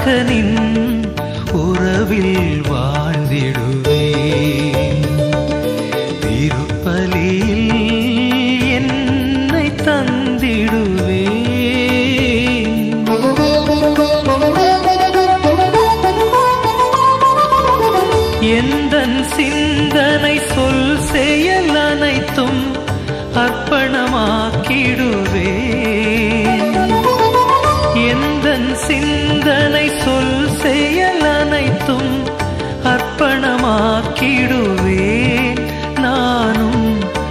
திருமகனின் உறவில் வாழ்ந்திடுவேன். திருப்பலியில் என்னை தந்திடுவேன். எந்தன் சிந்தனை சொல் செயல் அனைத்தும் அர்ப்பணமாக்கிடுவேன். எந்தன் சிந்தனை சொல் செயல் அனைத்தும் அர்ப்பணமாக்கிடுவேன். நானும்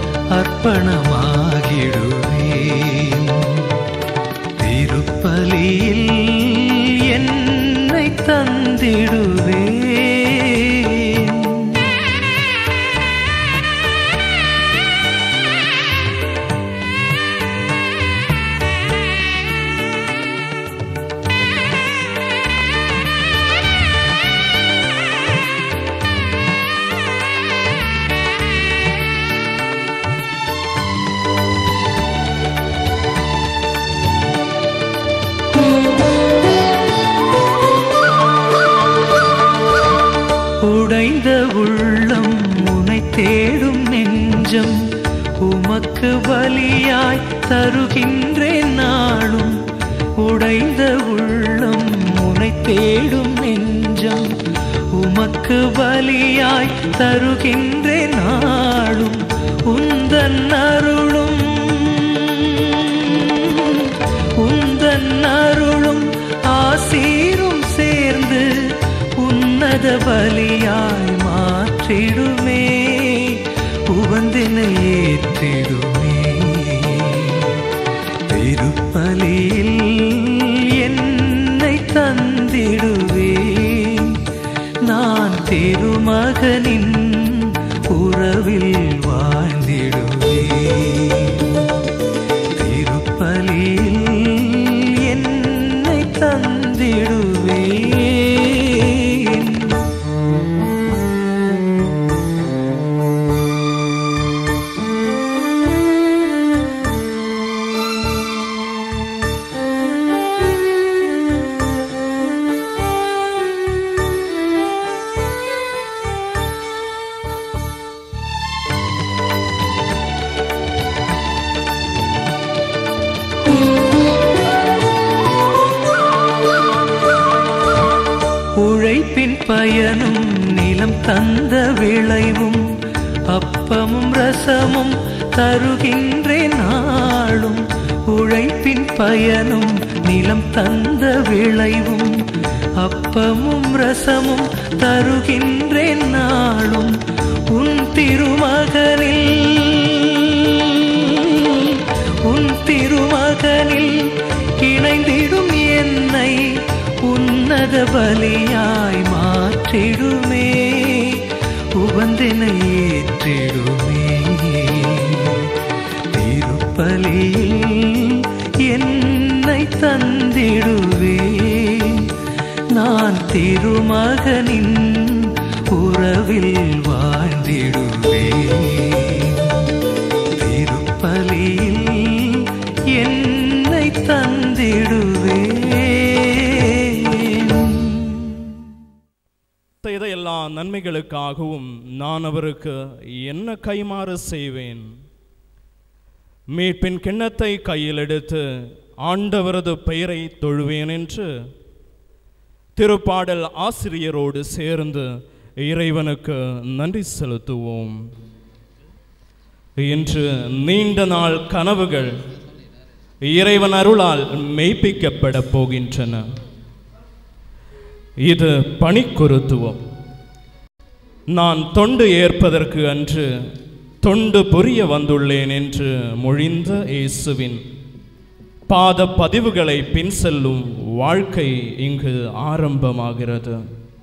அர்ப்பணமாகிடுவேன். திருப்பலியில் என்னை தந்திடுவேன். உடைந்த உள்ளம் உனை தேடும் நெஞ்சம் உமக்கு பலியாய் தருகின்றேன் நாளும். உடைந்த உள்ளம் உனை தேடும் நெஞ்சம் உமக்கு பலியாய் தருகின்றேன் நாளும். உந்தன் அருளும் ஆசீரும் சேர்ந்து உன்னத பலியாய் மாற்றிடுமே. உவந்தினை ஏற்றிடுமே. திருப்பலியில் என்னை தந்திடுவேன். நான் திருமகனின் உறவில் வாழ்ந்திடுவேன். திருப்பலியில் என்னை தந்திடுவேன். உழைப்பின் பயனும் நிலம் தந்த விளைவும் அப்பமும் ரசமும் தருகின்றேன் நாளும். உழைப்பின் பயனும் நிலம் தந்த விளைவும் அப்பமும் ரசமும் தருகின்றேன் நாளும். உன் திருமகனில் இணைந்திடும் என்னை உன்னத பலியாய் மாற்றிடுமே. உவந்தினை ஏற்றிடுமே. திருப்பலியில் என்னை தந்திடுவேன். நான் திருமகனின் உறவில் வாழ்ந்திடுவேன். திருப்பலியில் என்னை தந்திடுவேன். எல்லா நன்மைகளுக்காகவும் நான் அவருக்கு என்ன கைமாறு செய்வேன்? மீட்பின் கிண்ணத்தை கையில் எடுத்து ஆண்டவரது பெயரை தொழுவேன் என்று திருப்பாடல் ஆசிரியரோடு சேர்ந்து இறைவனுக்கு நன்றி செலுத்துவோம். இன்று நீண்ட நாள் கனவுகள் இறைவன் அருளால் மெய்ப்பிக்கப்பட போகின்றன. இது பணிக்குருத்துவம். நான் தொண்டு ஏற்பதற்கு அன்று தொண்டு புரிய வந்துள்ளேன் என்று மொழிந்த இயேசுவின் பாத பதிவுகளை பின் செல்லும் வாழ்க்கை இங்கு ஆரம்பமாகிறது.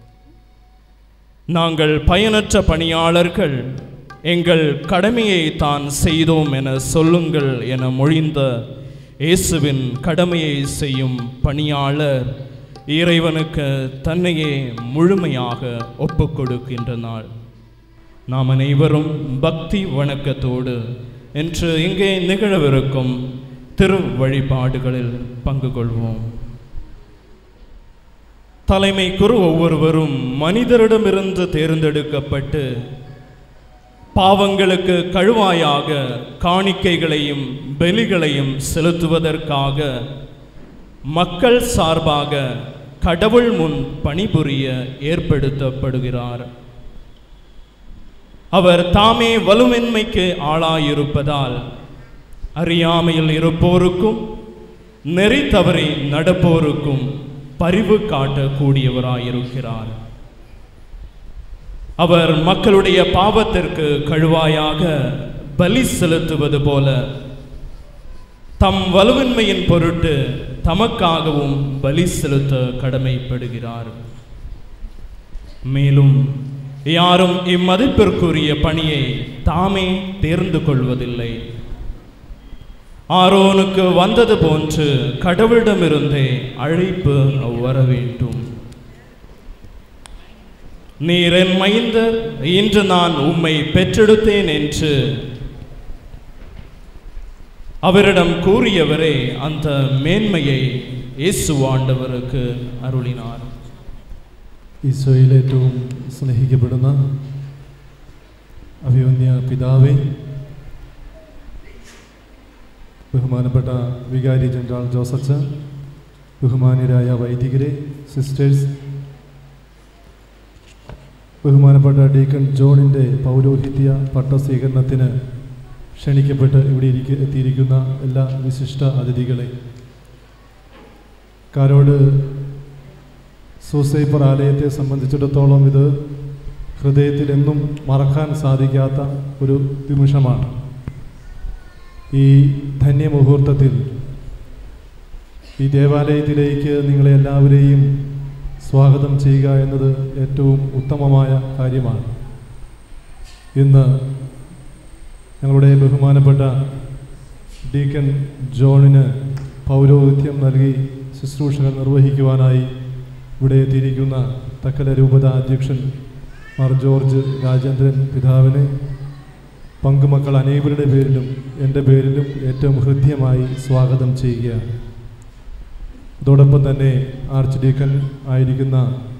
நாங்கள் பயனற்ற பணியாளர்கள், எங்கள் கடமையை தான் செய்தோம் என சொல்லுங்கள் என மொழிந்த இயேசுவின் கடமையை செய்யும் பணியாளர் இறைவனுக்கு தன்னையே முழுமையாக ஒப்புக் கொடுக்கின்ற நாள். நாம் அனைவரும் பக்தி வணக்கத்தோடு இன்று இங்கே நிகழவிருக்கும் திரு வழிபாடுகளில் பங்கு கொள்வோம். தலைமை குரு ஒவ்வொருவரும் மனிதரிடமிருந்து தேர்ந்தெடுக்கப்பட்டு பாவங்களுக்கு கழுவாயாக காணிக்கைகளையும் பலிகளையும் செலுத்துவதற்காக மக்கள் சார்பாக கடவுள் முன் பணிபுரிய ஏற்படுத்தப்படுகிறார். அவர் தாமே வலுவின்மைக்கு ஆளாயிருப்பதால் அறியாமையில் இருப்போருக்கும் நெறி தவறி நடப்போருக்கும் பரிவு காட்டக்கூடியவராயிருக்கிறார். அவர் மக்களுடைய பாவத்திற்கு கழுவாயாக பலி செலுத்துவது போல தம் வலுவின்மையின் பொருட்டு தமக்காகவும் பலி செலுத்த கடமைப்படுகிறார். மேலும் யாரும் இம்மதிப்பிற்குரிய பணியை தாமே தேர்ந்து கொள்வதில்லை. ஆரோனுக்கு வந்தது போன்று கடவுளிடமிருந்தே அழைப்பு வர வேண்டும். நீர் என் மைந்தர், இன்று நான் உம்மை பெற்றெடுத்தேன் என்று அவரிடம் கூறியவரே அந்த மேன்மையை இயேசு ஆண்டவருக்கு അരുളിனார். ഈശോയിൽ ഏറ്റവും സ്നേഹിക്കപ്പെടുന്ന അഭിമന്യ പിതാവേ, ബഹുമാനപ്പെട്ട വികാരി ജനറൽ ജോസച്ച, ബഹുമാന്യരായ വൈദികരെ, സിസ്റ്റേഴ്സ്, ബഹുമാനപ്പെട്ട ഡീക്കൺ ജോണിൻ്റെ പൗരോഹിത്യ പട്ടസ്വീകരണത്തിന് ക്ഷണിക്കപ്പെട്ട് ഇവിടെ എത്തിയിരിക്കുന്ന എല്ലാ വിശിഷ്ട അതിഥികളെ, കാരോട് സൂസൈപ്പർ ആലയത്തെ സംബന്ധിച്ചിടത്തോളം ഇത് ഹൃദയത്തിലെന്നും മറക്കാൻ സാധിക്കാത്ത ഒരു നിമിഷമാണ്. ഈ ധന്യമുഹൂർത്തത്തിൽ ഈ ദേവാലയത്തിലേക്ക് നിങ്ങളെ എല്ലാവരെയും സ്വാഗതം ചെയ്യുക എന്നത് ഏറ്റവും ഉത്തമമായ കാര്യമാണ്. ഇന്ന് ഞങ്ങളുടെ ബഹുമാനപ്പെട്ട ഡീക്കൻ ജോണിന് പൗരോഹിത്യം നൽകി ശുശ്രൂഷകൾ നിർവഹിക്കുവാനായി ഇവിടെ എത്തിയിരിക്കുന്ന തക്കല രൂപത അധ്യക്ഷൻ മാർ ജോർജ് രാജേന്ദ്രൻ പിതാവിനെ പങ്കുമക്കൾ അനേകരുടെ പേരിലും എൻ്റെ പേരിലും ഏറ്റവും ഹൃദ്യമായി സ്വാഗതം ചെയ്യുകയാണ്. അതോടൊപ്പം തന്നെ ആർച്ച് ഡീക്കൻ ആയിരിക്കുന്ന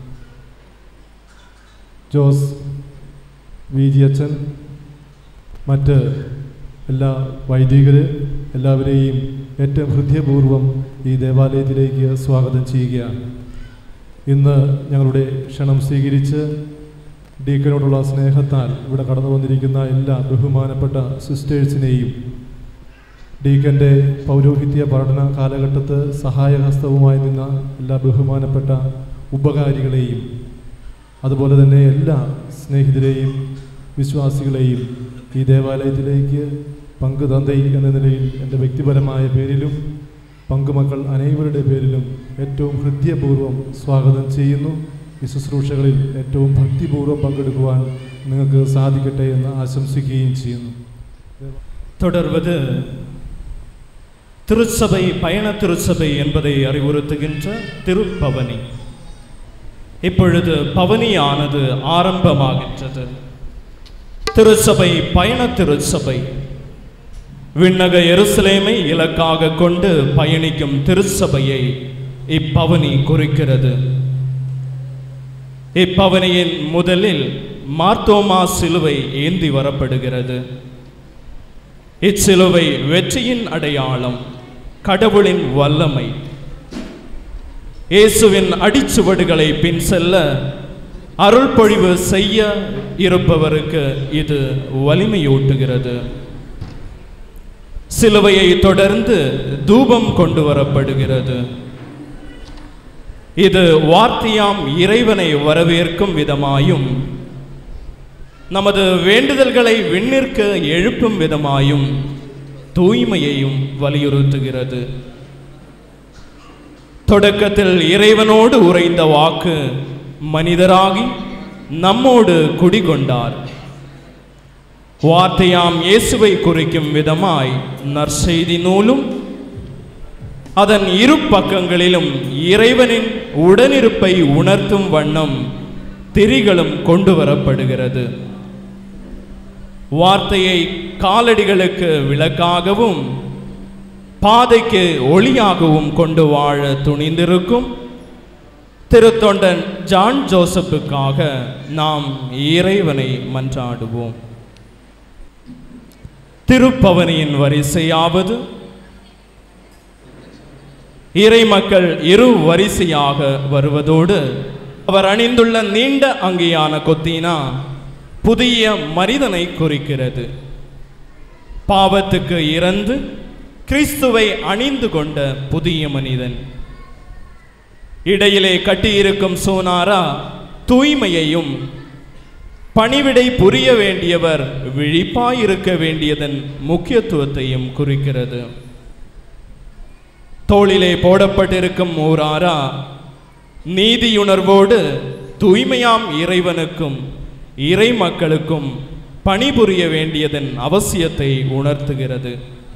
ജോസ് വി ജി അച്ഛൻ, മറ്റ് എല്ലാ വൈദികർ എല്ലാവരെയും ഏറ്റവും ഹൃദയപൂർവ്വം ഈ ദേവാലയത്തിലേക്ക് സ്വാഗതം ചെയ്യുകയാണ്. ഇന്ന് ഞങ്ങളുടെ ക്ഷണം സ്വീകരിച്ച് ഡീക്കനോടുള്ള സ്നേഹത്താൽ ഇവിടെ കടന്നു വന്നിരിക്കുന്ന എല്ലാ ബഹുമാനപ്പെട്ട സിസ്റ്റേഴ്സിനെയും ഡീക്കൻ്റെ പൗരോഹിത്യ പഠന കാലഘട്ടത്ത് സഹായഹസ്തവുമായി നിന്ന എല്ലാ ബഹുമാനപ്പെട്ട ഉപകാരികളെയും അതുപോലെ തന്നെ എല്ലാ സ്നേഹിതരെയും വിശ്വാസികളെയും ഈ ദേവാലയത്തിലേക്ക് പങ്കുതന്തൈ എന്ന നിലയിൽ എൻ്റെ വ്യക്തിപരമായ പേരിലും പങ്കുമക്കൾ അനേവരുടെ പേരിലും ഏറ്റവും ഹൃദയപൂർവ്വം സ്വാഗതം ചെയ്യുന്നു. ഈ ശുശ്രൂഷകളിൽ ഏറ്റവും ഭക്തിപൂർവ്വം പങ്കെടുക്കുവാൻ നിങ്ങൾക്ക് സാധിക്കട്ടെ എന്ന് ആശംസിക്കുകയും ചെയ്യുന്നു. தொடர்வது திருச்சபை பயண திருச்சபை என்பதை அறிவுறுத்துகின்ற திருப்பவனி. இப்பொழுது பவனியானது ஆரம்பமாகின்றது. திருச்சபை பயண திருச்சபை விண்ணக எருசலேமை இலக்காக கொண்டு பயணிக்கும் திருச்சபையை இப்பவனி குறிக்கிறது. இப்பவனியின் முதலில் மார்த்தோமா சிலுவை ஏந்தி வரப்படுகிறது. இச்சிலுவை வெற்றியின் அடையாளம், கடவுளின் வல்லமை. இயேசுவின் அடிச்சுவடுகளை பின் செல்ல அருள் பொழிவு செய்ய இருப்பவருக்கு இது வலிமையூட்டுகிறது. சிலுவையை தொடர்ந்து தூபம் கொண்டு வரப்படுகிறது. இது வார்த்தையாம் இறைவனை வரவேற்கும் விதமாயும் நமது வேண்டுதல்களை விண்ணிற்கு எழுப்பும் விதமாயும் தூய்மையையும் வலியுறுத்துகிறது. தொடக்கத்தில் இறைவனோடு உரைந்த வாக்கு மனிதராகி நம்மோடு குடிகொண்டார். வார்த்தையாம் இயேசுவை குறிக்கும் விதமாய் நற்செய்தி நூலும் அதன் இரு பக்கங்களிலும் இறைவனின் உடனிருப்பை உணர்த்தும் வண்ணம் திரிகளும் கொண்டு வரப்படுகிறது. வார்த்தையை காலடிகளுக்கு விளக்காகவும் பாதைக்கு ஒளியாகவும் கொண்டு வாழ துணிந்திருக்கும் திருத்தொண்டன் ஜான் ஜோசப்புக்காக நாம் இறைவனை மன்றாடுவோம். திருப்பவனியின் வரிசையாவது, இறை மக்கள் இரு வரிசையாக வருவதோடு அவர் அணிந்துள்ள நீண்ட அங்கியான கொத்தீனா புதிய மனிதனை குறிக்கிறது. பாவத்துக்கு இறந்து கிறிஸ்துவை அணிந்து கொண்ட புதிய மனிதன். இடையிலே கட்டியிருக்கும் சோனாரா தூய்மையையும், பணிவிடை புரிய வேண்டியவர் விழிப்பாயிருக்க வேண்டியதன் முக்கியத்துவத்தையும் குறிக்கிறது. தோளிலே போடப்பட்டிருக்கும் ஓராரா நீதியுணர்வோடு தூய்மையாம் இறைவனுக்கும் இறை மக்களுக்கும் பணிபுரிய வேண்டியதன் அவசியத்தை உணர்த்துகிறது.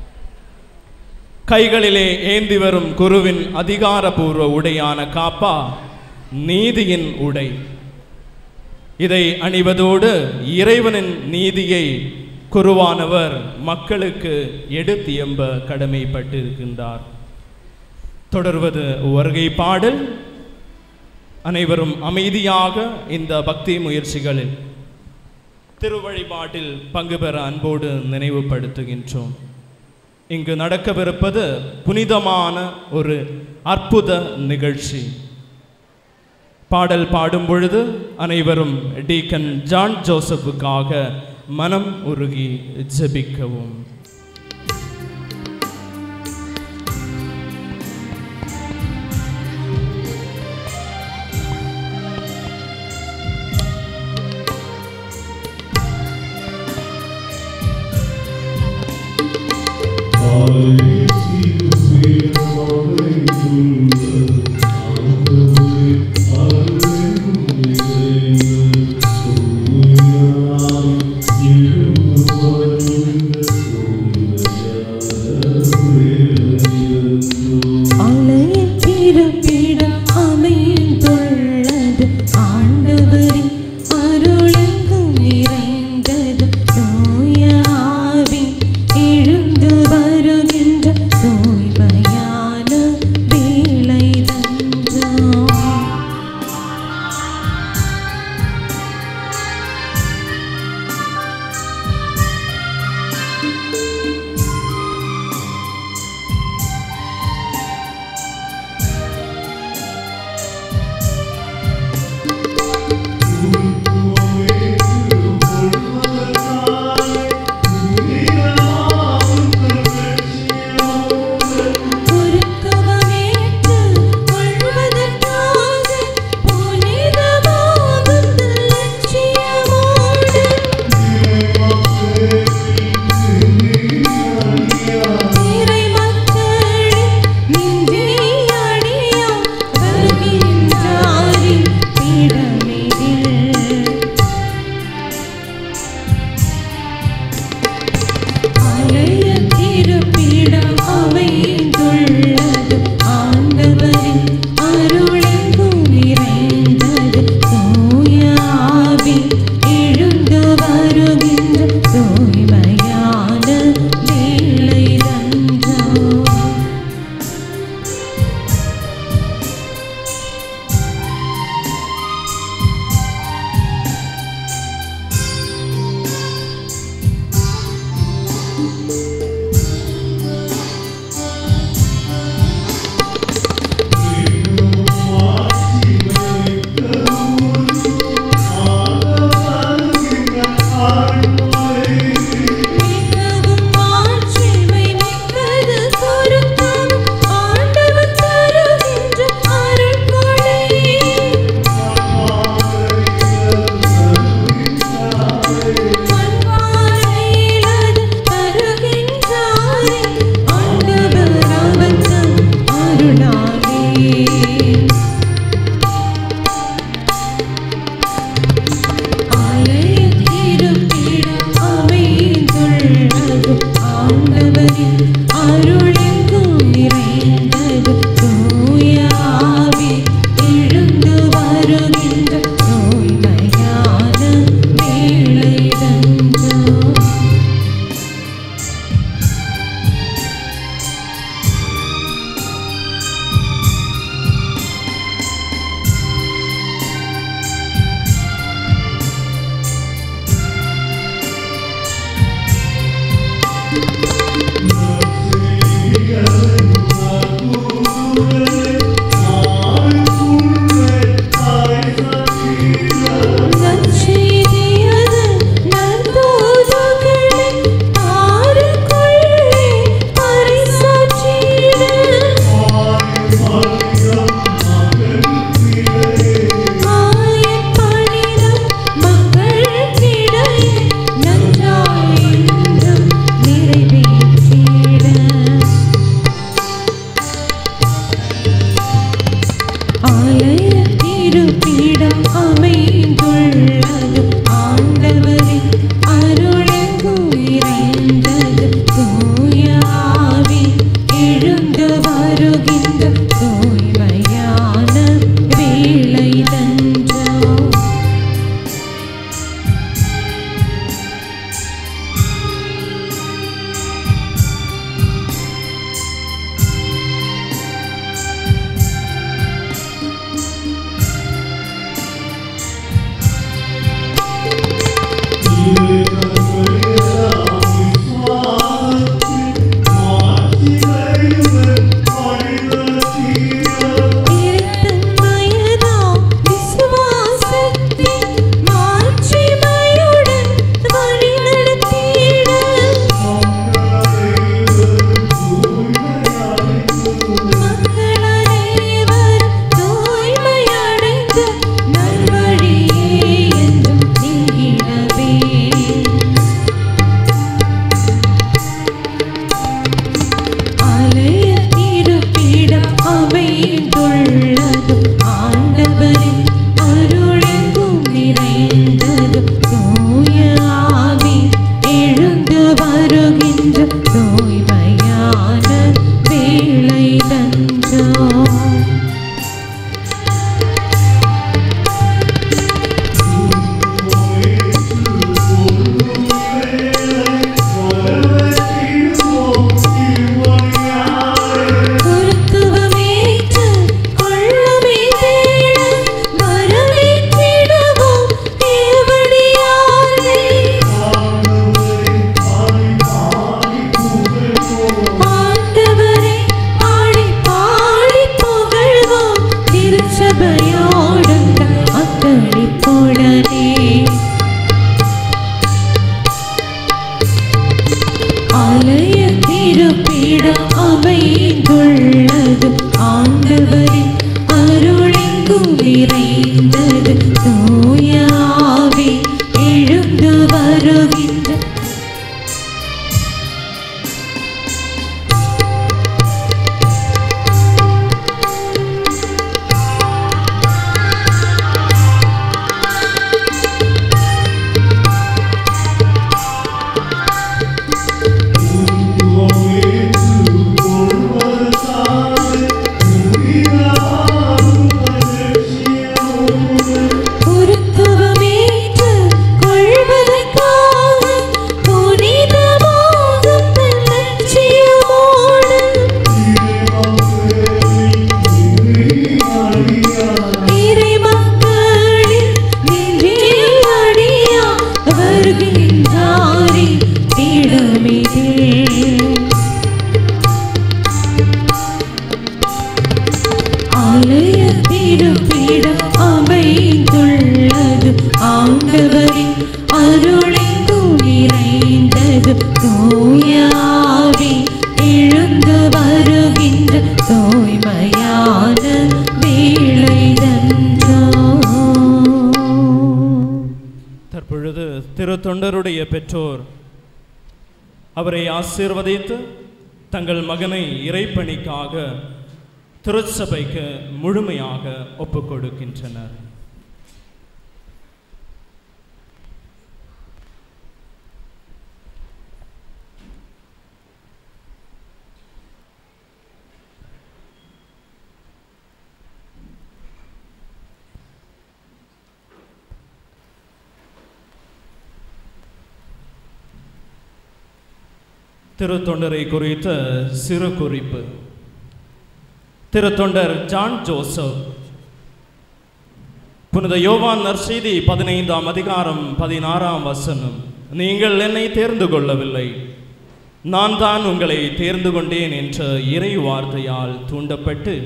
கைகளிலே ஏந்தி வரும் குருவின் அதிகாரபூர்வ உடையான காப்பா நீதியின் உடை. இதை அணிவதோடு இறைவனின் நீதியை குருவானவர் மக்களுக்கு எடுத்தியம்ப கடமைப்பட்டிருக்கின்றார். தொடர்வது வருகை பாடல். அனைவரும் அமைதியாக இந்த பக்தி முயற்சிகளில் திருவழிபாட்டில் பங்கு பெற அன்போடு நினைவுபடுத்துகின்றோம். இங்கு நடக்கவிருப்பது புனிதமான ஒரு அற்புத நிகழ்ச்சி. பாடல் பாடும் பொழுது அனைவரும் டீக்கன் ஜான் ஜோசப்புக்காக மனம் உருகி ஜெபிக்கவும். எழுந்து வருகின்ற ஆண்டவரின் அருளெங்கும் நிறைந்தது. தூயாவி எழுந்து வருகின்ற தூய்மையான வேளைதன்றோ. தற்பொழுது திருத்தொண்டருடைய பெற்றோர் அவரை ஆசீர்வதித்து தங்கள் மகனை இறைப்பணிக்காக திருச்சபைக்கு முழுமையாக ஒப்புக் கொடுக்கின்றனர். திருத்தொண்டரை குறித்த சிறு குறிப்பு. திருத்தொண்டர் ஜான் ஜோசப் புனித யோவான் நற்செய்தி 15ஆம் அதிகாரம் 16ஆம் வசனம், நீங்கள் என்னை தேர்ந்து கொள்ளவில்லை, நான் தான் உங்களை தேர்ந்து கொண்டேன் என்ற இறை வார்த்தையால் தூண்டப்பட்டு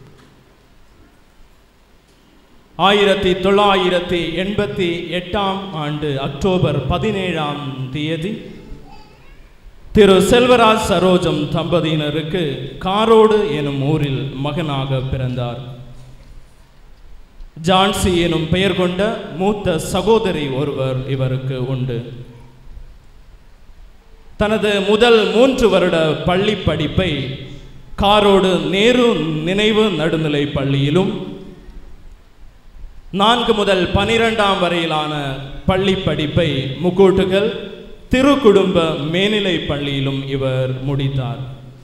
1988ஆம் ஆண்டு அக்டோபர் 17ஆம் தேதி திரு செல்வராஜ் சரோஜம் தம்பதியினருக்கு காரோடு எனும் ஊரில் மகனாக பிறந்தார். ஜான்சி எனும் பெயர் கொண்ட மூத்த சகோதரி ஒருவர் இவருக்கு உண்டு. தனது முதல் 3 வருட பள்ளி படிப்பை காரோடு நேரு நினைவு நடுநிலை பள்ளியிலும் 4 முதல் 12ஆம் வரையிலான பள்ளி படிப்பை முக்கூட்டுகள் திருக்குடும்ப மேல்நிலை பள்ளியிலும் இவர் முடித்தார்.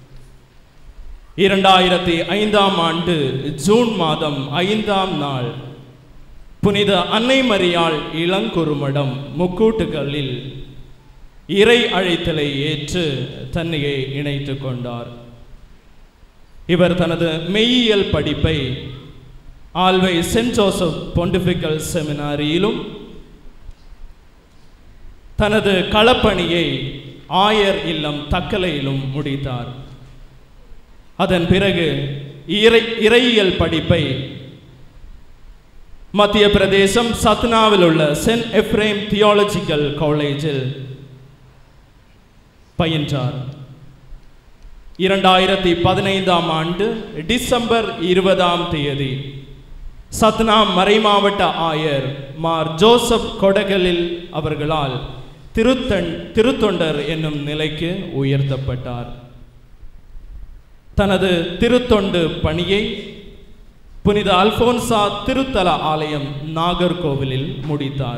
2005ஆம் ஆண்டு ஜூன் மாதம் 5ஆம் நாள் புனித அன்னை மரியாள் இளங்குறுமடம் முக்கூட்டுகளில் இறை அழைத்தலை ஏற்று தன்னையை இணைத்து கொண்டார். இவர் தனது மெய்யியல் படிப்பை ஆல்வை சென்ட் ஜோசப் பொண்டிஃபிக்கல் செமினாரியிலும் தனது களப்பணியை ஆயர் இல்லம் தக்கலையிலும் முடித்தார். அதன் பிறகு இறையியல் படிப்பை மத்திய பிரதேசம் சத்னாவில் உள்ள சென்ட் எப்ரேம் தியாலஜிக்கல் காலேஜில் பயின்றார். 2015ஆம் ஆண்டு டிசம்பர் 20ஆம் தேதி சத்னா மறைமாவட்ட ஆயர் மார் ஜோசப் கொடகலில் அவர்களால் திருத்தொண்டர் என்னும் நிலைக்கு உயர்த்தப்பட்டார். தனது திருத்தொண்டு பணியை புனித அல்போன்சா திருத்தல ஆலயம் நாகர்கோவிலில் முடித்தார்.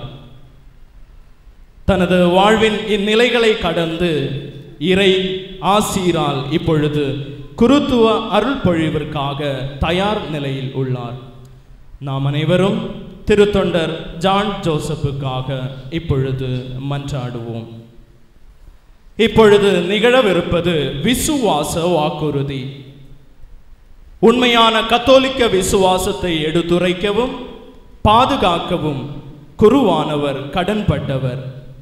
தனது வாழ்வின் இந்நிலைகளை கடந்து இறை ஆசீரால் இப்பொழுது குருத்துவ அருள் பொழிவிற்காக தயார் நிலையில் உள்ளார். நாம் அனைவரும் திருத்தொண்டர் ஜான் ஜோசப்புக்காக இப்பொழுது மன்றாடுவோம். இப்பொழுது நிகழவிருப்பது விசுவாச வாக்குறுதி. உண்மையான கத்தோலிக்க விசுவாசத்தை எடுத்துரைக்கவும் பாதுகாக்கவும் குருவானவர் கடன்பட்டவர்.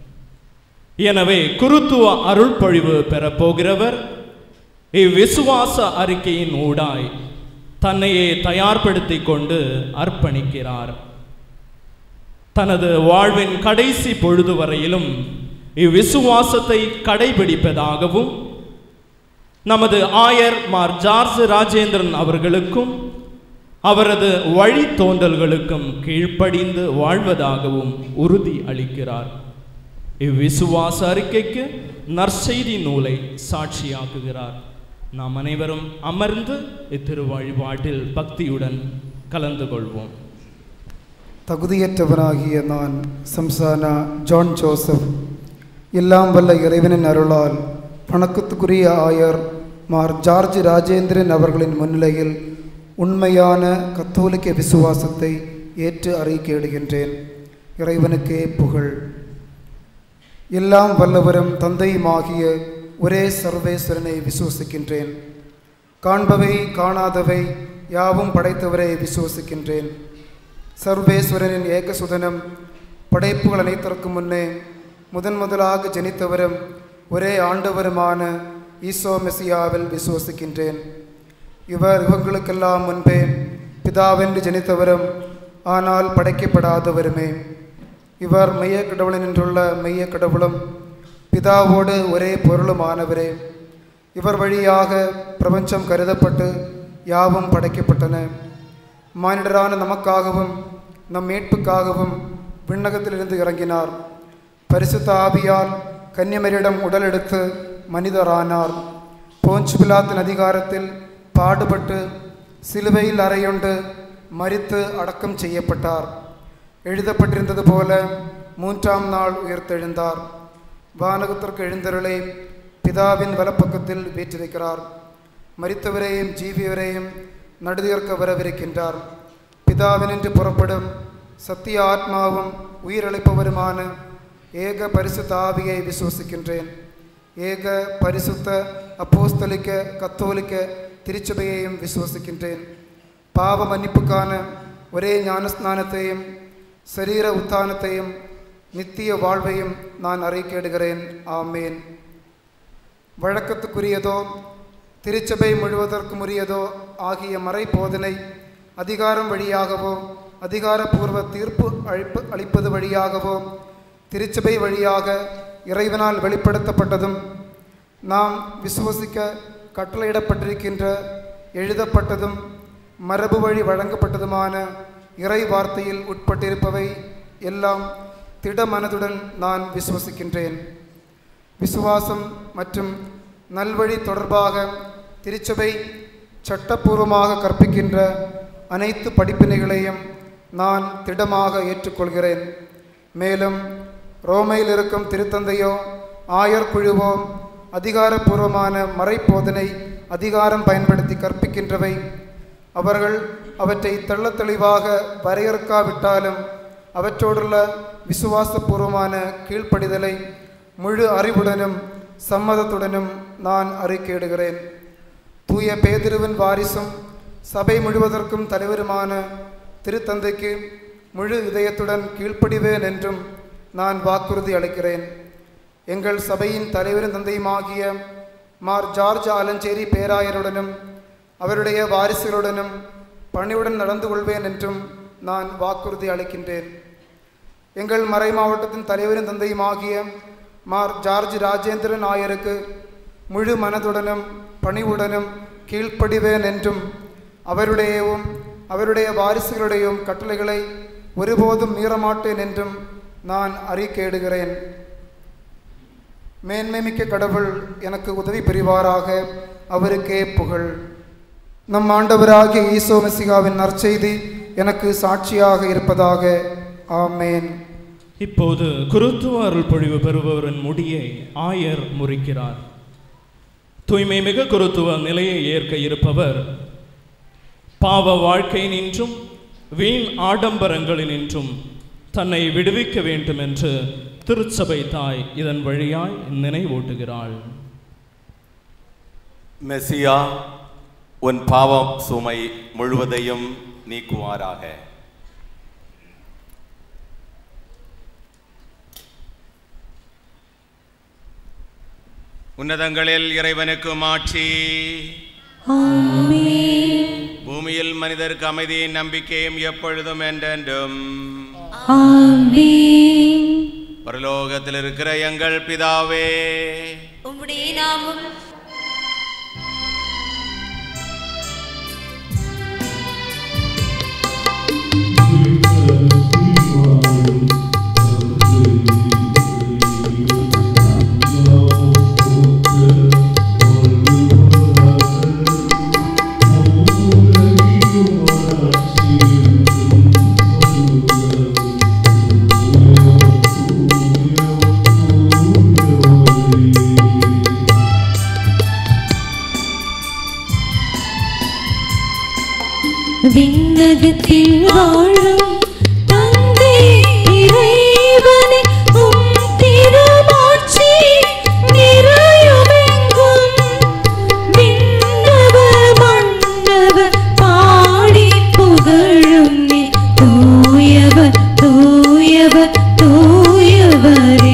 எனவே குருத்துவ அருள் பொழிவு பெறப்போகிறவர் இவ்விசுவாச அறிக்கையின் ஊடாய் தன்னையே தயார்படுத்தி கொண்டு அர்ப்பணிக்கிறார். தனது வாழ்வின் கடைசி பொழுது வரையிலும் இவ்விசுவாசத்தை கடைபிடிப்பதாகவும் நமது ஆயர் மார் ஜார்ஜ் ராஜேந்திரன் அவர்களுக்கும் அவரது வழித்தோன்றல்களுக்கும் கீழ்ப்படிந்து வாழ்வதாகவும் உறுதி அளிக்கிறார். இவ்விசுவாச அறிக்கைக்கு நற்செய்தி நூலை சாட்சியாக்குகிறார். நாம் அனைவரும் அமர்ந்து இத்திரு வழிபாட்டில் பக்தியுடன் கலந்து கொள்வோம். தகுதியற்றவனாகிய நான் சம்சானா ஜான் ஜோசப் எல்லாம் வல்ல இறைவனின் அருளால் வணக்கத்துக்குரிய ஆயர் மார் ஜார்ஜ் ராஜேந்திரன் அவர்களின் முன்னிலையில் உண்மையான கத்தோலிக்க விசுவாசத்தை ஏற்று அறிக்கையிடுகின்றேன். இறைவனுக்கே புகழ். எல்லாம் வல்லவரும் தந்தையுமாகிய ஒரே சர்வேஸ்வரனை விசுவசிக்கின்றேன். காண்பவை காணாதவை யாவும் படைத்தவரை விசுவசிக்கின்றேன். சர்வேஸ்வரனின் ஏகசுதனம் படைப்புகள் அனைத்திற்கும் முன்னே முதலாக ஜனித்தவரும் ஒரே ஆண்டவருமான ஈசோ மெசியாவில் விசுவசிக்கின்றேன். இவர் யுகங்களுக்கெல்லாம் முன்பே பிதாவென்று ஜனித்தவரும் ஆனால் படைக்கப்படாதவருமே. இவர் மெய்ய கடவுளில் நின்றுள்ள மெய்ய கடவுளும் பிதாவோடு ஒரே பொருளுமானவரே. இவர் வழியாக பிரபஞ்சம் கருதப்பட்டு யாவும் படைக்கப்பட்டன. மானிடரான நமக்காகவும் நம் மீட்புக்காகவும் விண்ணகத்திலிருந்து இறங்கினார். பரிசுத்த ஆவியால் கன்னிமரியிடம் உடல் எடுத்து மனிதரானார். போஞ்சு பிலாத்தின் அதிகாரத்தில் பாடுபட்டு சிலுவையில் அறையுண்டு மரித்து அடக்கம் செய்யப்பட்டார். எழுதப்பட்டிருந்தது போல 3ஆம் நாள் உயிர்த்தெழுந்தார். வானகத்திற்கு எழுந்தருளை பிதாவின் வலப்பக்கத்தில் வீற்றிருக்கிறார். மரித்தவரையும் ஜீவியவரையும் நடுதீர்க்க வரவிருக்கின்றார். பிதாவினின்று புறப்படும் சத்திய ஆத்மாவும் உயிரளிப்பவருமான ஏக பரிசுத்த ஆவியை விசுவசிக்கின்றேன். ஏக பரிசுத்த அப்போஸ்தலிக்க கத்தோலிக்க திருச்சபையையும் விசுவசிக்கின்றேன். பாவ மன்னிப்புக்கான ஒரே ஞானஸ்நானத்தையும் சரீர உத்தானத்தையும் நித்திய வாழ்வையும் நான் அறிக்கையிடுகிறேன். ஆமேன். வழக்கத்துக்குரியதோ திருச்சபை முழுவதற்கும் உரியதோ ஆகிய மறை போதனை அதிகாரம் வழியாகவோ அதிகாரப்பூர்வ தீர்ப்பு அளிப்பது வழியாகவோ திருச்சபை வழியாக இறைவனால் வெளிப்படுத்தப்பட்டதும் நாம் விசுவசிக்க கட்டளையிடப்பட்டிருக்கின்ற எழுதப்பட்டதும் மரபு வழி வழங்கப்பட்டதுமான இறை வார்த்தையில் உட்பட்டிருப்பவை எல்லாம் திடமனதுடன் நான் விசுவசிக்கின்றேன். விசுவாசம் மற்றும் நல்வழி தொடர்பாக திருச்சபை சட்டப்பூர்வமாக கற்பிக்கின்ற அனைத்து படிப்பினைகளையும் நான் திடமாக ஏற்றுக்கொள்கிறேன். மேலும் ரோமையில் இருக்கும் திருத்தந்தையோ ஆயர் குழுவோ அதிகாரப்பூர்வமான மறைப்போதனை அதிகாரம் பயன்படுத்தி கற்பிக்கின்றவை அவர்கள் அவற்றை தெள்ளத் தெளிவாக வரையறுக்காவிட்டாலும் அவற்றோடுள்ள விசுவாசபூர்வமான கீழ்ப்படிதலை முழு அறிவுடனும் சம்மதத்துடனும் நான் அறிக்கையிடுகிறேன். தூய பேதுருவின் வாரிசும் சபை முழுவதற்கும் தலைவருமான திருத்தந்தைக்கு முழு இதயத்துடன் கீழ்ப்படிவேன் என்றும் நான் வாக்குறுதி அளிக்கிறேன். எங்கள் சபையின் தலைவரும் தந்தையுமாகிய மார் ஜார்ஜ் ஆலஞ்சேரி பேராயருடனும் அவருடைய வாரிசுகளுடனும் பணிவுடன் நடந்து கொள்வேன் என்றும் நான் வாக்குறுதி அளிக்கின்றேன். எங்கள் மறை மாவட்டத்தின் தலைவரும் தந்தையுமாகிய மார் ஜார்ஜ் ராஜேந்திரன் ஆயருக்கு முழு மனதுடனும் பணிவுடனும் கீழ்ப்படிவேன் என்றும் அவருடைய வாரிசுகளுடையும் கட்டளைகளை ஒருபோதும் மீறமாட்டேன் என்றும் நான் அறிக்கையிடுகிறேன். மேன்மைமிக்க கடவுள் எனக்கு உதவி புரிவாராக. அவருக்கே புகழ். நம் ஆண்டவராகிய ஈசோ மெசிகாவின் நற்செய்தி எனக்கு சாட்சியாக இருப்பதாக. ஆமேன். இப்போது குருத்துவ அருள் பொழிவு பெறுபவரின் முடியை ஆயர் முறிக்கிறார். தூய்மை மிக குருத்துவ நிலையை ஏற்க இருப்பவர் பாவ வாழ்க்கையினின்றும் வீண் ஆடம்பரங்களினின்றும் தன்னை விடுவிக்க வேண்டும் என்று திருச்சபை தாய் இதன் வழியாய் நினைவூட்டுகிறாள். மெசியா, உன் பாவம் சுமை முழுவதையும் நீக்குவாராக. உன்னதங்களில் இறைவனுக்கு மாட்சி. பூமியில் மனிதருக்கு அமைதியின் நம்பிக்கையும் எப்பொழுதும் என்றென்றும். பரலோகத்தில் இருக்கிற எங்கள் பிதாவே, உம்முடைய நாமம் விண்ணகத்தில் வாழும் தந்தை இறைவனே, உம் திருமாட்சி நிறையுமெங்கும். விண்ணவர் மன்னவர் பாடி புகழும் நீ. தூயவர் தூயவர் தூயவரே.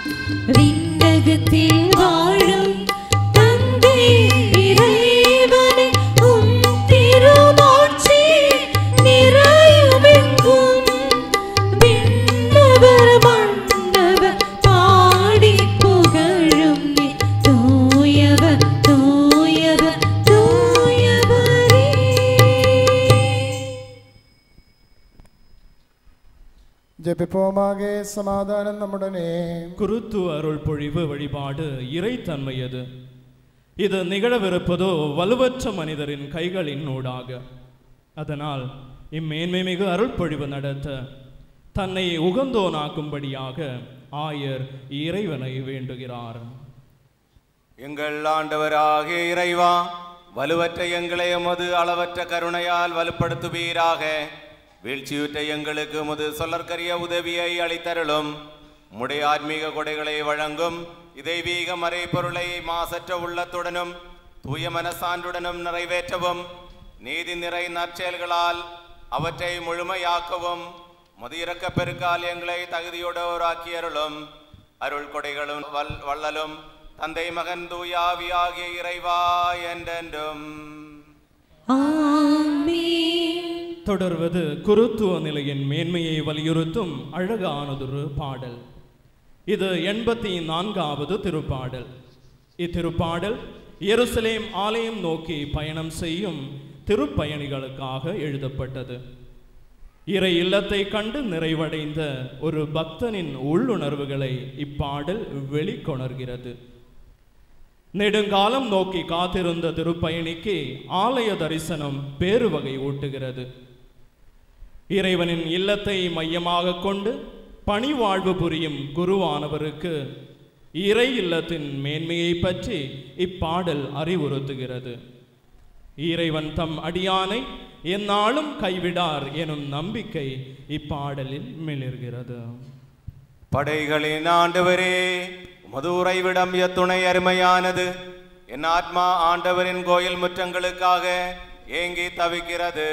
விண்ணகத்தில் வாழும் தந்தை இறைவனே, உம் திருமாட்சி நிறையுமெங்கும். விண்ணவர் மன்னவர் பாடி புகழும் நீ. தூயவர் தூயவர் தூயவரே. ஜெபிப்போமாக. சமாதானம் நம்முடனே. குருத்து அருள் பொழிவு வழிபாடு இறைத்தன்மையது. இது நிகழவிருப்பதோ வலுவற்ற மனிதரின் கைகளின் ஊடாக. அதனால் இம்மேன்மை மிகு அருள்பொழிவு நடத்த தன்னை உகந்தோனாக்கும்படியாக ஆயர் இறைவனை வேண்டுகிறார். எங்கள் ஆண்டவராகிய இறைவா, வலுவற்ற எங்களை எமது அளவற்ற கருணையால் வலுப்படுத்துவீராக. வீழ்ச்சியுற்ற எங்களுக்கு உமது சொல்லற்கரிய உதவியை அளித்தருளும். உம்முடைய ஆத்மீக கொடைகளை வழங்கும் இதெய்வீக மறைபொருளை மாசற்ற உள்ளத்துடனும் தூய மனசான்றுடனும் நிறைவேற்றவும், நீதி நிறை நற்செயல்களால் அவற்றை முழுமையாக்கவும் உமது இரக்கப் பெருக்கால் எங்களை தகுதியோடாக்கியருளும். அருள் கொடைகளும் வள்ளலும் தந்தை மகன் தூயாவியாகிய இறைவா என்றென்றும். தொடர்வது குருத்துவ நிலையின் மேன்மையை வலியுறுத்தும் அழகானதொரு பாடல். இது 84வது திருப்பாடல். இத்திருப்பாடல் எருசலேம் ஆலயம் நோக்கி பயணம் செய்யும் திருப்பயணிகளுக்காக எழுதப்பட்டது. இறை இல்லத்தை கண்டு நிறைவடைந்த ஒரு பக்தனின் உள்ளுணர்வுகளை இப்பாடல் வெளிக்கொணர்கிறது. நெடுங்காலம் நோக்கி காத்திருந்த திருப்பயணிக்கு ஆலய தரிசனம் பேருவகை ஊட்டுகிறது. இறைவனின் இல்லத்தை மையமாக கொண்டு பணிவாழ்வு புரியும் குருவானவருக்கு இறை இல்லத்தின் மேன்மையை பற்றி இப்பாடல் அறிவுறுத்துகிறது. இறைவன் தம் அடியானை எந்நாளும் கைவிடார் எனும் நம்பிக்கை இப்பாடலில் மிளிர்கிறது. படைகளின் ஆண்டவரே, உமது உறைவிடம் எத்துணை அருமையானது. என் ஆத்மா ஆண்டவரின் கோயில் முற்றங்களுக்காக ஏங்கி தவிக்கிறது.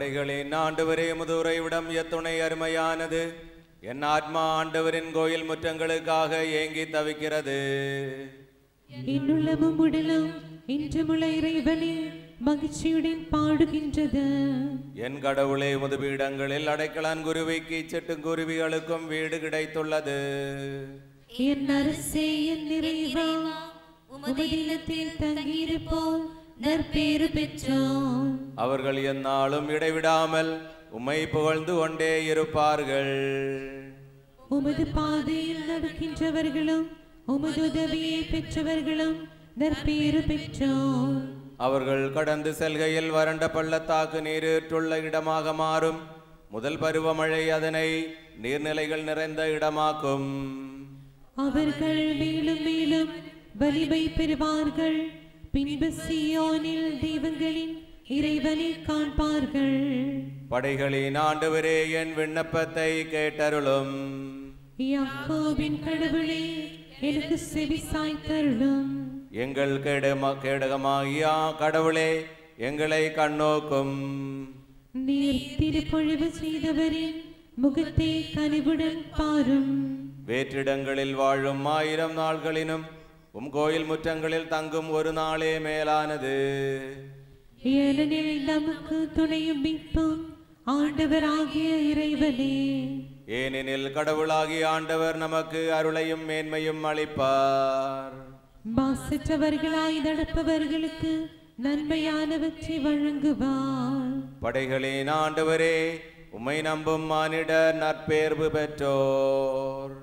படைகளின் ஆண்டவரே முதுரைவிடம் எத்துணை அருமையானது. என் ஆத்மா ஆண்டவரின் கோயில் முற்றங்களுக்காக ஏங்கி தவிக்கிறது. என்னுள்ளமும் உடலும் இன்றுமுள்ள இறைவனே மகிழ்ச்சியுடன் பாடுகின்றது. என் கடவுளே, முதுபீடங்களில் அடைக்கலான் குருவிக்கு சிட்டுக்குருவிகளுக்கும் வீடு கிடைத்துள்ளது. என் அரசே, என் நிறைவா, உமது இல்லத்தில் தங்கியிருப்போர் நற்பேறு பெற்றோர். அவர்கள் எந்நாளும் இடைவிடாமல் உம்மை புகழ்ந்து கொண்டே இருப்பார்கள். உமது பாதையில் நடக்கின்றவர்களும் உமது உதவியை பெற்றவர்களும் நற்பேறு பெற்றோர். அவர்கள் கடந்து செல்கையில் வறண்ட பள்ளத்தாக்கு நீரேற்றுள்ள இடமாக மாறும். முதல் பருவமழை அதனை நீர்நிலைகள் நிறைந்த இடமாக்கும். அவர்கள் மேலும் மேலும் வலிமை பெறுவார்கள். பின்பு சீயோனில் தெய்வங்களின் இறைவனை காண்பார்கள். படைகளின் ஆண்டவரே, என் விண்ணப்பத்தை கேட்டருளும். யாக்கோபின் கடவுளே, எனக்கு செவி சாய்த்தருளும். எங்கள் கேடகமாகிய கடவுளே, எங்களை கண்ணோக்கும். நீர் திருப்பொழிவு செய்தவரின் முகத்தை கனிவுடன் பாரும். வேற்றிடங்களில் வாழும் 1000 நாள்களினும் கோயில் முற்றங்களில் தங்கும் ஒரு நாளே மேலானது. ஏனெனில் நமக்கு துணையும் மீட்பும் ஆண்டவராகிய இறைவனே. ஏனெனில் கடவுளாகிய ஆண்டவர் நமக்கு அருளையும் மேன்மையும் அளிப்பார். மாசற்றவர்களாய் நடப்பவர்களுக்கு நன்மையானவற்றை வழங்குவார். படைகளின் ஆண்டவரே, உம்மை நம்பும் மானிடர் நற்பேர்வு பெற்றோர்.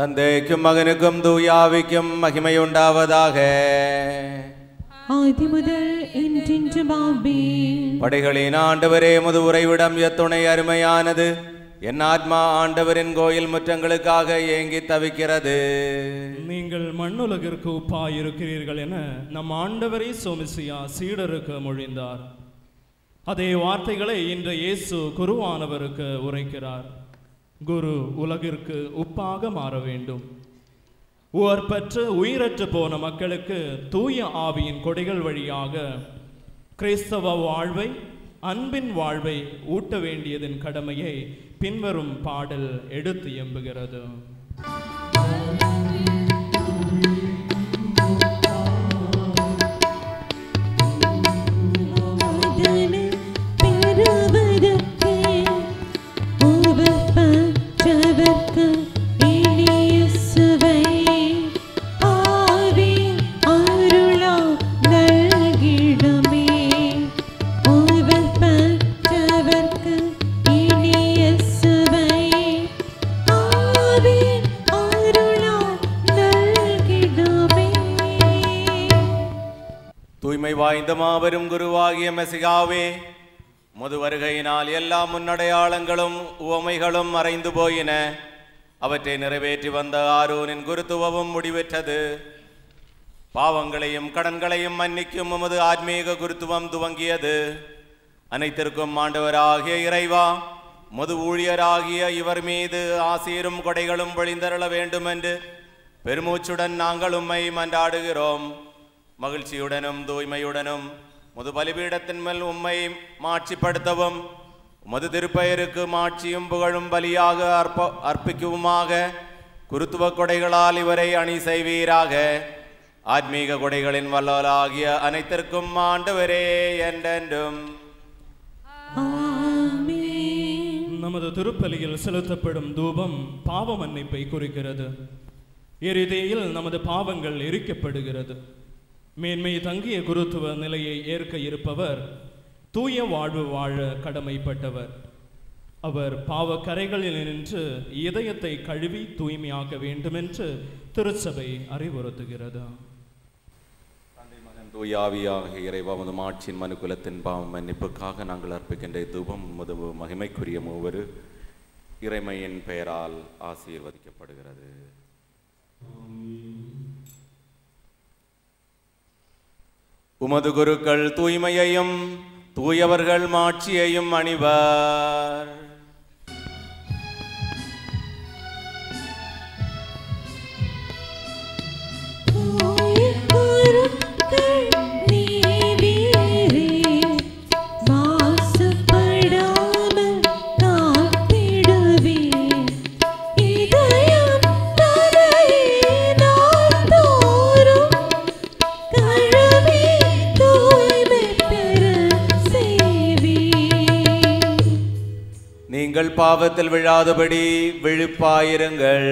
தந்தைக்கும் மகனுக்கும் தூயாவிக்கும் மகிமையுண்டாவதாக. ஆதி முதல் என்றென்றும் ஆமென். படைகளின் ஆண்டவரே, முது உறைவிடம் எத்துணை அருமையானது. என் ஆத்மா ஆண்டவரின் கோயில் முற்றங்களுக்காக ஏங்கி தவிக்கிறது. நீங்கள் மண்ணுலகிற்கு உப்பாயிருக்கிறீர்கள் என நம் ஆண்டவரே சோமிசியா சீடருக்கு மொழிந்தார். அதே வார்த்தைகளை இன்று இயேசு குருவானவருக்கு உரைக்கிறார். குரு உலகிற்கு உப்பாக மாற வேண்டும். உயிர்பற்று உயிரற்று போன மக்களுக்கு தூய ஆவியின் கொடைகள் வழியாக கிறிஸ்தவ வாழ்வை, அன்பின் வாழ்வை ஊட்ட வேண்டியதன் கடமையை பின்வரும் பாடல் எடுத்து எம்புகிறது. வாய்ந்த மாபெரும் குருவாகிய மெசிகாவே, முது வருகையினால் எல்லா முன்னடையாளங்களும் உவமைகளும் மறைந்து போயின. அவற்றை நிறைவேற்றி வந்த ஆரோனின் குருத்துவமும் முடிவெற்றது. பாவங்களையும் கடன்களையும் மன்னிக்கும் உமது ஆத்மீக குருத்துவம் துவங்கியது. அனைத்திற்கும் ஆண்டவராகிய இறைவா, முது ஊழியராகிய இவர் மீது ஆசீரும் கொடைகளும் பொழிந்தருள வேண்டும் என்று பெருமூச்சுடன் நாங்கள் உம்மை மன்றாடுகிறோம். மகிழ்ச்சியுடனும் தூய்மையுடனும் முது பலிபீடத்தின் மேல் உம்மை மாட்சிப்படுத்தவும், உமது திருப்பெயருக்கு மாட்சியும் புகழும் பலியாக அர்ப்பிக்குவுமாக குருத்துவ கொடைகளால் இவரை அணி செய்வீராக. ஆத்மீக கொடைகளின் வல்லலாகிய அனைத்திற்கும் ஆண்டவரே என்றென்றும். நமது திருப்பலியில் செலுத்தப்படும் தூபம் பாவ மன்னிப்பை குறிக்கிறது. இறுதியில் நமது பாவங்கள் எரிக்கப்படுகிறது. மேன்மை தங்கிய குருத்துவ நிலையை ஏற்க இருப்பவர் தூய வாழ்வு வாழ கடமைப்பட்டவர். அவர் பாவ கரைகளில் நின்று இதயத்தை கழுவி தூய்மையாக்க வேண்டும் என்று திருச்சபை அறிவுறுத்துகிறது. தூயாவியாக இறைவா, முது மாட்சியின் மனுக்குலத்தின் பாவ மன்னிப்புக்காக நாங்கள் அர்ப்பிக்கின்ற தூபம் முது மகிமைக்குரிய மூவரு இறைமையின் பெயரால் ஆசீர்வதிக்கப்படுகிறது. உமது குருக்கள் தூய்மையையும் தூயவர்கள் மாட்சியையும் அணிவர். நீங்கள் பாவத்தில் விழாதபடி விழிப்பாயிருங்கள்.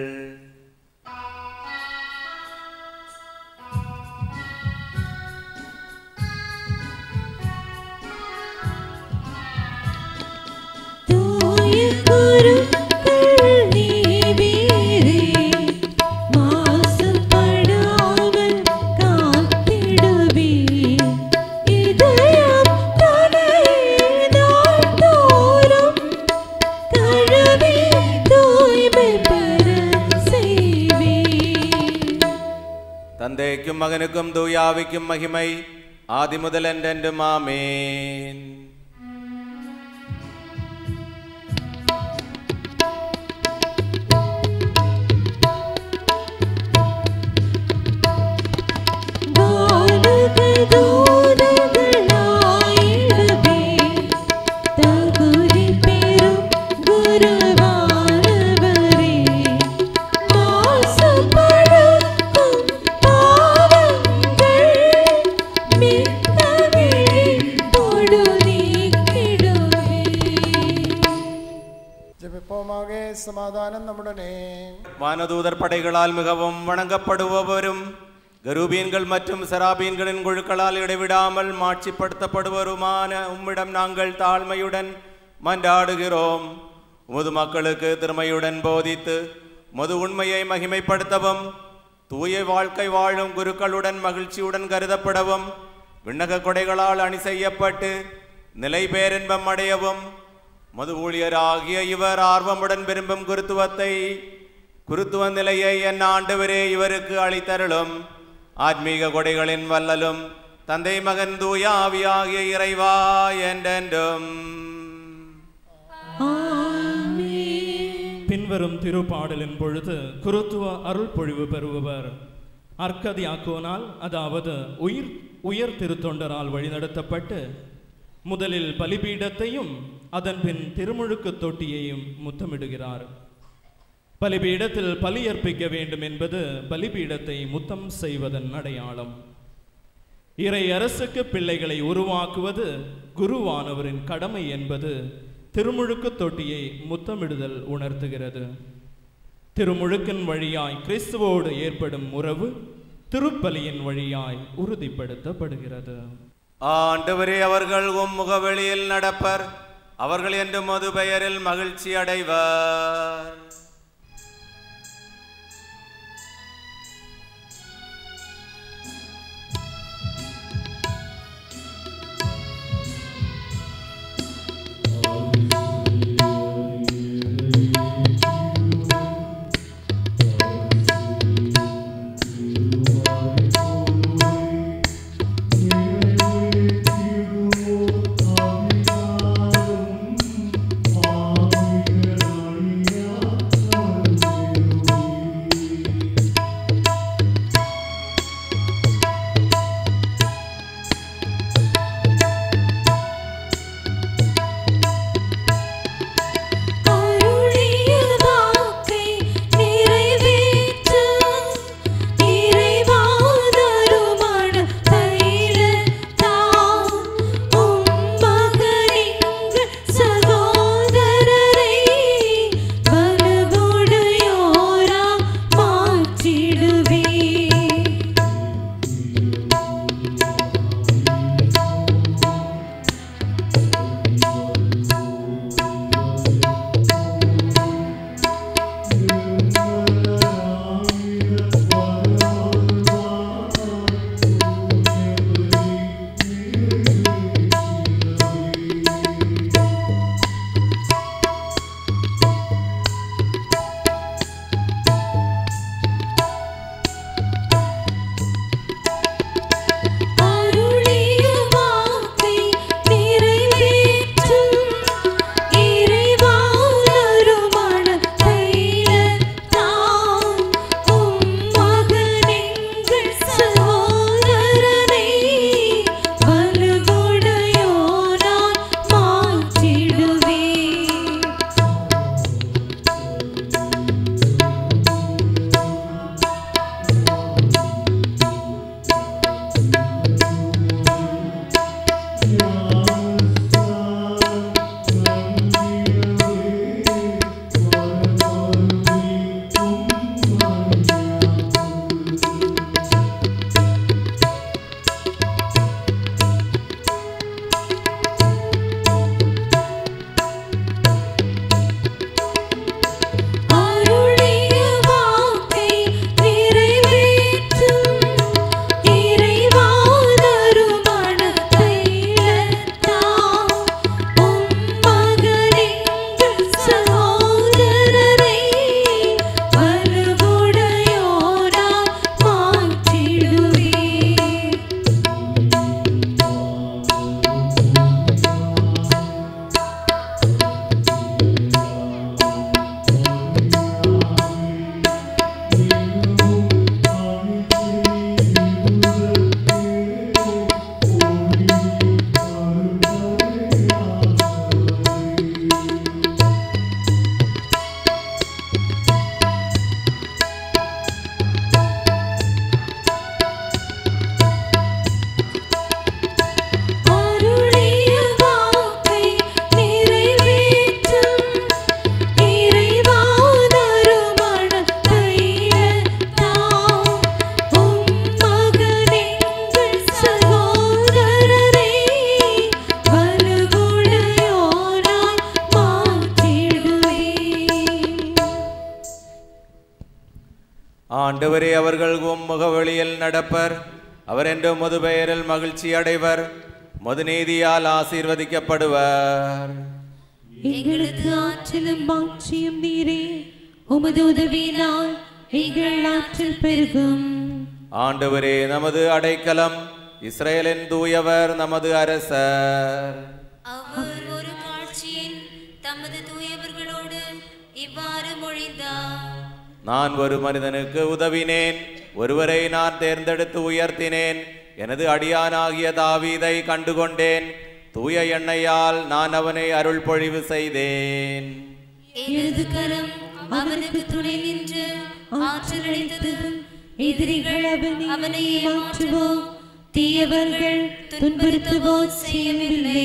தந்தைக்கும் மகனுக்கும் தூயாவிக்கும் மகிமை ஆதி முதல் என்றென்றும் ஆமென். சமாதானம் நம்முடனே. வானதூதர் படைகளால் மிகவும் வணங்கப்படுபவரும் கருபீன்கள் மற்றும் சராபீன்களின் குழுக்களால் இடைவிடாமல் மாட்சிப்படுத்தப்படுவருமான உம்மிடம் நாங்கள் தாழ்மையுடன் மன்றாடுகிறோம். உமது மக்களுக்கு திறமையுடன் போதித்து மது உண்மையை மகிமைப்படுத்தவும் தூய வாழ்க்கை வாழும் குருக்களுடன் மகிழ்ச்சியுடன் கருதப்படவும் விண்ணக கொடைகளால் அணி செய்யப்பட்டு நிலை பேரின்பம் அடையவும் மது ஊழியராகிய இவர் ஆர்வமுடன் விரும்பும் குருத்துவ நிலையை என் ஆண்டவரே இவருக்கு அளித்தருளும். ஆத்மீக கொடைகளின் வல்லலும் தந்தை மகன் தூய ஆவியாகிய இறைவா என்றென்றும். பின்வரும் திருப்பாடலின் பொழுது குருத்துவ அருள் பொழிவு பெறுபவர் அர்க்கதியாக்கோனால், அதாவது உயர் திருத்தொண்டரால் வழிநடத்தப்பட்டு முதலில் பலிபீடத்தையும் அதன் பின் திருமுழுக்கு தொட்டியையும் முத்தமிடுகிறார். பலிபீடத்தில் பலி அர்ப்பிக்க வேண்டும் என்பது பலிபீடத்தை முத்தம் செய்வதன் அடையாளம். இறை அரசுக்கு பிள்ளைகளை உருவாக்குவது குருவானவரின் கடமை என்பது திருமுழுக்கு தொட்டியை முத்தமிடுதல் உணர்த்துகிறது. திருமுழுக்கின் வழியாய் கிறிஸ்துவோடு ஏற்படும் உறவு திருப்பலியின் வழியாய் உறுதிப்படுத்தப்படுகிறது. ஆண்டவரே, அவர்கள் உம் முகவெளியில் நடப்பர், அவர்கள் என்று மது பெயரில் மகிழ்ச்சி அடைவர். Yeah. ஆண்டவரே, அவர்கள் உம் முகவழியில் நடப்பர். அவர் என்று முது பெயரில் மகிழ்ச்சி அடைவர். முது நீதியால் ஆசீர்வதிக்கப்படுவர். எங்களுக்கு ஆற்றலும் மாட்சியும் நீரே. உமது உதவியினால் எங்கள் ஆற்றல் பெருகும். ஆண்டவரே, நமது அடைக்கலம், இஸ்ரேலின் தூயவர், நமது அரசர். அவர் ஒரு காட்சியில் தமது தூயவர்களோடு இவ்வாறு மொழிந்தார். நான் ஒரு மனிதனுக்கு உதவினேன், ஒருவரை நான் தேர்ந்தெடுத்து உயர்த்தினேன். எனது அடியானாகிய தாவீதை கண்டுகொண்டேன். தூய எண்ணெயால் நான் அவனை அருள் பொழிவு செய்தேன். எனது கரம் அவனுக்கு துணை நின்று ஆற்றல் அளித்தது. எதிரிகள் அவனை ஏமாற்றுவோ தீயவர்கள் துன்புறுத்துவோ செய்யவில்லை.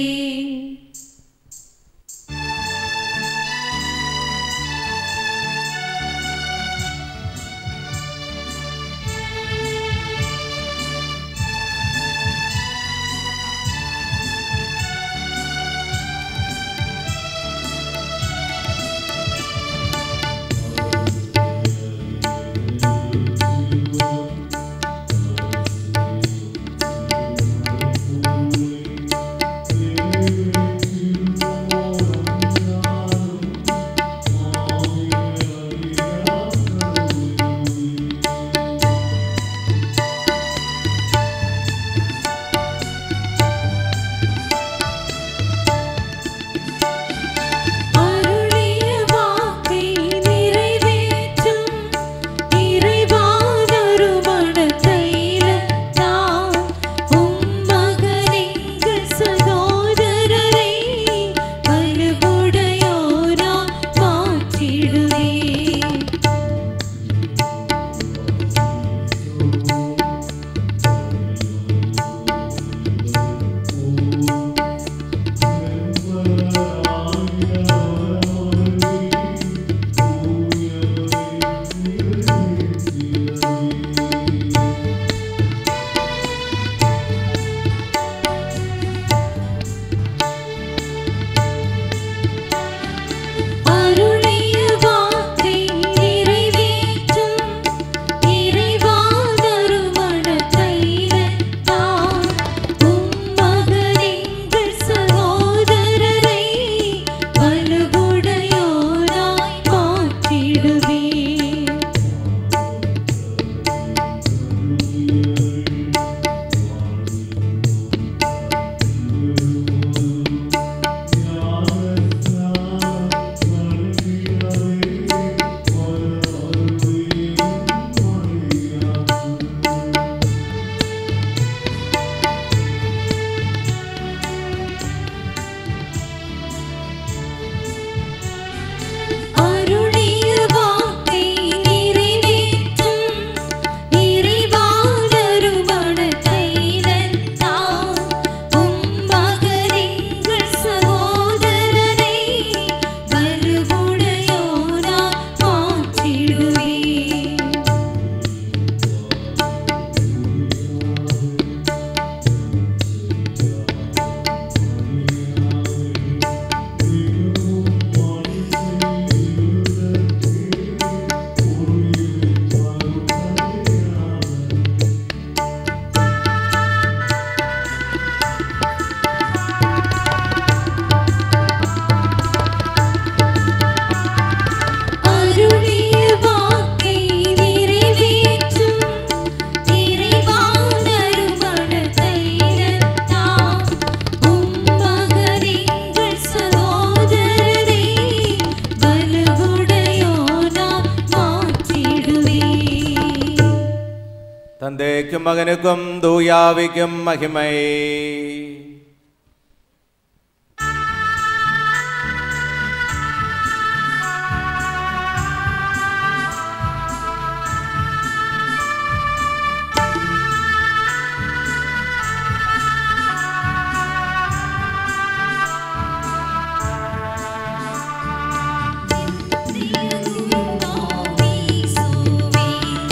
தந்தைக்கும் மகனுக்கும் தூயாவிக்கும் மகிமை.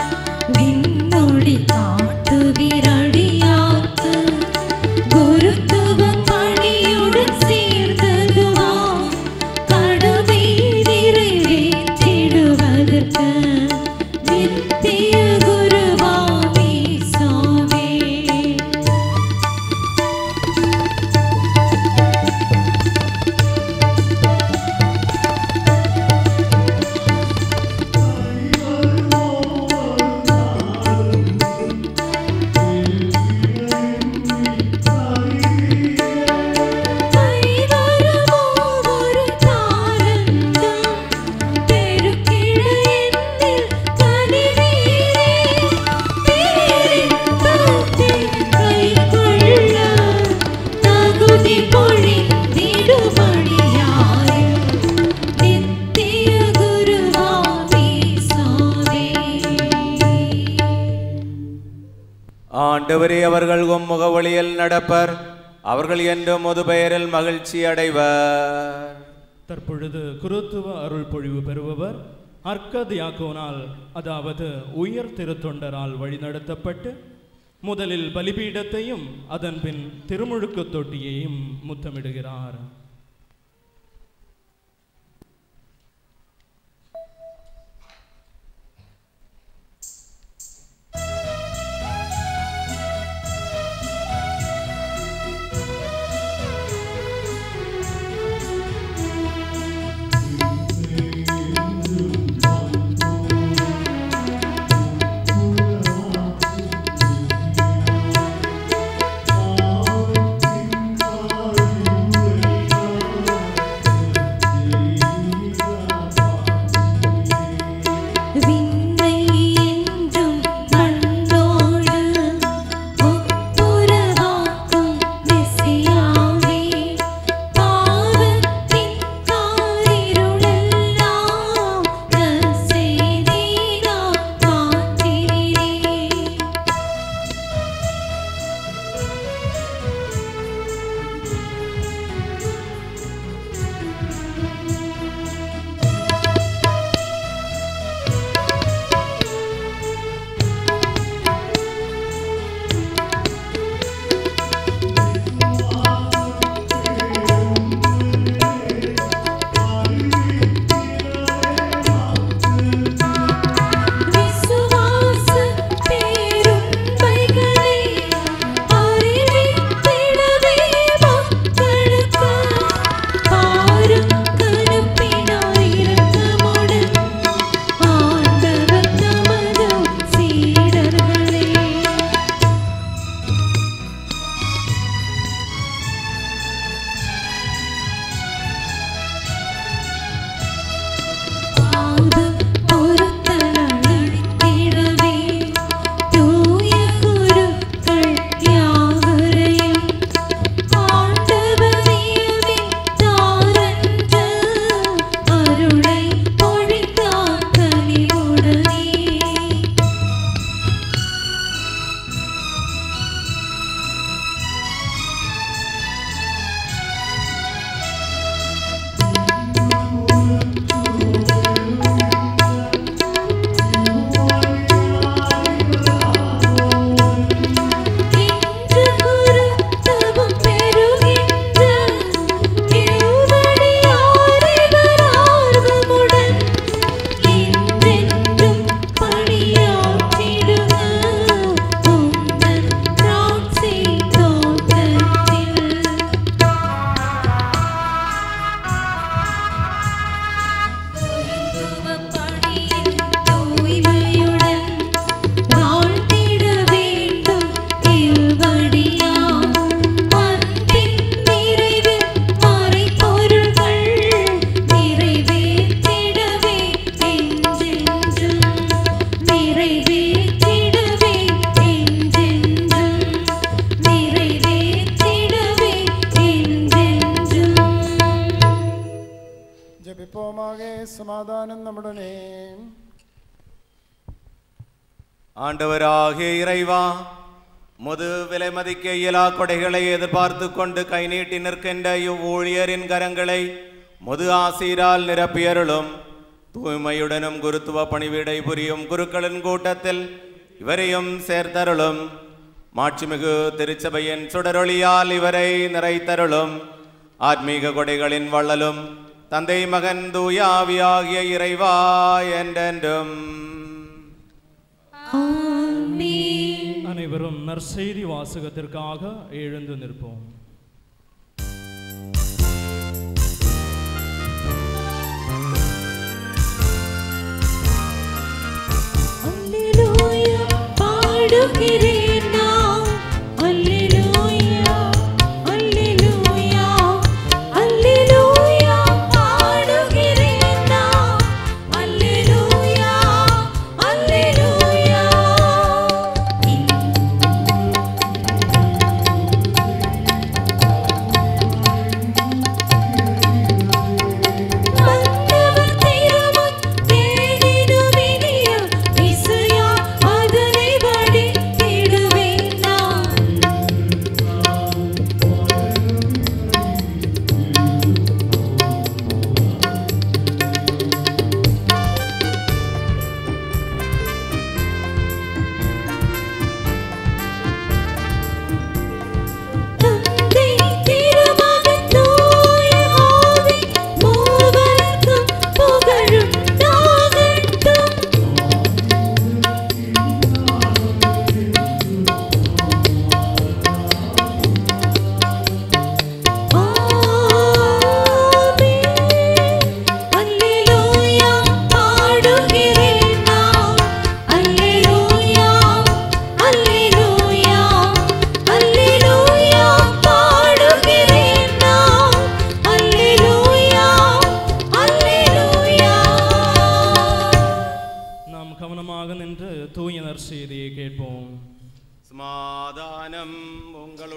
காட்டு விரடியாக்கு குருத்த ஆண்டவரே, அவர்கள் உம் முகவழியில் நடப்பர், அவர்கள் என்றும் முது பெயரில் மகிழ்ச்சி அடைவர். தற்பொழுது குருத்துவ அருள் பொழிவு பெறுபவர் அர்க்கதியாக்கோனால், அதாவது உயர் திருத்தொண்டரால் வழிநடத்தப்பட்டு முதலில் பலிபீடத்தையும் அதன் பின் திருமுழுக்கு தொட்டியையும் முத்தமிடுகிறார். சமாதானம் நம்முடனே. ஆண்டவராகிய இறைவா, முது விலை மதிக்க இயலா கொடைகளை எதிர்பார்த்து கொண்டு கை நீட்டி நிற்கின்ற இவ்வூழியரின் கரங்களை முது ஆசீரால் நிரப்பியருளும். தூய்மையுடனும் குருத்துவ பணிவிடை புரியும் குருக்களின் கூட்டத்தில் இவரையும் சேர்த்தருளும். மாட்சிமிகு திருச்சபையின் சுடரொளியால் இவரை நிறைத்தருளும். ஆத்மீக கொடைகளின் வள்ளலும் தந்தை மகன் தூய ஆவியாகிய இறைவா என்றென்றும். அனைவரும் நற்செய்தி வாசகத்திற்காக எழுந்து நிற்போம். அல்லேலூயா பாடுகிறேன் நான், அல்லேலூயா அல்லேலூயா அல்லேலூயா பாடுகிறேன் நான், அல்லேலூயா அல்லேலூயா. வந்தவர் திருமுன் தேடிடும் இனிய இசையா அதனை வடித்திடுவேன்.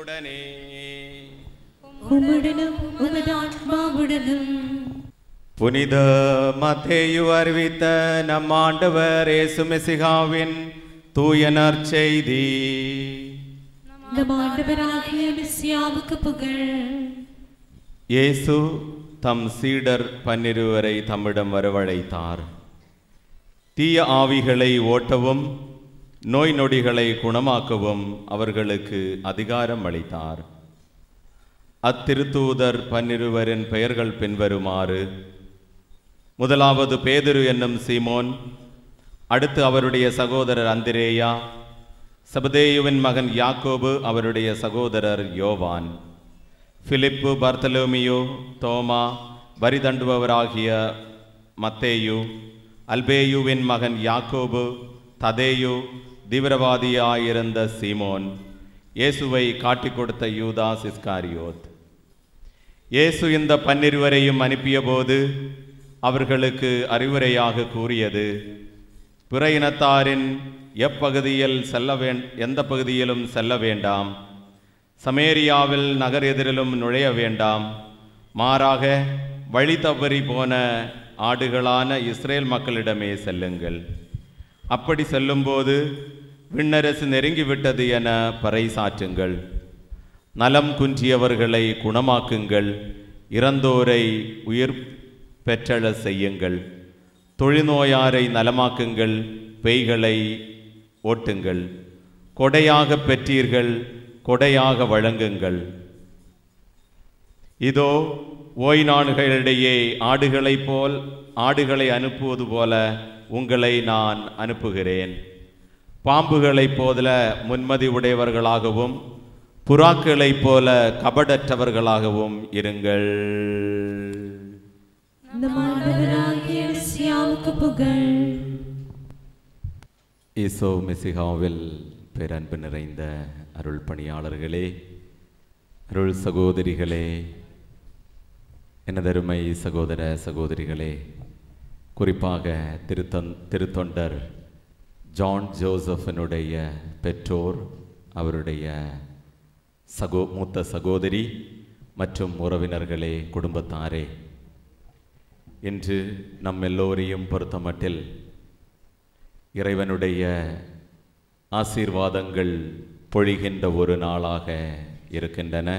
உம்முடனே. உம்முடனும் உமது ஆத்மாவுடனும். புனித மத்தேயு அறிவித்த நம் ஆண்டவர் இயேசு மெசிஹாவின் தூய நற்செய்தி. நம் ஆண்டவராகிய மெசியாவுக்கு புகழ். இயேசு தம் சீடர் 12 தம்மிடம் வரவழைத்தார். தீய ஆவிகளை ஓட்டவும் நோய் நொடிகளை குணமாக்கவும் அவர்களுக்கு அதிகாரம் அளித்தார். அத்திருத்தூதர் 12 பெயர்கள் பின்வருமாறு: முதலாவது பேதுரு என்னும் சீமோன், அடுத்து அவருடைய சகோதரர் அந்திரேயா, செபதேயுவின் மகன் யாக்கோபு, அவருடைய சகோதரர் யோவான், பிலிப்பு, பர்த்தலோமியோ, தோமா, வரி தண்டுபவராகிய மத்தேயு, அல்பேயுவின் மகன் யாக்கோபு, ததேயு, தீவிரவாதியாயிருந்த சீமோன், இயேசுவை காட்டிக் கொடுத்த யூதாஸ் இஸ்காரியோத். இயேசு இந்த 12 அனுப்பிய போது அவர்களுக்கு அறிவுரையாக கூறியது: பிற இனத்தாரின் எந்த பகுதியிலும் செல்ல வேண்டாம், சமேரியாவில் நகர் எதிரிலும் நுழைய வேண்டாம், மாறாக வழி தவறி போன ஆடுகளான இஸ்ரேல் மக்களிடமே செல்லுங்கள். அப்படி செல்லும்போது விண்ணரசு நெருங்கிவிட்டது என பறைசாற்றுங்கள். நலம் குன்றியவர்களை குணமாக்குங்கள், இறந்தோரை உயிர் பெற்றெழ செய்யுங்கள், தொழுநோயாரை நலமாக்குங்கள், பேய்களை ஓட்டுங்கள். கொடையாக பெற்றீர்கள், கொடையாக வழங்குங்கள். இதோ ஓய் நாடுகளிடையே ஆடுகளை அனுப்புவது போல உங்களை நான் அனுப்புகிறேன். பாம்புகளைப் போல முன்மதி உடையவர்களாகவும் புறாக்களைப் போல கபடற்றவர்களாகவும் இருங்கள். இயேசு மெசிஹாவில் பேரன்பு நிறைந்த அருள் பணியாளர்களே, அருள் சகோதரிகளே, எனதருமை சகோதர சகோதரிகளே, குறிப்பாக திருத்தொண்டர் ஜான் ஜோசஃபினுடைய பெற்றோர், அவருடைய மூத்த சகோதரி மற்றும் உறவினர்களே, குடும்பத்தாரே, இன்று நம் எல்லோரையும் பொறுத்தமட்டில் இறைவனுடைய ஆசீர்வாதங்கள் பொழிகின்ற ஒரு நாளாக இருக்கின்றன.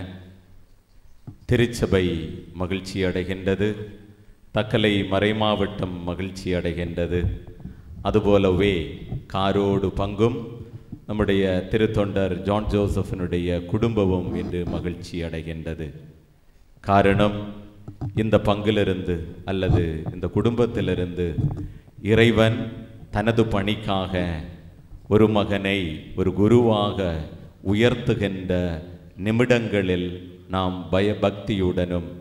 திருச்சபை மகிழ்ச்சி அடைகின்றது, தக்கலை மறைமாவட்டம் மகிழ்ச்சி அடைகின்றது. அதுபோலவே காரோடு பங்கும் நம்முடைய திருத்தொண்டர் ஜான் ஜோசஃபினுடைய குடும்பமும் இன்று மகிழ்ச்சி அடைகின்றது. காரணம், இந்த பங்கிலிருந்து அல்லது இந்த குடும்பத்திலிருந்து இறைவன் தனது பணிக்காக ஒரு மகனை ஒரு குருவாக உயர்த்துகின்ற நிமிடங்களில் நாம் பயபக்தியுடனும்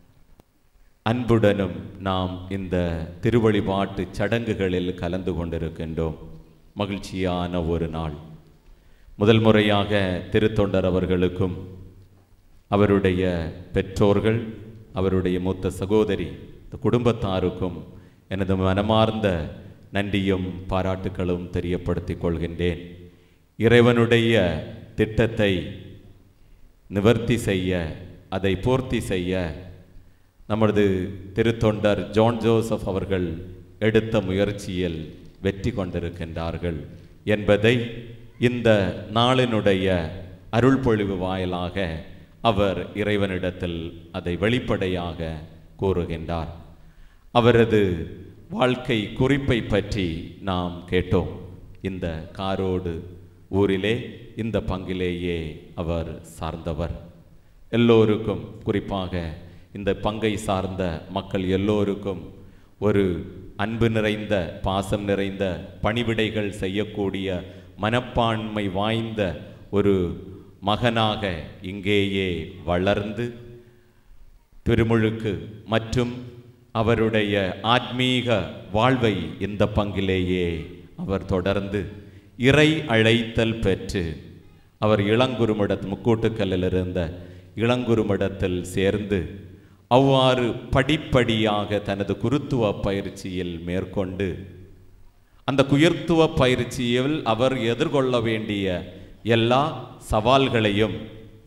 அன்புடனும் நாம் இந்த திருவழிபாட்டு சடங்குகளில் கலந்து கொண்டிருக்கின்றோம். மகிழ்ச்சியான ஒரு நாள். முதல் முறையாக திருத்தொண்டர் அவர்களுக்கும் அவருடைய பெற்றோர்கள், அவருடைய மூத்த சகோதரி, குடும்பத்தாருக்கும் எனது மனமார்ந்த நன்றியும் பாராட்டுக்களும் தெரியப்படுத்திக் கொள்கின்றேன். இறைவனுடைய திட்டத்தை நிவர்த்தி செய்ய, அதை பூர்த்தி செய்ய நமது திருத்தொண்டர் ஜான் ஜோசப் அவர்கள் எடுத்த முயற்சியில் வெற்றி கொண்டிருக்கின்றார்கள் என்பதை இந்த நாளினுடைய அருள் பொழிவு வாயிலாக அவர் இறைவனிடத்தில் அதை வெளிப்படையாக கூறுகின்றார். அவரது வாழ்க்கை குறிப்பை பற்றி நாம் கேட்டோம். இந்த காரோடு ஊரிலே, இந்த பங்கிலேயே அவர் சார்ந்தவர். எல்லோருக்கும், குறிப்பாக இந்த பங்கை சார்ந்த மக்கள் எல்லோருக்கும் ஒரு அன்பு நிறைந்த, பாசம் நிறைந்த, பணிவிடைகள் செய்யக்கூடிய மனப்பான்மை வாய்ந்த ஒரு மகனாக இங்கேயே வளர்ந்து திருமுழுக்கு மற்றும் அவருடைய ஆத்மீக வாழ்வை இந்த பங்கிலேயே அவர் தொடர்ந்து இறை அழைத்தல் பெற்று அவர் முக்கூட்டுக்கல்லில் இருந்த இளங்குருமடத்தில் சேர்ந்து அவ்வாறு படிப்படியாக தனது குருத்துவ பயிற்சியில் மேற்கொண்டு அந்த குயர்த்துவ பயிற்சியில் அவர் எதிர்கொள்ள வேண்டிய எல்லா சவால்களையும்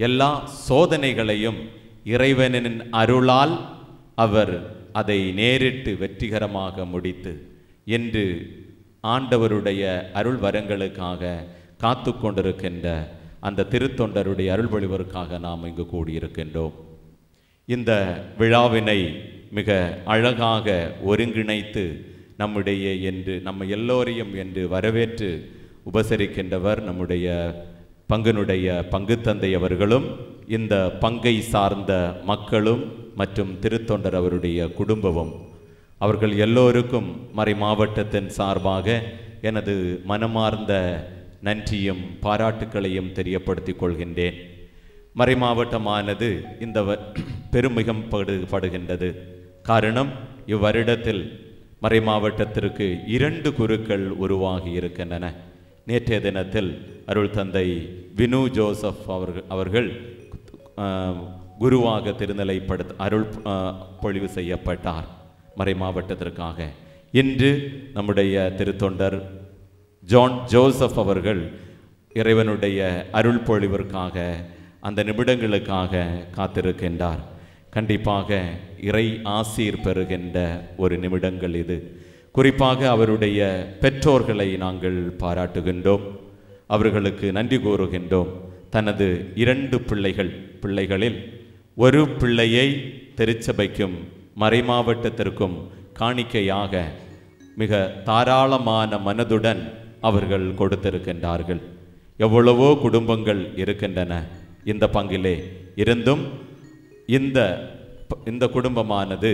எல்லா சோதனைகளையும் இறைவனின் அருளால் அவர் அதை நேரிட்டு வெற்றிகரமாக முடித்து இன்று ஆண்டவருடைய அருள் வரங்களுக்காக காத்து கொண்டிருக்கின்ற அந்த திருத்தொண்டருடைய அருள் பொழிவதற்காக நாம் இங்கு கூடியிருக்கின்றோம். இந்த விழாவினை மிக அழகாக ஒருங்கிணைத்து நம்முடைய என்று நம்ம எல்லோரையும் என்று வரவேற்று உபசரிக்கின்றவர் நம்முடைய பங்கினுடைய பங்கு தந்தை அவர்களும் இந்த பங்கை சார்ந்த மக்களும் மற்றும் திருத்தொண்டர் அவருடைய குடும்பமும். அவர்கள் எல்லோருக்கும் மறை மாவட்டத்தின் சார்பாக எனது மனமார்ந்த நன்றியும் பாராட்டுக்களையும் தெரியப்படுத்திக் கொள்கின்றேன். மறை மாவட்டமானது இந்த பெருமிகம் படுகின்றது. காரணம், இவ்வருடத்தில் மறை மாவட்டத்திற்கு 2 குருக்கள் உருவாகி இருக்கின்றன. நேற்றைய தினத்தில் அருள் தந்தை வினு ஜோசப் அவர்கள் குருவாக திருநிலைப்படுத்த அருள் பொழிவு செய்யப்பட்டார் மறை மாவட்டத்திற்காக. இன்று நம்முடைய திருத்தொண்டர் ஜான் ஜோசப் அவர்கள் இறைவனுடைய அருள் பொழிவிற்காக அந்த நிமிடங்களுக்காக காத்திருக்கின்றார். கண்டிப்பாக இறை ஆசீர் பெறுகின்ற ஒரு நிமிடங்கள் இது. குறிப்பாக அவருடைய பெற்றோர்களை நாங்கள் பாராட்டுகின்றோம், அவர்களுக்கு நன்றி கூறுகின்றோம். தனது 2 பிள்ளைகளில் ஒரு பிள்ளையை திருச்சபைக்கும் மறை மாவட்டத்திற்கும் காணிக்கையாக மிக தாராளமான மனதுடன் அவர்கள் கொடுத்திருக்கின்றார்கள். எவ்வளவோ குடும்பங்கள் இருக்கின்றன இந்த பங்கிலே இருந்தும் இந்த குடும்பமானது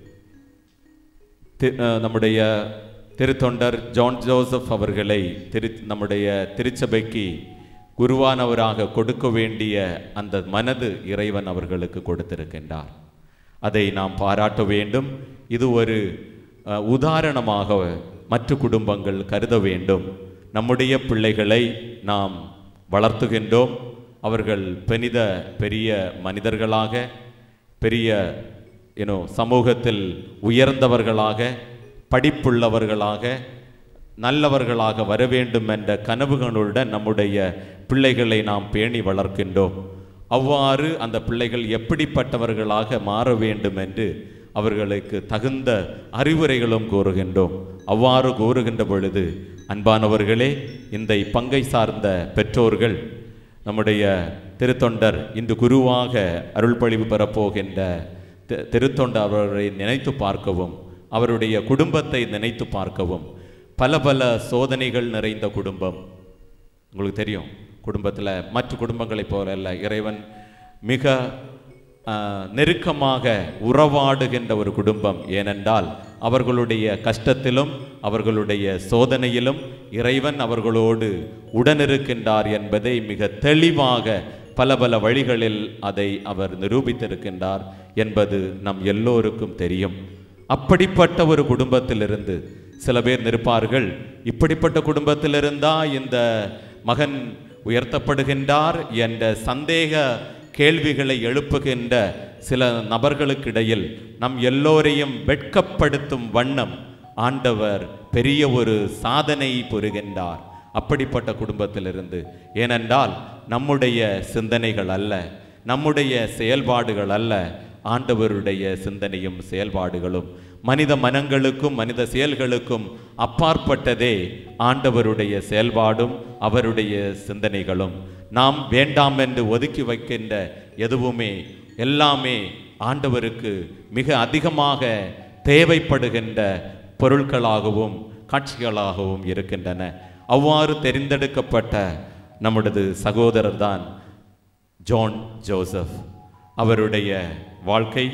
நம்முடைய திருத்தொண்டர் ஜான் ஜோசப் அவர்களை நம்முடைய திருச்சபைக்கு குருவானவராக கொடுக்க வேண்டிய அந்த மனது இறைவன் அவர்களுக்கு கொடுத்திருக்கின்றார். அதை நாம் பாராட்ட வேண்டும். இது ஒரு உதாரணமாக மற்ற குடும்பங்கள் கருத வேண்டும். நம்முடைய பிள்ளைகளை நாம் வளர்த்துகின்றோம். அவர்கள் பெரிய மனிதர்களாக, பெரிய சமூகத்தில் உயர்ந்தவர்களாக, படிப்புள்ளவர்களாக, நல்லவர்களாக வர வேண்டும் என்ற கனவுகளுடன் நம்முடைய பிள்ளைகளை நாம் பேணி வளர்க்கின்றோம். அவ்வாறு அந்த பிள்ளைகள் எப்படிப்பட்டவர்களாக மாற வேண்டும் என்று அவர்களுக்கு தகுந்த அறிவுரைகளும் கூறுகின்றோம். அவ்வாறு கூறுகின்ற பொழுது அன்பானவர்களே, இந்த பங்கை சார்ந்த பெற்றோர்கள் நம்முடைய திருத்தொண்டர் இன்று குருவாக அருள்பொழிவு பெறப்போகின்ற திருத்தொண்டர் அவரை நினைத்து பார்க்கவும், அவருடைய குடும்பத்தை நினைத்து பார்க்கவும். பல சோதனைகள் நிறைந்த குடும்பம். உங்களுக்கு தெரியும், குடும்பத்தில் மற்ற குடும்பங்களைப் போல அல்ல, இறைவன் மிக நெருக்கமாக உறவாடுகின்ற ஒரு குடும்பம். ஏனென்றால் அவர்களுடைய கஷ்டத்திலும் அவர்களுடைய சோதனையிலும் இறைவன் அவர்களோடு உடனிருக்கின்றார் என்பதை மிக தெளிவாக பல வழிகளில் அதை அவர் நிரூபித்திருக்கின்றார் என்பது நம் எல்லோருக்கும் தெரியும். அப்படிப்பட்ட ஒரு குடும்பத்திலிருந்து சில பேர் நிற்பார்கள், இப்படிப்பட்ட குடும்பத்திலிருந்தா இந்த மகன் உயர்த்தப்படுகின்றார் என்ற சந்தேக கேள்விகளை எழுப்புகின்ற சில நபர்களுக்கிடையில் நம் எல்லோரையும் வெட்கப்படுத்தும் வண்ணம் ஆண்டவர் பெரிய ஒரு சாதனை புரிகின்றார் அப்படிப்பட்ட குடும்பத்திலிருந்து. ஏனென்றால் நம்முடைய சிந்தனைகள் அல்ல, நம்முடைய செயல்பாடுகள் அல்ல, ஆண்டவருடைய சிந்தனையும் செயல்பாடுகளும் மனித மனங்களுக்கும் மனித செயல்களுக்கும் அப்பாற்பட்டதே ஆண்டவருடைய செயல்பாடும் அவருடைய சிந்தனைகளும். நாம் வேண்டாம் என்று ஒதுக்கி வைக்கின்ற எதுவுமே எல்லாமே ஆண்டவருக்கு மிக அதிகமாக தேவைப்படுகின்ற பொருட்களாகவும் காட்சிகளாகவும் இருக்கின்றன. அவ்வாறு தெரிந்தெடுக்கப்பட்ட நம்முடைய சகோதரர் தான் ஜான் ஜோசப். அவருடைய வாழ்க்கை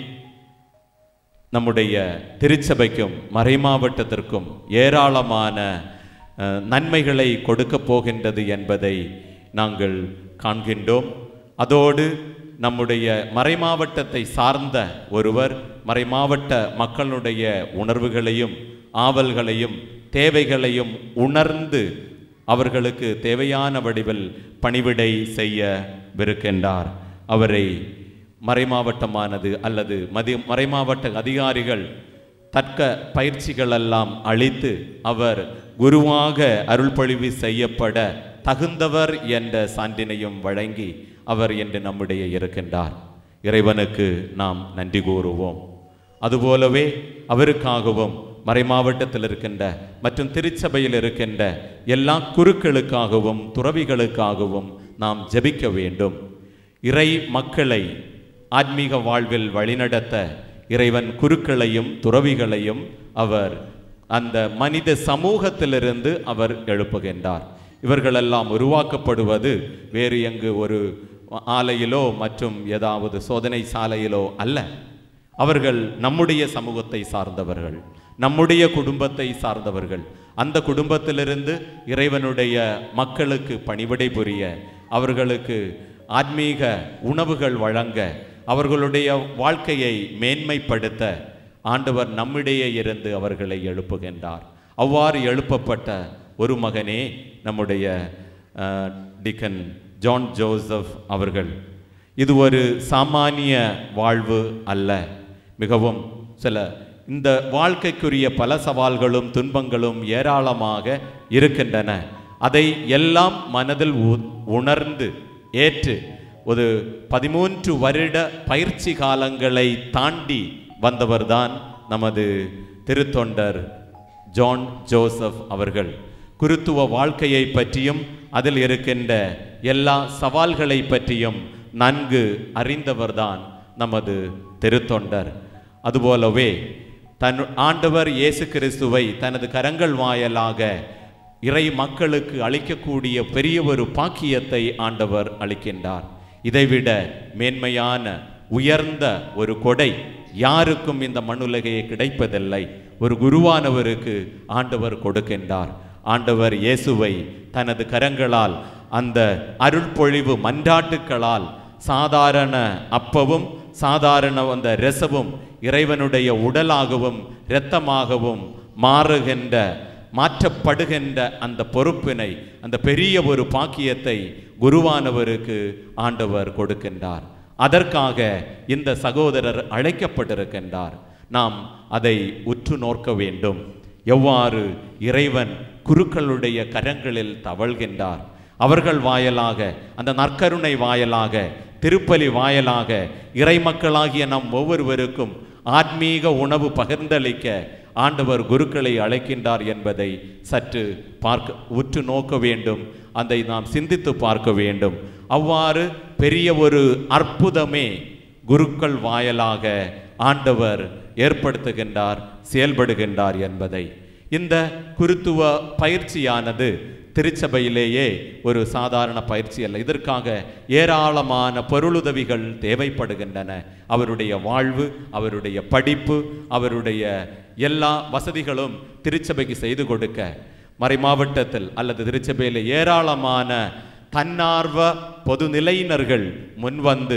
நம்முடைய திருச்சபைக்கும் மறைமாவட்டத்திற்கும் ஏராளமான நன்மைகளை கொடுக்க போகின்றது என்பதை நாங்கள் காண்கின்றோம். அதோடு நம்முடைய மறைமாவட்டத்தை சார்ந்த ஒருவர் மறைமாவட்ட மக்களுடைய உணர்வுகளையும் ஆவல்களையும் தேவைகளையும் உணர்ந்து அவர்களுக்கு தேவையான வடிவில் பணிவிடை செய்யவிருக்கின்றார். அவரை மறைமாவட்டமானது அல்லது மறைமாவட்ட அதிகாரிகள் தக்க பயிற்சிகளெல்லாம் அளித்து அவர் குருவாக அருள்பொழிவு செய்யப்பட தகுந்தவர் என்ற சான்றினையும் வழங்கி அவர் என்று நம்முடைய இருக்கின்றார். இறைவனுக்கு நாம் நன்றி கூறுவோம். அதுபோலவே அவருக்காகவும் மறைமாவட்டத்தில் இருக்கின்ற மற்றும் திருச்சபையில் இருக்கின்ற எல்லா குருக்களுக்காகவும் துறவிகளுக்காகவும் நாம் ஜெபிக்க வேண்டும். இறை மக்களை ஆன்மீக வாழ்வில் வழிநடத்த இறைவன் குருக்களையும் துறவிகளையும் அவர் அந்த மனித சமூகத்திலிருந்து அவர் எழுப்புகின்றார். இவர்களெல்லாம் உருவாக்கப்படுவது வேறு எங்கு ஒரு ஆலையிலோ மற்றும் ஏதாவது சோதனை சாலையிலோ அல்ல. அவர்கள் நம்முடைய சமூகத்தை சார்ந்தவர்கள், நம்முடைய குடும்பத்தை சார்ந்தவர்கள். அந்த குடும்பத்திலிருந்து இறைவனுடைய மக்களுக்கு பணிவிடை புரிய, அவர்களுக்கு ஆன்மீக உணவுகள் வழங்க, அவர்களுடைய வாழ்க்கையை மேன்மைப்படுத்த ஆண்டவர் நம்மிடையே இருந்து அவர்களை எழுப்புகின்றார். அவ்வாறு எழுப்பப்பட்ட ஒரு மகனே நம்முடைய டிக்கன் ஜான் ஜோசப் அவர்கள். இது ஒரு சாமானிய வாழ்வு அல்ல. மிகவும் இந்த வாழ்க்கைக்குரிய பல சவால்களும் துன்பங்களும் ஏராளமாக இருக்கின்றன. அதை எல்லாம் மனதில் உணர்ந்து ஏற்று ஒரு 13 வருட பயிற்சி காலங்களை தாண்டி வந்தவர்தான் நமது திருத்தொண்டர் ஜான் ஜோசப் அவர்கள். குருத்துவ வாழ்க்கையை பற்றியும் அதில் இருக்கின்ற எல்லா சவால்களை பற்றியும் நன்கு அறிந்தவர்தான் நமது திருத்தொண்டர். அதுபோலவே ஆண்டவர் இயேசு கிறிஸ்துவை தனது கரங்கள் வாயிலாக இறை மக்களுக்கு அளிக்கக்கூடிய பெரிய ஒரு பாக்கியத்தை ஆண்டவர் அளிக்கின்றார். இதைவிட மேன்மையான உயர்ந்த ஒரு கொடை யாருக்கும் இந்த மண்ணுலகையே கிடைப்பதில்லை. ஒரு குருவானவருக்கு ஆண்டவர் கொடுக்கின்றார். ஆண்டவர் இயேசுவை தனது கரங்களால் அந்த அருள்பொழிவு மன்றாட்டுக்களால் சாதாரண அப்பவும் சாதாரண அந்த இரசமும் இறைவனுடைய உடலாகவும் இரத்தமாகவும் மாற்றப்படுகின்ற அந்த பொறுப்பினை, அந்த பெரிய ஒரு பாக்கியத்தை குருவானவருக்கு ஆண்டவர் கொடுக்கின்றார். அதற்காக இந்த சகோதரர் அழைக்கப்பட்டிருக்கின்றார். நாம் அதை உற்று நோக்க வேண்டும். எவ்வாறு இறைவன் குருக்களுடைய கரங்களில் தவழ்கின்றார். அவர்கள் வாயிலாக, அந்த நற்கருணை வாயிலாக, திருப்பலி வாயிலாக இறை மக்களாகிய நம் ஒவ்வொருவருக்கும் ஆன்மீக உணவு பகிர்ந்தளிக்க ஆண்டவர் குருக்களை அழைக்கின்றார் என்பதை சற்று உற்று நோக்க வேண்டும். அதை நாம் சிந்தித்து பார்க்க வேண்டும். அவ்வாறு பெரிய ஒரு அற்புதமே குருக்கள் வாயிலாக ஆண்டவர் ஏற்படுத்துகின்றார், செயல்படுகின்றார் என்பதை. இந்த குருத்துவ பயிற்சியானது திருச்சபையிலேயே ஒரு சாதாரண பயிற்சி அல்ல. இதற்காக ஏராளமான பொருளுதவிகள் தேவைப்படுகின்றன. அவருடைய வாழ்வு, அவருடைய படிப்பு, அவருடைய எல்லா வசதிகளும் திருச்சபைக்கு செய்து கொடுக்க மறைமாவட்டத்தில் அல்லது திருச்சபையில் ஏராளமான தன்னார்வ பொதுநிலையினர்கள் முன்வந்து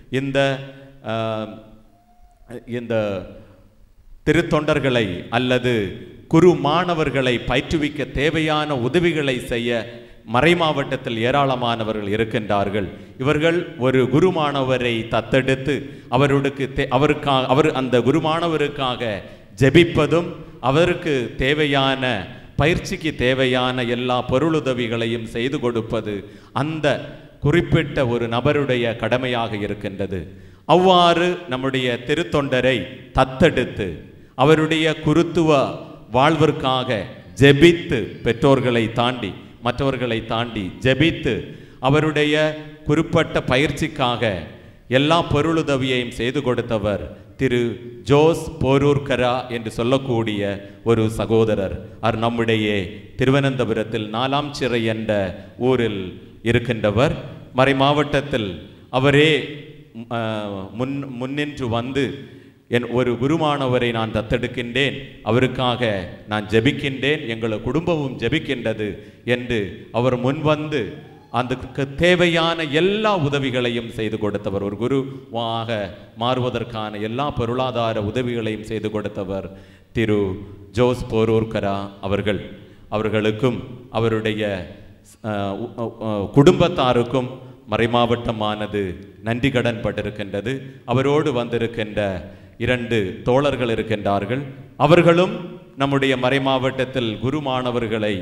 இந்த திருத்தொண்டர்களை அல்லது குரு மாணவர்களை பயிற்றுவிக்க தேவையான உதவிகளை செய்ய மறைமாவட்டத்தில் ஏராளமானவர்கள் இருக்கின்றார்கள். இவர்கள் ஒரு குரு மாணவரை தத்தெடுத்து அவர் அந்த குரு மாணவருக்காக ஜெபிப்பதும், அவருக்கு தேவையான பயிற்சிக்கு தேவையான எல்லா பொருளுதவிகளையும் செய்து கொடுப்பது அந்த குறிப்பிட்ட ஒரு நபருடைய கடமையாக இருக்கின்றது. அவ்வாறு நம்முடைய திருத்தொண்டரை தத்தெடுத்து அவருடைய குருத்துவ வாழ்விற்காக ஜெபித்து, பெற்றோர்களை தாண்டி மற்றவர்களை தாண்டி ஜெபித்து அவருடைய குறிப்பிட்ட பயிற்சிக்காக எல்லா பொருளுதவியையும் செய்து கொடுத்தவர் திரு ஜோஸ் போரூர்கரா என்று சொல்லக்கூடிய ஒரு சகோதரர். அவர் நம்முடைய திருவனந்தபுரத்தில் 4ஆம் சிறை என்ற ஊரில் இருக்கின்றவர். மறைமாவட்டத்தில் அவரே முன்னின்று வந்து ஒரு குருமானவரை நான் தத்தெடுக்கின்றேன், அவருக்காக நான் ஜெபிக்கின்றேன், எங்கள் குடும்பமும் ஜெபிக்கின்றது என்று அவர் முன்வந்து அதுக்கு தேவையான எல்லா உதவிகளையும் செய்து கொடுத்தவர். ஒரு குருவாக மாறுவதற்கான எல்லா பொருளாதார உதவிகளையும் செய்து கொடுத்தவர் திரு ஜோஸ் போரூர்கரா அவர்கள். அவர்களுக்கும் அவருடைய குடும்பத்தாருக்கும் மறைமாவட்டமானது நன்றி கடன் பட்டிருக்கின்றது. அவரோடு வந்திருக்கின்ற 2 தோழர்கள் இருக்கின்றார்கள். அவர்களும் நம்முடைய மறைமாவட்டத்தில் குரு மாணவர்களை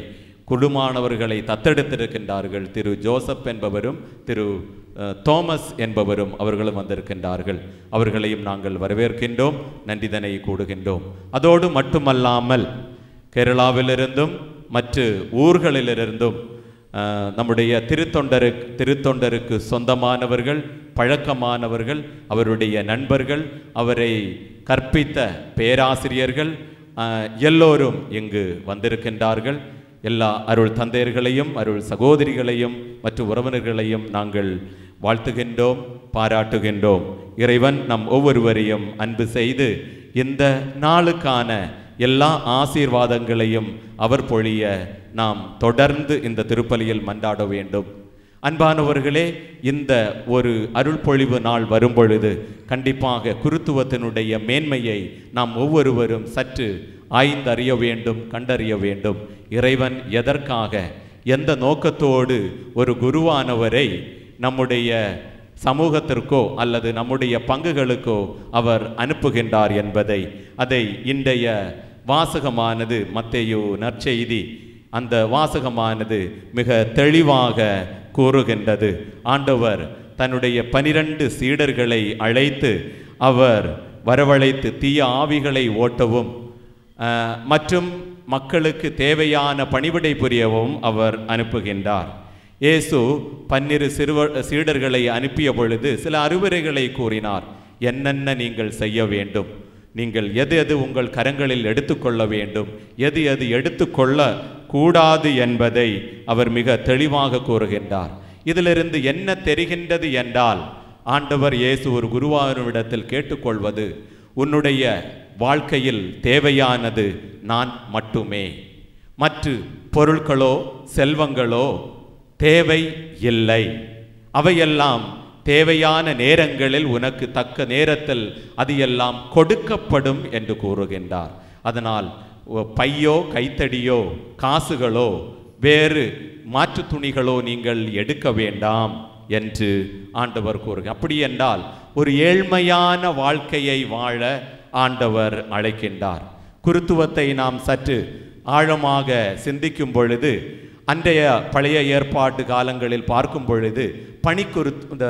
குடும்பமானவர்களை தத்தெடுத்திருக்கின்றார்கள். திரு ஜோசப் என்பவரும் திரு தோமஸ் என்பவரும் அவர்களும் வந்திருக்கின்றார்கள். அவர்களையும் நாங்கள் வரவேற்கின்றோம், நன்றிதனை கூடுகின்றோம். அதோடு மட்டுமல்லாமல் கேரளாவிலிருந்தும் மற்ற ஊர்களிலிருந்தும் நம்முடைய திருத்தொண்டருக்கு சொந்தமானவர்கள், பழக்கமானவர்கள், அவருடைய நண்பர்கள், அவரை கற்பித்த பேராசிரியர்கள் எல்லோரும் இங்கு வந்திருக்கின்றார்கள். எல்லா அருள் தந்தையர்களையும் அருள் சகோதரிகளையும் மற்ற உறவினர்களையும் நாங்கள் வாழ்த்துகின்றோம், பாராட்டுகின்றோம். இறைவன் நம் ஒவ்வொருவரையும் அன்பு செய்து இந்த நாளுக்கான எல்லா ஆசீர்வாதங்களையும் அவர் பொழிய நாம் தொடர்ந்து இந்த திருப்பலியில் மன்றாட வேண்டும். அன்பானவர்களே, இந்த ஒரு அருள் பொழிவு நாள் வரும் பொழுது கண்டிப்பாக குருத்துவத்தினுடைய மேன்மையை நாம் ஒவ்வொருவரும் சற்று ஆய்ந்தறிய வேண்டும், கண்டறிய வேண்டும். இறைவன் எதற்காக, எந்த நோக்கத்தோடு ஒரு குருவானவரை நம்முடைய சமூகத்திற்கோ அல்லது நம்முடைய பங்குகளுக்கோ அவர் அனுப்புகின்றார் என்பதை, அதை இன்றைய வாசகமானது மத்தேயு நற்செய்தி அந்த வாசகமானது மிக தெளிவாக கூறுகின்றது. ஆண்டவர் தன்னுடைய 12 சீடர்களை அழைத்து அவர் வரவழைத்து தீய ஆவிகளை ஓட்டவும் மற்றும் மக்களுக்கு தேவையான பணிவிடை புரியவும் அவர் அனுப்புகின்றார். இயேசு 12 சீடர்களை அனுப்பிய பொழுது சில அறிவுரைகளை கூறினார். என்னென்ன நீங்கள் செய்ய வேண்டும், நீங்கள் எது எது உங்கள் கரங்களில் எடுத்துக்கொள்ள வேண்டும், எது எது எடுத்துக்கொள்ள கூடாது என்பதை அவர் மிக தெளிவாக கூறுகின்றார். இதிலிருந்து என்ன தெரிகின்றது என்றால், ஆண்டவர் இயேசு ஒரு குருவானிடத்தில் கேட்டுக்கொள்வது, உன்னுடைய வாழ்க்கையில் தேவையானது நான் மட்டுமே, மற்ற பொருட்களோ செல்வங்களோ தேவை இல்லை, அவையெல்லாம் தேவையான நேரங்களில் உனக்கு தக்க நேரத்தில் அது எல்லாம் கொடுக்கப்படும் என்று கூறுகின்றார். அதனால் பையோ கைத்தடியோ காசுகளோ வேறு மாற்று துணிகளோ நீங்கள் எடுக்க வேண்டாம் என்று ஆண்டவர் கூறுகிறார். அப்படி என்றால் ஒரு ஏழ்மையான வாழ்க்கையை வாழ ஆண்டவர் அழைக்கின்றார். குருத்துவத்தை நாம் சற்று ஆழமாக சிந்திக்கும் பொழுது, அன்றைய பழைய ஏற்பாட்டு காலங்களில் பார்க்கும் பொழுது இந்த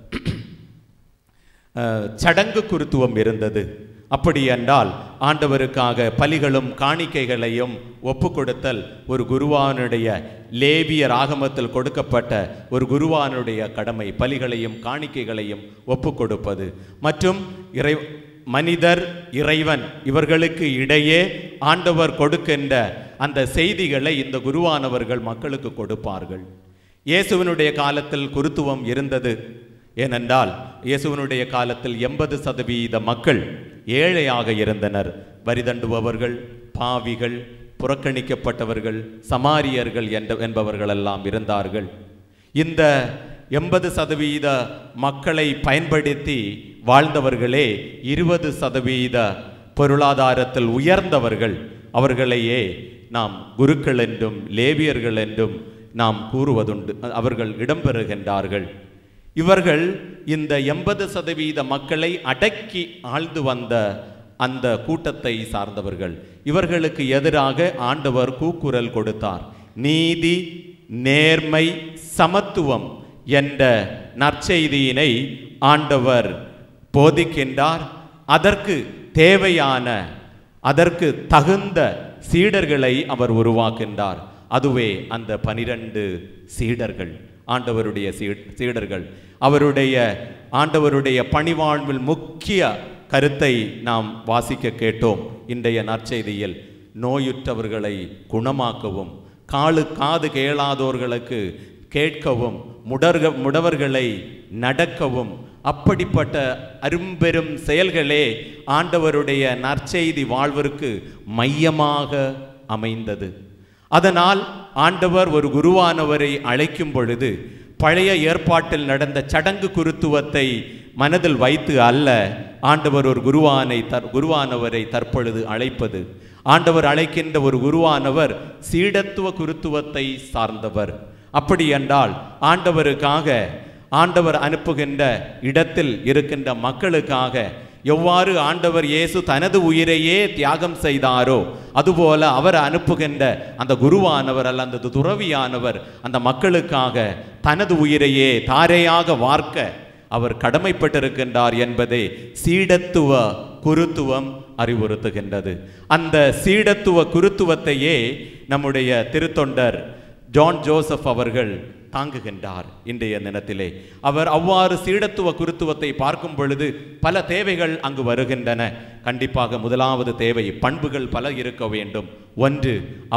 சடங்கு குருத்துவம் இருந்தது. அப்படி என்றால் ஆண்டவருக்காக பலிகளும் காணிக்கைகளையும் ஒப்பு கொடுத்தல் ஒரு குருவானுடைய லேவியர் ஆகமத்தில் கொடுக்கப்பட்ட ஒரு குருவானுடைய கடமை. பலிகளையும் காணிக்கைகளையும் ஒப்பு கொடுப்பது மற்றும் மனிதர் இறைவன் இவர்களுக்கு இடையே ஆண்டவர் கொடுக்கின்ற அந்த செய்திகளை இந்த குருவானவர்கள் மக்களுக்கு கொடுப்பார்கள். இயேசுவினுடைய காலத்தில் குருத்துவம் இருந்தது. ஏனென்றால் இயேசுவினுடைய காலத்தில் 80% மக்கள் ஏழையாக இருந்தனர். வரிதண்டுபவர்கள், பாவிகள், புறக்கணிக்கப்பட்டவர்கள், சமாரியர்கள் என்பவர்களெல்லாம் இருந்தார்கள். இந்த 80% மக்களை பயன்படுத்தி வாழ்ந்தவர்களே 20% பொருளாதாரத்தில் உயர்ந்தவர்கள். அவர்களையே நாம் குருக்கள் என்றும் லேவியர்கள் என்றும் நாம் கூறுவதுண்டு. அவர்கள் இடம்பெறுகின்றார்கள். இவர்கள் இந்த 80% மக்களை அடக்கி ஆழ்ந்து வந்த அந்த கூட்டத்தை சார்ந்தவர்கள். இவர்களுக்கு எதிராக ஆண்டவர் கூக்குரல் கொடுத்தார். நீதி, நேர்மை, சமத்துவம் என்ற நற்செய்தியினை ஆண்டவர் போதிக்கின்றார். அதற்கு தேவையான, அதற்கு தகுந்த சீடர்களை அவர் உருவாக்கின்றார். அதுவே அந்த 12 சீடர்கள், ஆண்டவருடைய சீடர்கள். ஆண்டவருடைய பணிவாழ்வில் முக்கிய கருத்தை நாம் வாசிக்க கேட்டோம். இன்றைய நற்செய்தியில் நோயுற்றவர்களை குணமாக்கவும், காது கேளாதோர்களுக்கு கேட்கவும், முடவர்களை நடக்கவும், அப்படிப்பட்ட அரும்பெரும் செயல்களே ஆண்டவருடைய நற்செய்தி வாழ்விற்கு மையமாக அமைந்தது. அதனால் ஆண்டவர் ஒரு குருவானவரை அழைக்கும் பொழுது பழைய ஏற்பாட்டில் நடந்த சடங்கு குருத்துவத்தை மனதில் வைத்து அல்ல, ஆண்டவர் ஒரு குருவானவரை தற்பொழுது அழைப்பது. ஆண்டவர் அழைக்கின்ற ஒரு குருவானவர் சீடத்துவ குருத்துவத்தை சார்ந்தவர். அப்படி என்றால் ஆண்டவருக்காக, ஆண்டவர் அனுப்புகின்ற இடத்தில் இருக்கின்ற மக்களுக்காக எவ்வாறு ஆண்டவர் இயேசு தனது உயிரையே தியாகம் செய்தாரோ அதுபோல அவர் அனுப்புகின்ற அந்த குருவானவர் அல்ல அந்த துறவியானவர் அந்த மக்களுக்காக தனது உயிரையே தாரையாக வார்க்க அவர் கடமைப்பட்டிருக்கின்றார் என்பதை சீடத்துவ குருத்துவம் அறிவுறுத்துகின்றது. அந்த சீடத்துவ குருத்துவத்தையே நம்முடைய திருத்தொண்டர் ஜான் ஜோசப் அவர்கள் தாங்குகின்றார். இன்றைய தினத்திலே அவர் அவ்வாறு சீடத்துவ குருத்துவத்தை பார்க்கும் பொழுது பல தேவைகள் அங்கு வருகின்றன. கண்டிப்பாக முதலாவது தேவை பண்புகள் பல இருக்க வேண்டும். ஒன்று,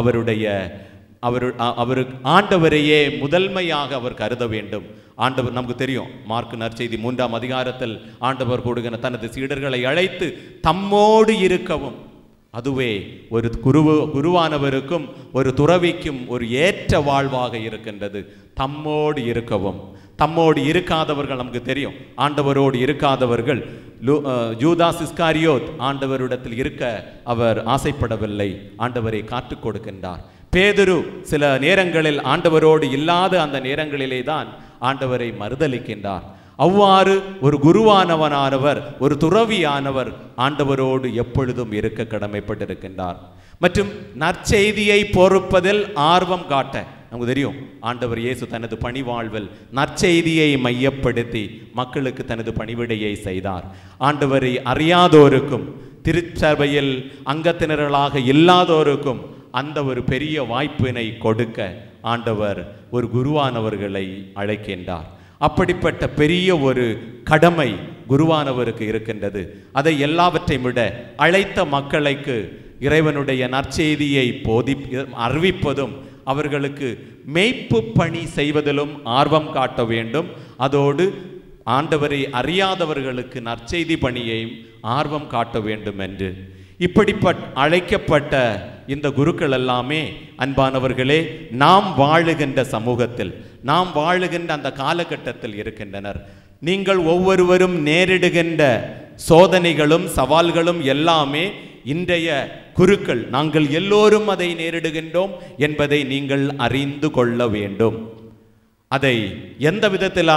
அவருக்கு ஆண்டவரையே முதன்மையாக அவர் கருத வேண்டும். ஆண்டவர் நமக்கு தெரியும், மார்க் நற்செய்தி 3ஆம் அதிகாரத்தில் ஆண்டவர் கூடுகிற தனது சீடர்களை அழைத்து தம்மோடு இருக்கவும், அதுவே ஒரு குருவானவருக்கும் ஒரு துறவிக்கும் ஒரு ஏற்ற வாழ்வாக இருக்கின்றது. தம்மோடு இருக்கவும். தம்மோடு இருக்காதவர்கள் நமக்கு தெரியும், ஆண்டவரோடு இருக்காதவர்கள். யூதாஸ் இஸ்காரியோத் ஆண்டவரிடத்தில் இருக்க அவர் ஆசைப்படவில்லை, ஆண்டவரை காத்துக் கொடுக்கின்றார். பேதுரு சில நேரங்களில் ஆண்டவரோடு இல்லாத அந்த நேரங்களிலே தான் ஆண்டவரை மறுதலிக்கின்றார். அவ்வாறு ஒரு குருவானவனானவர் ஒரு துறவியானவர் ஆண்டவரோடு எப்பொழுதும் இருக்க கடமைப்பட்டிருக்கின்றார். மற்றும் நற்செய்தியை பொறுப்பதில் ஆர்வம் காட்ட நமக்கு தெரியும், ஆண்டவர் இயேசு தனது பணிவாழ்வில் நற்செய்தியை மையப்படுத்தி மக்களுக்கு தனது பணிவிடையை செய்தார். ஆண்டவரை அறியாதோருக்கும் திருச்சபையில் அங்கத்தினர்களாக இல்லாதோருக்கும் அந்த ஒரு பெரிய வாய்ப்பினை கொடுக்க ஆண்டவர் ஒரு குருவானவர்களை அழைக்கின்றார். அப்படிப்பட்ட பெரிய ஒரு கடமை குருவானவருக்கு இருக்கின்றது. அதை எல்லாவற்றையும் விட அழைத்த மக்களுக்கு இறைவனுடைய நற்செய்தியை அறிவிப்பதும் அவர்களுக்கு மேய்ப்பு பணி செய்வதிலும் ஆர்வம் காட்ட வேண்டும். அதோடு ஆண்டவரை அறியாதவர்களுக்கு நற்செய்தி பணியையும் ஆர்வம் காட்ட வேண்டும் என்று இப்படிப்பட்ட அழைக்கப்பட்ட இந்த குருக்கள் எல்லாமே அன்பானவர்களே நாம் வாழுகின்ற சமூகத்தில், நாம் வாழுகின்ற அந்த காலகட்டத்தில் இருக்கின்றனர். நீங்கள் ஒவ்வொருவரும் நேரிடுகின்ற சோதனைகளும் சவால்களும் எல்லாமே இன்றைய குருக்கள், நாங்கள் எல்லோரும் அதை நேரிடுகின்றோம் என்பதை நீங்கள் அறிந்து கொள்ள வேண்டும். அதை எந்த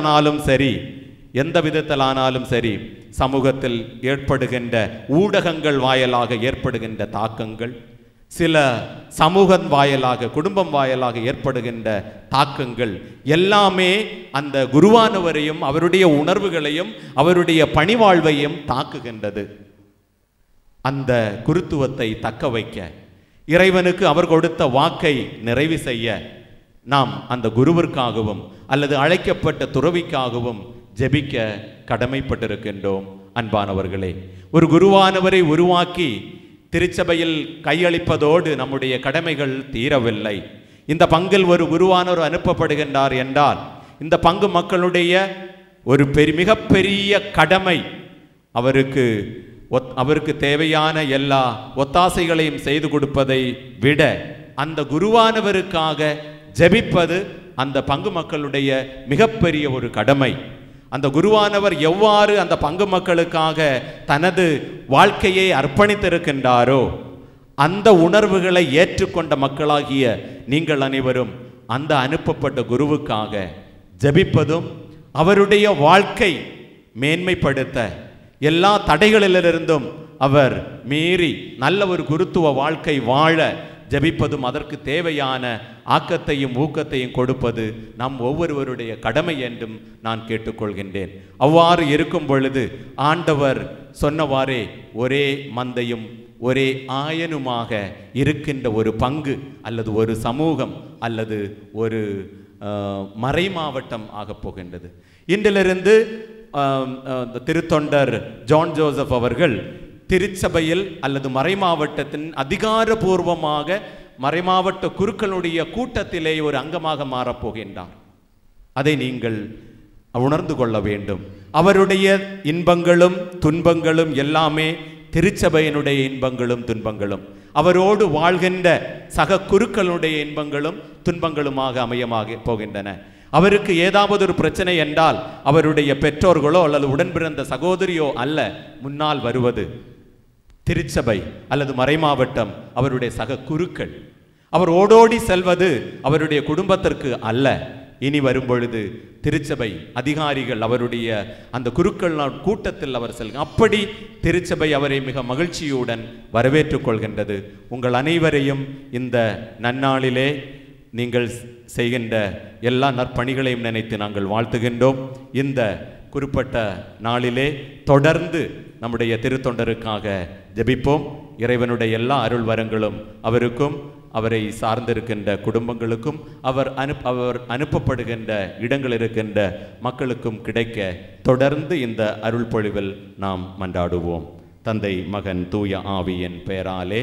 விதத்திலானாலும் சரி சமூகத்தில் ஏற்படுகின்ற ஊடகங்கள் வாயிலாக ஏற்படுகின்ற தாக்கங்கள், சில சமூகம் வாயிலாக குடும்பம் வாயிலாக ஏற்படுகின்ற தாக்கங்கள் எல்லாமே அந்த குருவானவரையும் அவருடைய உணர்வுகளையும் அவருடைய பணிவாழ்வையும் தாக்குகின்றது. அந்த குருத்துவத்தை தக்க வைக்க, இறைவனுக்கு அவர் கொடுத்த வாக்கை நிறைவு செய்ய நாம் அந்த குருவிற்காகவும் அல்லது அழைக்கப்பட்ட துறவிக்காகவும் ஜெபிக்க கடமைப்பட்டிருக்கின்றோம். அன்பானவர்களே, ஒரு குருவானவரை உருவாக்கி திருச்சபையில் கையளிப்பதோடு நம்முடைய கடமைகள் தீரவில்லை. இந்த பங்கில் ஒரு குருவானவர் அனுப்பப்படுகின்றார் என்றால் இந்த பங்கு மக்களுடைய ஒரு மிகப்பெரிய கடமை அவருக்கு தேவையான எல்லா ஒத்தாசைகளையும் செய்து கொடுப்பதை விட அந்த குருவானவருக்காக ஜெபிப்பது அந்த பங்கு மக்களுடைய மிகப்பெரிய ஒரு கடமை. அந்த குருவானவர் எவ்வாறு அந்த பங்கு மக்களுக்காக தனது வாழ்க்கையை அர்ப்பணித்திருக்கின்றாரோ அந்த உணர்வுகளை ஏற்றுக்கொண்ட மக்களாகிய நீங்கள் அனைவரும் அந்த அனுப்பப்பட்ட குருவுக்காக ஜெபிப்பதும் அவருடைய வாழ்க்கை மேன்மைப்படுத்த எல்லா தடைகளிலிருந்தும் அவர் மீறி நல்ல ஒரு குருத்துவ வாழ்க்கை வாழ ஜெபிப்பதும் அதற்கு தேவையான ஆக்கத்தையும் ஊக்கத்தையும் கொடுப்பது நம் ஒவ்வொருவருடைய கடமை என்றும் நான் கேட்டுக்கொள்கின்றேன். அவ்வாறு இருக்கும் பொழுது ஆண்டவர் சொன்னவாறே ஒரே மந்தையும் ஒரே ஆயனுமாக இருக்கின்ற ஒரு பங்கு அல்லது ஒரு சமூகம் அல்லது ஒரு மறைமாவட்டம் ஆகப் போகின்றது. இன்றிலிருந்து திருத்தொண்டர் ஜான் ஜோசப் அவர்கள் திருச்சபையில் அல்லது மறைமாவட்டத்தின் அதிகாரபூர்வமாக மறைமாவட்ட குருக்களுடைய கூட்டத்திலே ஒரு அங்கமாக மாறப்போகின்றார். அதை நீங்கள் உணர்ந்து கொள்ள வேண்டும். அவருடைய இன்பங்களும் துன்பங்களும் எல்லாமே திருச்சபையினுடைய இன்பங்களும் துன்பங்களும், அவரோடு வாழ்கின்ற சக குருக்களுடைய இன்பங்களும் துன்பங்களுமாக அமையமாக போகின்றன. அவருக்கு ஏதாவது ஒரு பிரச்சனை என்றால் அவருடைய பெற்றோர்களோ அல்லது உடன்பிறந்த சகோதரியோ அல்ல முன்னால் வருவது, திருச்சபை அல்லது மறைமாவட்டம் அவருடைய சக குருக்கள். அவர் ஓடோடி செல்வது அவருடைய குடும்பத்திற்கு அல்ல, இனி வரும்பொழுது திருச்சபை அதிகாரிகள் அவருடைய அந்த குருக்கள் கூட்டத்தில் அவர் செல்க, அப்படி திருச்சபை அவரை மிக மகிழ்ச்சியுடன் வரவேற்றுக் கொள்கின்றது. உங்கள் அனைவரையும் இந்த நன்னாளிலே நீங்கள் செய்கின்ற எல்லா நற்பணிகளையும் நினைத்து நாங்கள் வாழ்த்துகின்றோம். இந்த குறிப்பிட்ட நாளிலே தொடர்ந்து நம்முடைய திருத்தொண்டருக்காக ஜெபிப்போம். இறைவனுடைய எல்லா அருள் வரங்களும் அவருக்கும் அவரை சார்ந்திருக்கின்ற குடும்பங்களுக்கும் அவர் அனுப்பப்படுகின்ற இடங்கள் இருக்கின்ற மக்களுக்கும் கிடைக்க தொடர்ந்து இந்த அருள் பொழிவில் நாம் மன்றாடுவோம். தந்தை, மகன், தூய ஆவியின் பெயராலே.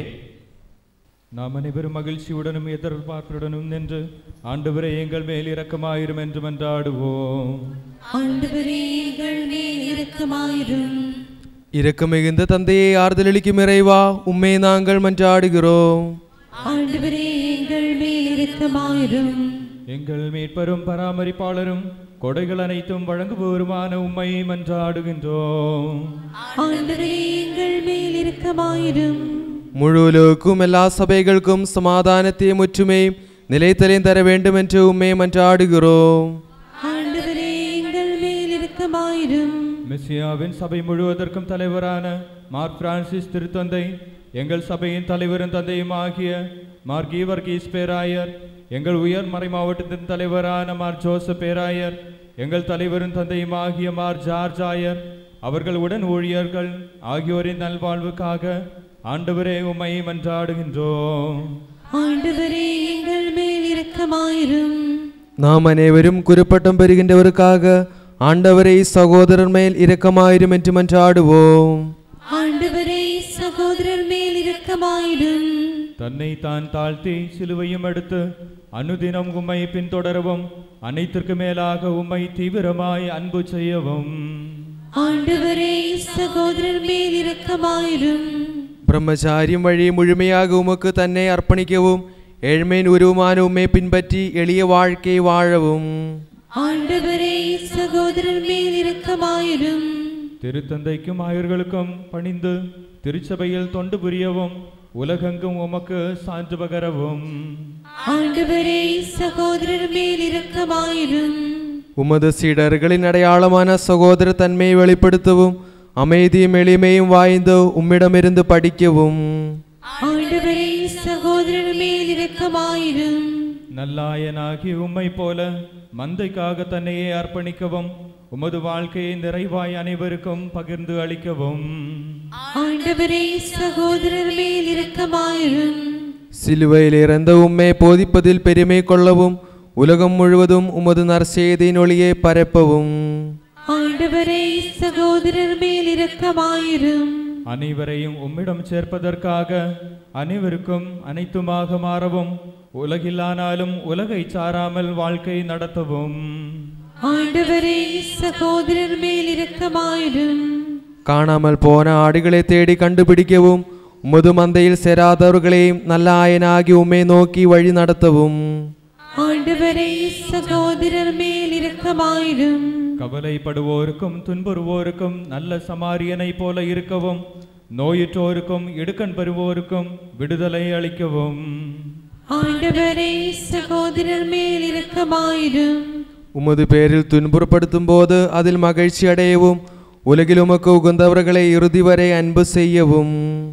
நாம் அனைவரும் மகிழ்ச்சியுடனும் எதிர்பார்ப்புடனும் நின்று ஆண்டவரே எங்கள் மேல் இரக்கமாயிரும் என்று மன்றாடுவோம். ஆண்டவரே எங்கள் மேல் இரக்கமாயிரும். இரக்கமிகுந்த தந்தையை ஆறுதலளிக்கும் இறைவா, உம்மை நாங்கள் மன்றாடுகிறோம். ஆண்டவரே எங்கள் மேல் இரக்கமாயிரும். எங்கள் மீட்பரும் பராமரிப்பாளரும் கொடைகள் அனைத்தும் வழங்குவோருமான உம்மை மன்றாடுகின்றோம். ஆண்டவரே எங்கள் மேல் இரக்கமாயிரும். முழுலோக்கும் எல்லா சபைகளுக்கும் சமாதானத்தையும் ஒற்றுமையும் நிலைத்தலையும் தர வேண்டும் என்று உம்மை மன்றாடுகிறோம். ஆண்டவரே எங்கள் மேல் இரக்கமாயிரும். மெசியாவின் சபை முழுவதற்கும் தலைவரான மார் பிரான்சிஸ் திருத்தந்தை, எங்கள் சபையின் தலைவரும் தந்தையும் ஆகிய மார் கீவர்கீஸ் பேராயர், எங்கள் உயர் மறை மாவட்டத்தின் தலைவரான மார் ஜோசப் பேராயர், எங்கள் தலைவரும் தந்தையும் ஆகிய மார் ஜார்ஜ் ஆயர், அவர்கள் உடன் ஊழியர்கள் ஆகியோரின் நல்வாழ்வுக்காக ஆண்டவரே உம்மை மன்றாடுகின்றோம். ஆண்டவரே எங்கள் மேல் இரக்கமாயிரும். நாம் அனைவரும் குறிப்பட்டம் பெறுகின்றவருக்காக ஆண்டவரை சகோதரர் மேல் இரக்கமாயிரும் என்று மன்றாடுவோம். ஆண்டவரே சகோதரர் மேல் இரக்கமாயிரும். தன்னை தான் தாழ்த்தி சிலுவையும் எடுத்து அனுதினம் உம்மை பின்தொடரவும் அனைத்திற்கு மேலாக உம்மை தீவிரமாய் அன்பு செய்யவும் ஆண்டவரே சகோதரர் மேல் இரக்கமாயிரும். பிரம்மச்சாரியம் வழி முழுமையாக உமக்கு தன்னை அர்ப்பணிக்கவும் ஏழ்மையின் உருவமான உம்மை பின்பற்றி எளிய வாழ்க்கை வாழவும் ஆண்டவரே சகோதரர் மேல் இரக்கமாயிரும். திருத்தந்தைக்கும் ஆயர்களுக்கும் பணிந்து திருச்சபையில் தொண்டு புரியவும் உலகெங்கும் உமக்கு சான்று பகரவும் ஆண்டவரே சகோதரர் மேல் இரக்கமாயிரும். உமது சீடர்களின் அடையாளமான சகோதர தன்மையை வெளிப்படுத்தவும் அமைதியும் எளிமையும் வாய்ந்து உம்மிடமிருந்து படிக்கவும் ஆண்டவரே சகோதரர் மேல் இரக்கமாயிரும். நல்லாயனாகி உம்மை போல மந்தைக்காக தன்னையே அர்ப்பணிக்கவும் உமது வாழ்க்கையை நிறைவாய் அனைவருக்கும் பகிர்ந்து அளிக்கவும் ஆண்டவரே சகோதரர் மேல் இரக்கமாயிரும். சிலுவையில் இறந்த உம்மை போதிப்பதில் பெருமை கொள்ளவும் உலகம் முழுவதும் உமது நற்செய்தியின் ஒளியை பரப்பவும் ஆண்டவரே சகோதரர் மேல் இரக்கமாயிரும். அனைவரையும் உம்மிடம் சேர்ப்பதற்காக அனைவருக்கும் அனைத்துமாக மாறவும் உலகில்லானாலும் உலகை சாராமல் வாழ்க்கை நடத்தவும் ஆண்டவரே சகோதரர் மேல் இரக்கமாயிரும். காணாமல் போன ஆடுகளை தேடி கண்டுபிடிக்கவும் உமது மந்தையில் சேராதவர்களையும் நல்ல ஆயனாகி உம்மை நோக்கி வழி நடத்தவும் ஆண்டவரே சகோதரர் மேல் இரக்கமாயிரும். கவலைப்படுவோருக்கும் துன்புறுவோருக்கும் நல்ல சமாரியனை போல இருக்கவும் நோயுற்றோருக்கும் இடுக்கண் பெறுவோருக்கும் விடுதலை அளிக்கவும் ஆண்டவரே சகோதரர் மேல் இரக்கமாயிரும். உமது பேரில் துன்புறுப்படுத்தும் போது அதில் மகிழ்ச்சி அடையவும் உலகில் உமக்கு உகந்தவர்களை இறுதி வரை அன்பு செய்யவும்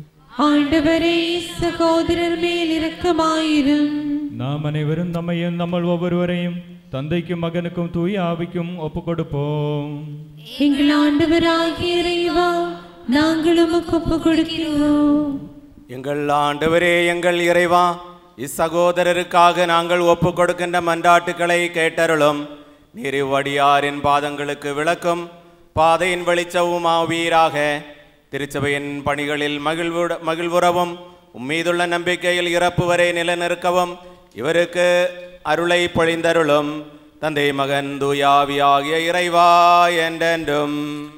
ஆண்டவரே சகோதரர் மேல் இரக்கமாயிரும். நாம் அனைவரும் நம்மையும் நம்ம ஒவ்வொருவரையும் தந்தைக்கும் மகனுக்கும் தூய ஆவிக்கும் ஒப்பு கொடுப்போம். எங்கள் ஆண்டவராகிய இறைவா, நாங்கள் உமக்கு ஒப்பு கொடுக்கிறோம். எங்கள் ஆண்டவரே, எங்கள் இறைவா, இச்சகோதரருக்காக நாங்கள் ஒப்பு கொடுக்கின்ற மன்றாட்டுக்களை கேட்டருளும். நீர் இவ்வடியாரின் பாதங்களுக்கு விளக்கும் பாதையின் வெளிச்சவும் ஆவீராக. திருச்சபையின் பணிகளில் மகிழ்வுறவும் உம்மீதுள்ள நம்பிக்கையில் இறப்பு வரை நிலைநிற்கவும் இவருக்கு அருளை பொழிந்தருளும். தந்தை, மகன், தூயாவி ஆகிய இறைவா என்றென்றும்.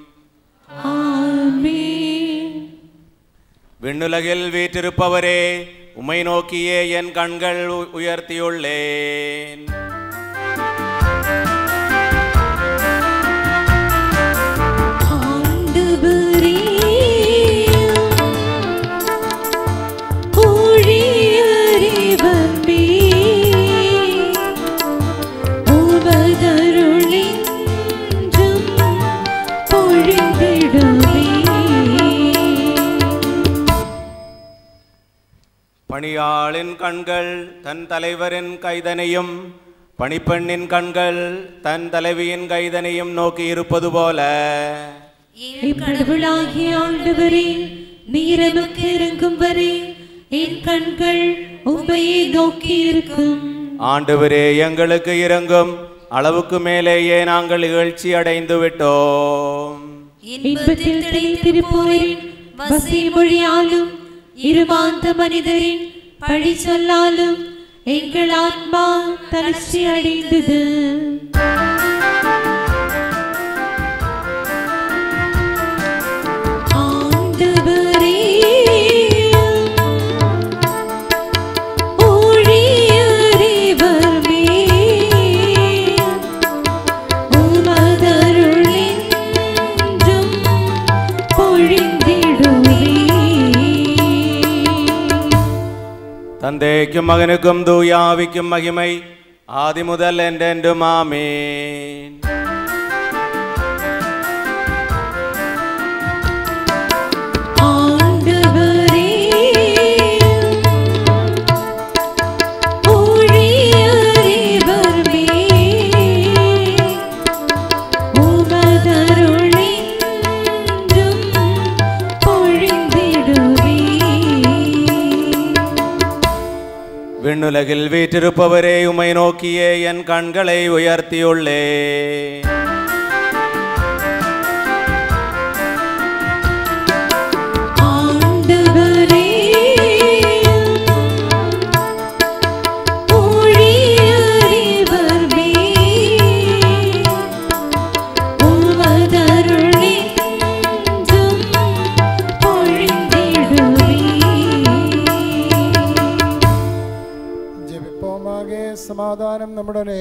ஆமென். விண்ணுலகில் வீற்றிருப்பவரே, உம்மை நோக்கியே என் கண்கள் உயர்த்தியுள்ளேன். ஆண்டவரே, ஊழியரே வந்தே, உமது பணியாளின் கண்கள் தன் தலைவரின் கைதனையும் பணிப்பெண்ணின் கண்கள் தன் தலைவியின் கைதனையும் நோக்கி இருப்பது போல என் கடவுளாகிய ஆண்டவரே, நீர் எமக்கு இறங்கும் வரை என் கண்கள் உம்மையே நோக்கி இருக்கும். ஆண்டவரே, எங்களுக்கு இறங்கும். அளவுக்கு மேலேயே நாங்கள் இகழ்ச்சி அடைந்து விட்டோம். இன்பத்தில் திளைத்திருப்போரின் வசை மொழியாலும் இருமாந்த மனிதரின் பழி சொல்லாலும் எங்கள் ஆத்மா தளர்ச்சி அடைந்தது. ஆண்டவரே, ஊழியரேவர் மேல் உமதருள் என்றும் பொழிந்திடுவே. தந்தைக்கும் மகனுக்கும் தூய ஆவிக்கும் மகிமை ஆதி முதல் என்றென்றும் ஆமென். ஆண்டவரே, ஊழியரேவர் மேல் உமதருள் என்றும் பொழிந்திடுவே. விண்ணுலகில் வீற்றிருப்பவரே, உம்மை நோக்கியே என் கண்களை உயர்த்தியுள்ளேன். ஆண்டவரே, ஊழியரேவர் மேல் உமதருள் என்றும் பொழிந்திடுவே. ஜெபிப்போமாக. சமாதானம் நம்முடனே.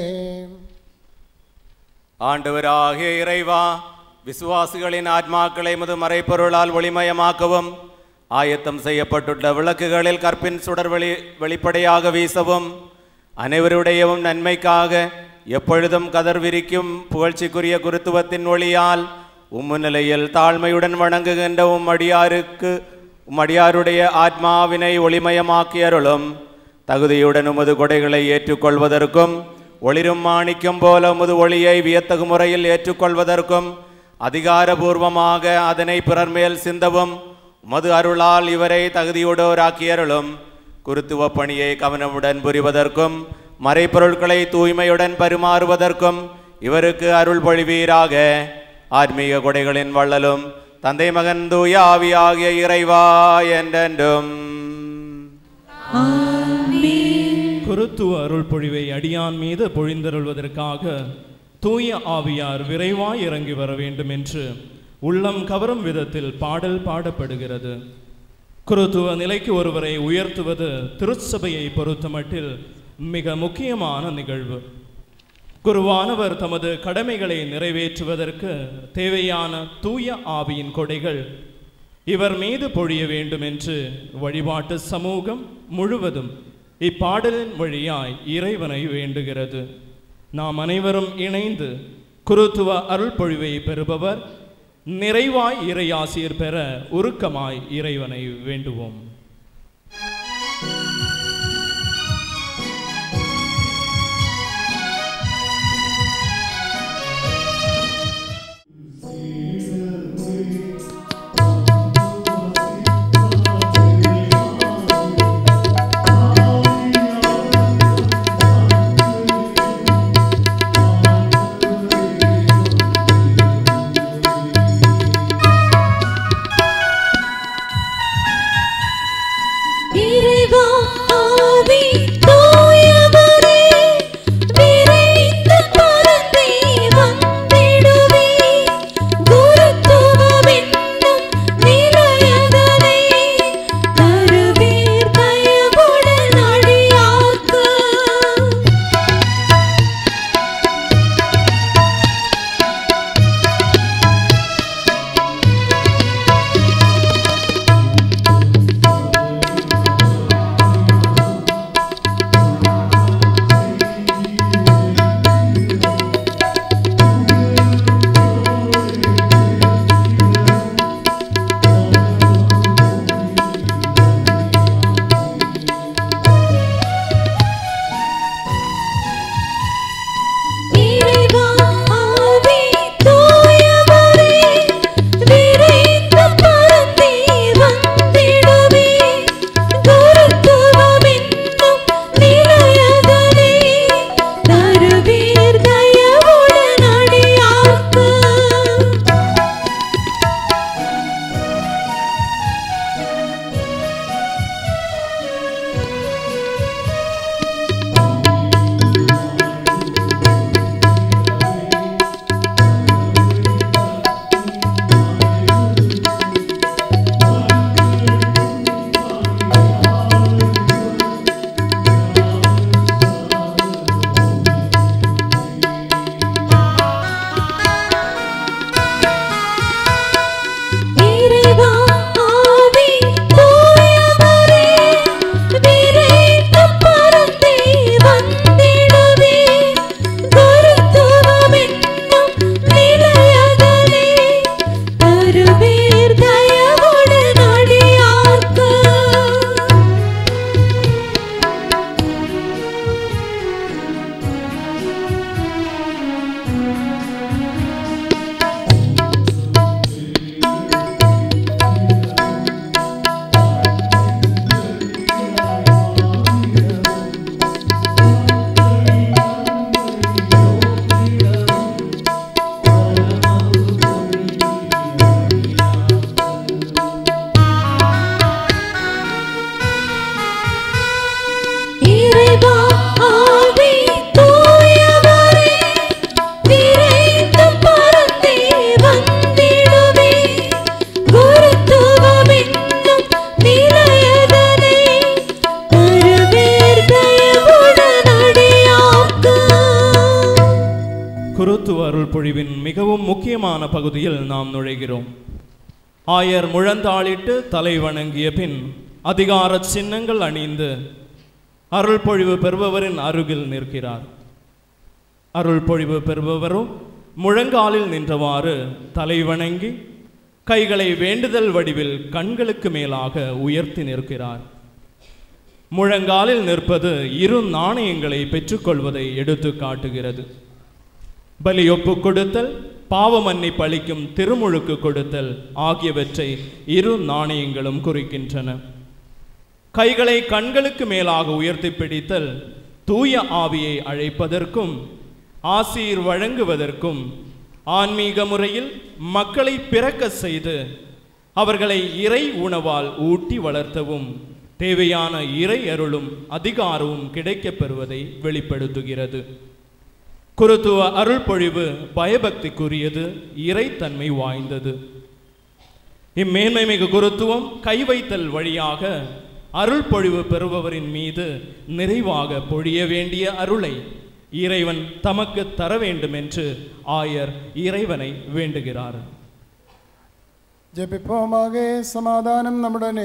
ஆண்டவராகிய இறைவா, விசுவாசிகளின் ஆத்மாக்களை முது மறைப்பொருளால் ஒளிமயமாக்கவும் ஆயத்தம் செய்யப்பட்டுள்ள விளக்குகளில் கற்பின் சுடர் வெளிப்படையாக வீசவும் அனைவருடையவும் நன்மைக்காக எப்பொழுதும் கதர் விரிக்கும் புகழ்ச்சிக்குரிய குருத்துவத்தின் ஒளியால் உம்முநிலையில் தாழ்மையுடன் வணங்குகின்ற உம்மடியாருடைய ஆத்மாவினை ஒளிமயமாக்கியருளும். தகுதியுடன் உமது கொடைகளை ஏற்றுக்கொள்வதற்கும் ஒளிரும் மாணிக்கம் போல உமது ஒளியை வியத்தகு முறையில் ஏற்றுக்கொள்வதற்கும் அதிகாரபூர்வமாக அதனை பிறர் மேல் சிந்தவும் உமது அருளால் இவரை தகுதியுடோராக்கியருளும். குருத்துவ பணியை கவனமுடன் புரிவதற்கும் மறைப்பொருட்களை தூய்மையுடன் பரிமாறுவதற்கும் இவருக்கு அருள் பொழிவீராக. ஆன்மீக கொடைகளின் வள்ளலும் தந்தை மகன் தூய ஆவியாகிய இறைவா என்றென்றும். குருத்துவ அருள் பொழிவை அடியான் மீது பொழிந்தருள்வதற்காக தூய ஆவியார் விரைவாய் இறங்கி வர வேண்டும் என்று உள்ளம் கவரும் விதத்தில் பாடல் பாடப்படுகிறது. குருத்துவ நிலைக்கு ஒருவரை உயர்த்துவது திருச்சபையை பொறுத்தமட்டில் மிக முக்கியமான நிகழ்வு. குருவானவர் தமது கடமைகளை நிறைவேற்றுவதற்கு தேவையான தூய ஆவியின் கொடைகள் இவர் மீது பொழிய வேண்டும் என்று வழிபாட்டு சமூகம் முழுவதும் இப்பாடலின் வழியாய் இறைவனை வேண்டுகிறது. நாம் அனைவரும் இணைந்து குருத்துவ அருள் பொழிவை பெறுபவர் நிறைவாய் இறையாசிர் பெற உருக்கமாய் இறைவனை வேண்டுவோம். இறைவா முக்கியமான பகுதியில் நாம் நுழைகிறோம். ஆயர் முழந்தாளிட்டு தலை வணங்கிய பின் அதிகார சின்னங்கள் அணிந்து அருள் பொழிவு பெறுபவரின் அருகில் நிற்கிறார். அருள் பொழிவு பெறுபவரும் முழங்காலில் நின்றவாறு தலை வணங்கி கைகளை வேண்டுதல் வடிவில் கண்களுக்கு மேலாக உயர்த்தி நிற்கிறார். முழங்காலில் நிற்பது 2 நாணயங்களை பெற்றுக்கொள்வதை எடுத்து காட்டுகிறது. பலி ஒப்பு கொடுத்தல், பாவ மன்னிப்பு அளிக்கும் திருமுழுக்கு கொடுத்தல் ஆகியவற்றை 2 நாணயங்களும் குறிக்கின்றன. கைகளை கண்களுக்கு மேலாக உயர்த்தி பிடித்தல் தூய ஆவியை அழைப்பதற்கும் ஆசீர் வழங்குவதற்கும் ஆன்மீக முறையில் மக்களை பிறக்க செய்து அவர்களை இறை உணவால் ஊட்டி வளர்த்தவும் தேவையான இறை அருளும் அதிகாரமும் கிடைக்கப் பெறுவதை வெளிப்படுத்துகிறது. குருத்துவ அருள் பொழிவு பயபக்திக்குரியது, இறைத்தன்மை வாய்ந்தது. இம்மேன்மை மிகு குருத்துவம் கை வைத்தல் வழியாக அருள் பொழிவு பெறுபவரின் மீது நிறைவாக பொழிய வேண்டிய அருளை இறைவன் தமக்கு தர வேண்டும் என்று ஆயர் இறைவனை வேண்டுகிறார். ஜெபிப்போமாக. சமாதானம் நம்முடனே.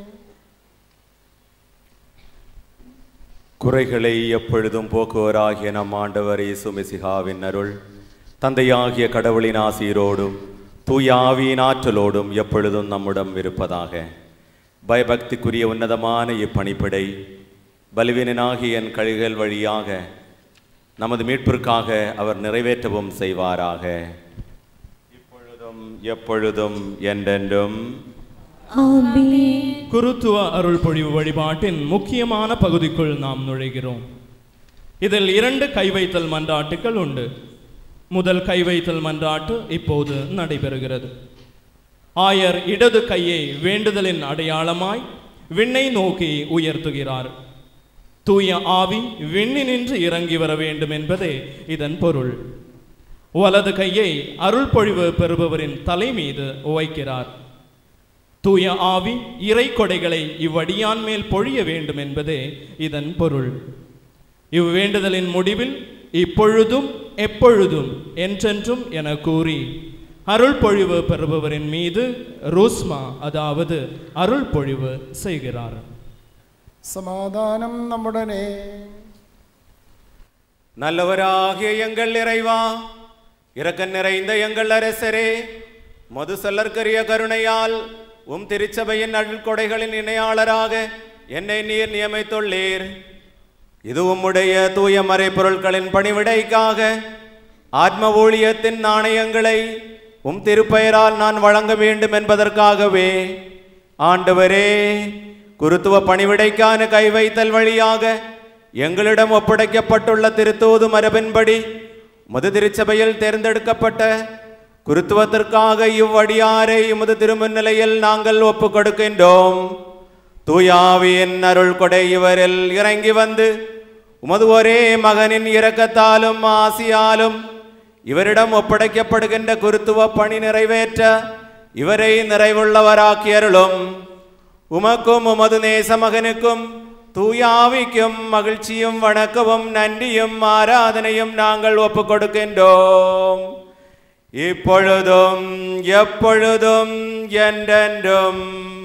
குறைகளை எப்பொழுதும் போக்குவராகிய நம் ஆண்டவர் இயேசு மெசிஹாவின் அருள் தந்தையாகிய கடவுளின் ஆசீரோடும் தூய ஆவியின் ஆற்றலோடும் எப்பொழுதும் நம்முடன் இருப்பதாக. பயபக்திக்குரிய உன்னதமான இப்பணிப்படை பலவீனனாகிய என் கழிகள் வழியாக நமது மீட்பிற்காக அவர் நிறைவேற்றவும் செய்வாராக. இப்பொழுதும் எப்பொழுதும் என்றென்றும். குருத்துவ அருள் பொழிவு வழிபாட்டின் முக்கியமான பகுதிக்குள் நாம் நுழைகிறோம். இதில் 2 கை வைத்தல் மன்றாட்டுகள் உண்டு. முதல் கை வைத்தல் மன்றாட்டு இப்போது நடைபெறுகிறது. ஆயர் இடது கையை வேண்டுதலின் அடையாளமாய் விண்ணை நோக்கி உயர்த்துகிறார். தூய ஆவி விண்ணினின்று இறங்கி வர வேண்டும் என்பதே இதன் பொருள். வலது கையை அருள் பொழிவு பெறுபவரின் தலை மீது வைக்கிறார். தூய ஆவி இறை கொடைகளை இவ்வடியான் மேல் பொழிய வேண்டும் என்பதே இதன் பொருள். இவ்வேண்டுதலின் முடிவில் இப்பொழுதும் எப்பொழுதும் என்றென்றும் என கூறி அருள் பொழிவு பெறுபவரின் மீது ரூஸ்மா, அதாவது அருள் பொழிவு செய்கிறார். சமாதானம் நம்முடனே. நல்லவராகிய எங்கள் இறைவா, இரக்கம் நிறைந்த எங்கள் அரசரே, மது சொல்லற்கரிய கருணையால் திருச்சபையின் அருள்கொடைகளின் இணையாளராக என்னை நீர் நியமித்துள்ளீர். இது உம்முடைய தூய மறைப்பொருட்களின் பணிவிடைக்காக ஆத்ம ஊழியத்தின் நாணயங்களை திருப்பெயரால் நான் வழங்க வேண்டும் என்பதற்காகவே ஆண்டவரே, குருத்துவ பணிவிடைக்கான கை வைத்தல் வழியாக எங்களிடம் ஒப்படைக்கப்பட்டுள்ள திருத்தூது மரபின்படி மது திருச்சபையில் தேர்ந்தெடுக்கப்பட்ட குருத்துவத்திற்காக இவ்வடியாரை உமது திருமுன்னிலையில் நாங்கள் ஒப்புக் கொடுக்கின்றோம். தூயாவியின் அருள் கொடை இவரில் இறங்கி வந்து உமது ஒரே மகனின் இரக்கத்தாலும் ஆசியாலும் இவரிடம் ஒப்படைக்கப்படுகின்ற குருத்துவ பணி நிறைவேற்ற இவரை நிறைவுள்ளவராக்கி அருளும். உமக்கும் உமது நேச மகனுக்கும் தூயாவிக்கும் மகிழ்ச்சியும் வணக்கமும் நன்றியும் ஆராதனையும் நாங்கள் ஒப்புக் கொடுக்கின்றோம். இப்பொழுதும் எப்பொழுதும் என்றென்றும்.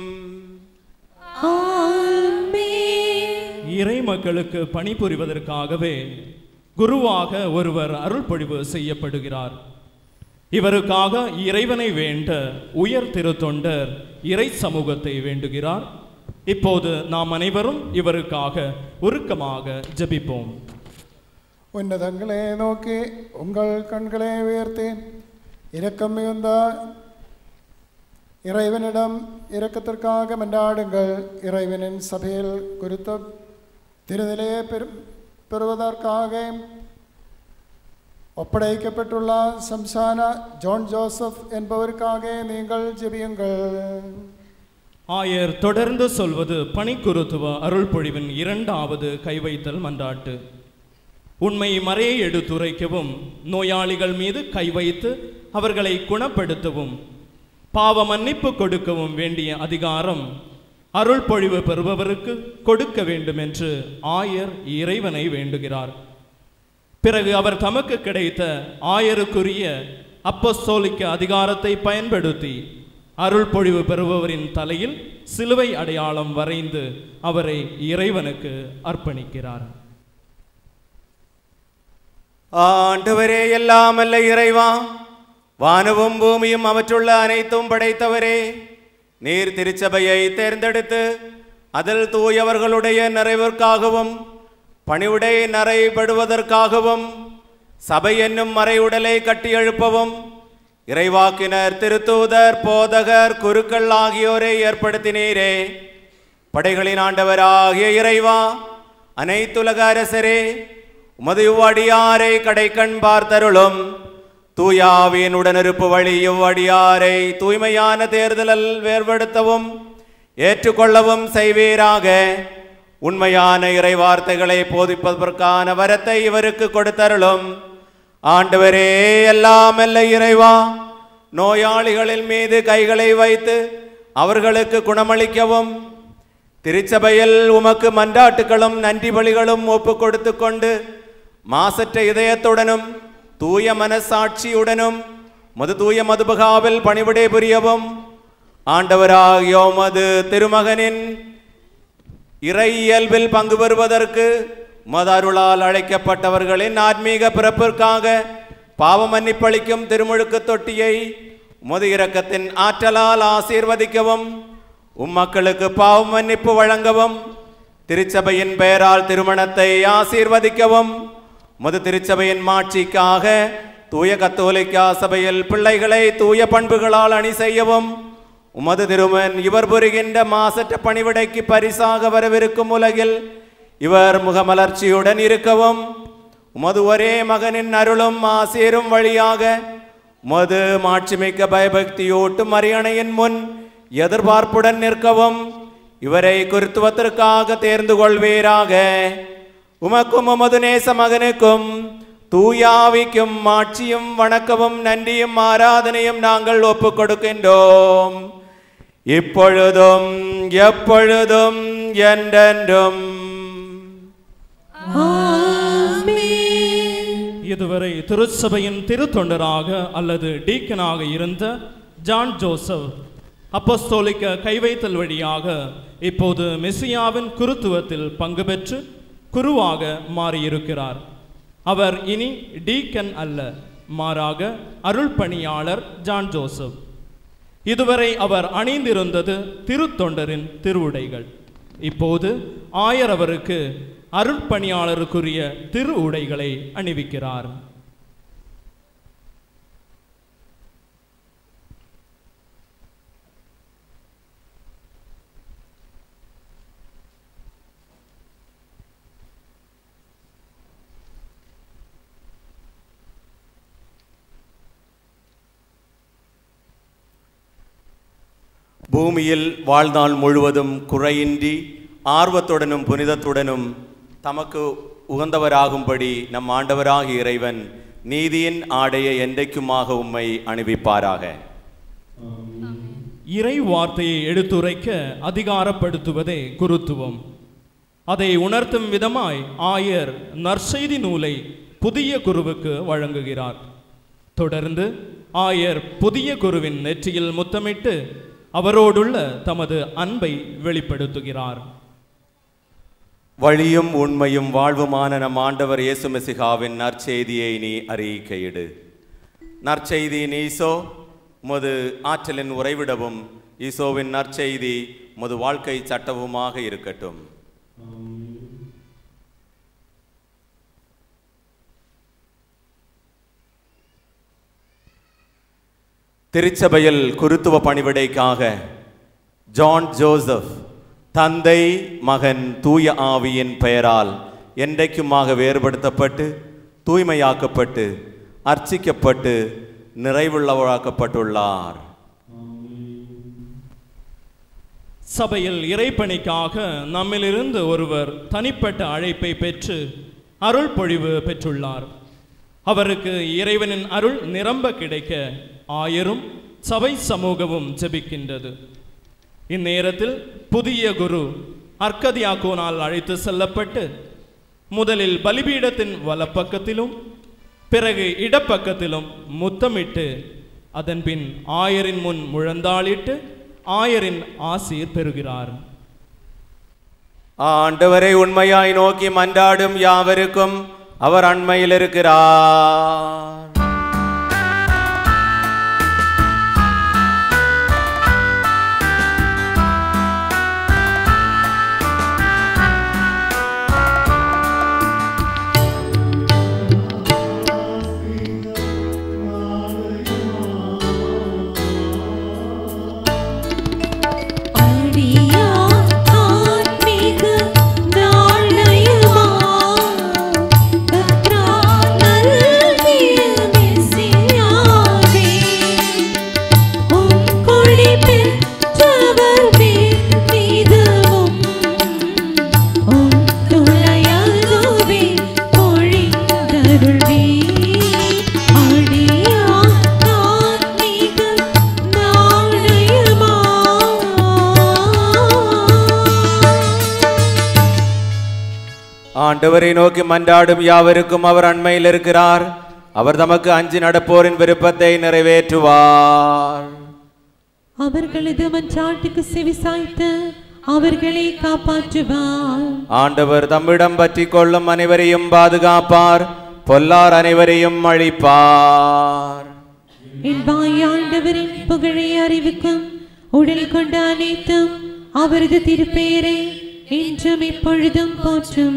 இறை மக்களுக்கு பணிபுரிவதற்காகவே குருவாக ஒருவர் அருள் பொழிவு செய்யப்படுகிறார். இவருக்காக இறைவனை வேண்ட உயர் திருத்தொண்டர் இறை சமூகத்தை வேண்டுகிறார். இப்போது நாம் அனைவரும் இவருக்காக உருக்கமாக ஜெபிப்போம். உன்னதங்களே நோக்கி உங்கள் கண்களை உயர்த்தி இரக்கம் மிகுந்த இறைவனிடம் இரக்கத்திற்காக மன்றாடுங்கள். இறைவனின் சபையில் குறித்த திருநிலையை பெறுவதற்காக ஒப்படைக்கப்பட்டுள்ள சம்சான ஜான் ஜோசப் என்பவருக்காக நீங்கள் ஜெபியுங்கள். ஆயர் தொடர்ந்து சொல்வது பணிக்குருத்துவ அருள் பொழிவின் 2வது கைவைத்தல் மன்றாட்டு. உண்மை மறையை எடுத்துரைக்கவும், நோயாளிகள் மீது கை வைத்து அவர்களை குணப்படுத்தவும், பாவ மன்னிப்பு கொடுக்கவும் வேண்டிய அதிகாரம் அருள் பொழிவு பெறுபவருக்கு கொடுக்க வேண்டும் என்று ஆயர் இறைவனை வேண்டுகிறார். பிறகு அவர் தமக்கு கிடைத்த ஆயருக்குரிய அப்போஸ்தோலிக்க அதிகாரத்தை பயன்படுத்தி அருள் பொழிவு பெறுபவரின் தலையில் சிலுவை அடையாளம் வரைந்து அவரை இறைவனுக்கு அர்ப்பணிக்கிறார். ஆண்டவரே, எல்லாம் அல்ல இறைவா, வானமும் பூமியும் அவற்றுள்ள அனைத்தும் படைத்தவரே, நீர் திருச்சபையை தேர்ந்தெடுத்து அதில் தூயவர்களுடைய நிறைவிற்காகவும் பணிவுடை நிறைபடுவதற்காகவும் சபை என்னும் மறைவுடலை கட்டி எழுப்பவும் இறைவாக்கினர், திருத்தூதர், போதகர், குருக்கள் ஆகியோரை ஏற்படுத்தினீரே. படைகளின் ஆண்டவராகிய இறைவா, அனைத்துலக அரசரே, உமது இவ்வடியாரை கடைக்கண் பார்த்தருளும். தூயாவின் உடனிருப்பு வழி இவ்வடியாரை தூய்மையான தேர்தலில் வேறுபடுத்தவும் ஏற்றுக்கொள்ளவும் செய்வீராக. உண்மையான இறை வார்த்தைகளை போதிப்பதற்கான வரத்தை இவருக்கு கொடுத்தருளும். ஆண்டவரே, எல்லாம் அல்ல இறைவா, நோயாளிகளின் மீது கைகளை வைத்து அவர்களுக்கு குணமளிக்கவும் திருச்சபையில் உமக்கு மன்றாட்டுகளும் நன்றி பலிகளும் ஒப்பு கொடுத்து கொண்டு மாசற்ற இதயத்துடனும் தூய மனசாட்சியுடனும் தூய மதுபகாவில் பணிவிடை புரியவும் ஆண்டவராகிய உமது திருமகனின் இறை இயல்பில் பங்கு பெறுவதற்கு உமது அருளால் அழைக்கப்பட்டவர்களின் ஆன்மீக பிறப்பிற்காக பாவ மன்னிப்பளிக்கும் திருமுழுக்கு தொட்டியை உமது இரக்கத்தின் ஆற்றலால் ஆசீர்வதிக்கவும் உம்மக்களுக்கு பாவ மன்னிப்பு வழங்கவும் திருச்சபையின் பெயரால் திருமணத்தை ஆசீர்வதிக்கவும் உமது திருச்சபையின் மாட்சிக்காக தூய கத்தோலிக்கா சபையில் பிள்ளைகளை தூய பண்புகளால் அணி செய்யவும் உமது திருமன் இவர் புரிகின்ற மாசற்ற பணிவிடைக்கு பரிசாக வரவிருக்கும் உலகில் இவர் முகமலர்ச்சியுடன் இருக்கவும் உமது ஒரே மகனின் அருளும் ஆசீரும் வழியாக உமது மாட்சிமிக்க பயபக்தியோட்டும் அரியணையின் முன் எதிர்பார்ப்புடன் நிற்கவும் இவரை குருத்துவத்திற்காக தேர்ந்து கொள்வீராக. உமக்கும் உமது நேச மகனுக்கும் தூயாவிக்கும் மாட்சியும் வணக்கமும் நன்றியும் ஆராதனையும் நாங்கள் ஒப்புக் கொடுக்கின்றோம், இப்பொழுதும் எப்பொழுதும் என்றென்றும். இதுவரை திருச்சபையின் திருத்தொண்டராக அல்லது டீக்கனாக இருந்த ஜான் ஜோசப் அப்போஸ்தோலிக்க கைவைத்தல் வழியாக இப்போது மெசியாவின் குருத்துவத்தில் பங்கு பெற்று குருவாக மாறியிருக்கிறார். அவர் இனி டீக்கன் அல்ல, மாறாக அருள் பணியாளர் ஜான் ஜோசப். இதுவரை அவர் அணிந்திருந்தது திருத்தொண்டரின் திருவுடைகள். இப்போது ஆயர் அவருக்கு அருட்பணியாளருக்குரிய திரு உடைகளை அணிவிக்கிறார். பூமியில் வாழ்நாள் முழுவதும் குறையின்றி ஆர்வத்துடனும் புனிதத்துடனும் தமக்கு உகந்தவராகும்படி நம் ஆண்டவராகிய இறைவன் நீதியின் ஆடையை என்றைக்குமாக உம்மை அணிவிப்பாராக. இறை வார்த்தையை எடுத்துரைக்க அதிகாரப்படுத்துவதே குருத்துவம். அதை உணர்த்தும் விதமாய் ஆயர் நற்செய்தி நூலை புதிய குருவுக்கு வழங்குகிறார். தொடர்ந்து ஆயர் புதிய குருவின் நெற்றியில் முத்தமிட்டு அவரோடுள்ள தமது அன்பை வெளிப்படுத்துகிறார். வழியும் உண்மையும் வாழ்வுமான நம் ஆண்டவர் இயேசு மெசிகாவின் நற்செய்தியை நீ அறிக்கையிடு. நற்செய்தியின் ஈசோ உமது ஆற்றலின் உறைவிடவும் ஈசோவின் நற்செய்தி உமது வாழ்க்கை சட்டவுமாக இருக்கட்டும். திருச்சபையில் குருத்துவ பணிவிடைக்காக ஜான் ஜோசப் தந்தை மகன் தூய ஆவியின் பெயரால் என்றைக்குமாக வேறுபடுத்தப்பட்டு தூய்மையாக்கப்பட்டு அர்ச்சிக்கப்பட்டு நிறைவுள்ளவராக்கப்பட்டுள்ளார். சபையில் இறைப்பணிக்காக நம்மிலிருந்து ஒருவர் தனிப்பட்ட அழைப்பை பெற்று அருள் பொழிவு பெற்றுள்ளார். அவருக்கு இறைவனின் அருள் நிரம்ப கிடைக்க ஆயரும் சபை சமூகமும் ஜெபிக்கின்றது. இந்நேரத்தில் புதிய குரு அர்க்கதியாக்கோனால் அழைத்து செல்லப்பட்டு முதலில் பலிபீடத்தின் வலப்பக்கத்திலும் பிறகு இடப்பக்கத்திலும் முத்தமிட்டு அதன்பின் ஆயரின் முன் முழந்தாளிட்டு ஆயரின் ஆசீர் பெறுகிறார். ஆண்டவரை உண்மையாய் நோக்கி மன்றாடும் யாவருக்கும் அவர் அண்மையில் இருக்கிறார். ஆண்டவரை நோக்கி மன்றாடும் யாவருக்கும் அவர் அண்மையில் இருக்கிறார். அவர் தமக்கு அஞ்சி நடப்போரின் விருப்பத்தை நிறைவேற்றுவார். அவர்களது மன்றாட்டுக்கு செவிசாய்த்து அவர்களை காப்பாற்றுவார். ஆண்டவர் தம்மிடம் பற்றி கொள்ளும் அனைவரையும் பாதுகாப்பார், பொல்லார் அனைவரையும் அழிப்பார். என் வாய் ஆண்டவரின் புகழை அறிவிக்கும், உடல் கொண்ட அனைத்தும் அவரது திருப்பெயரை என்றும் எப்பொழுதும் போற்றும்.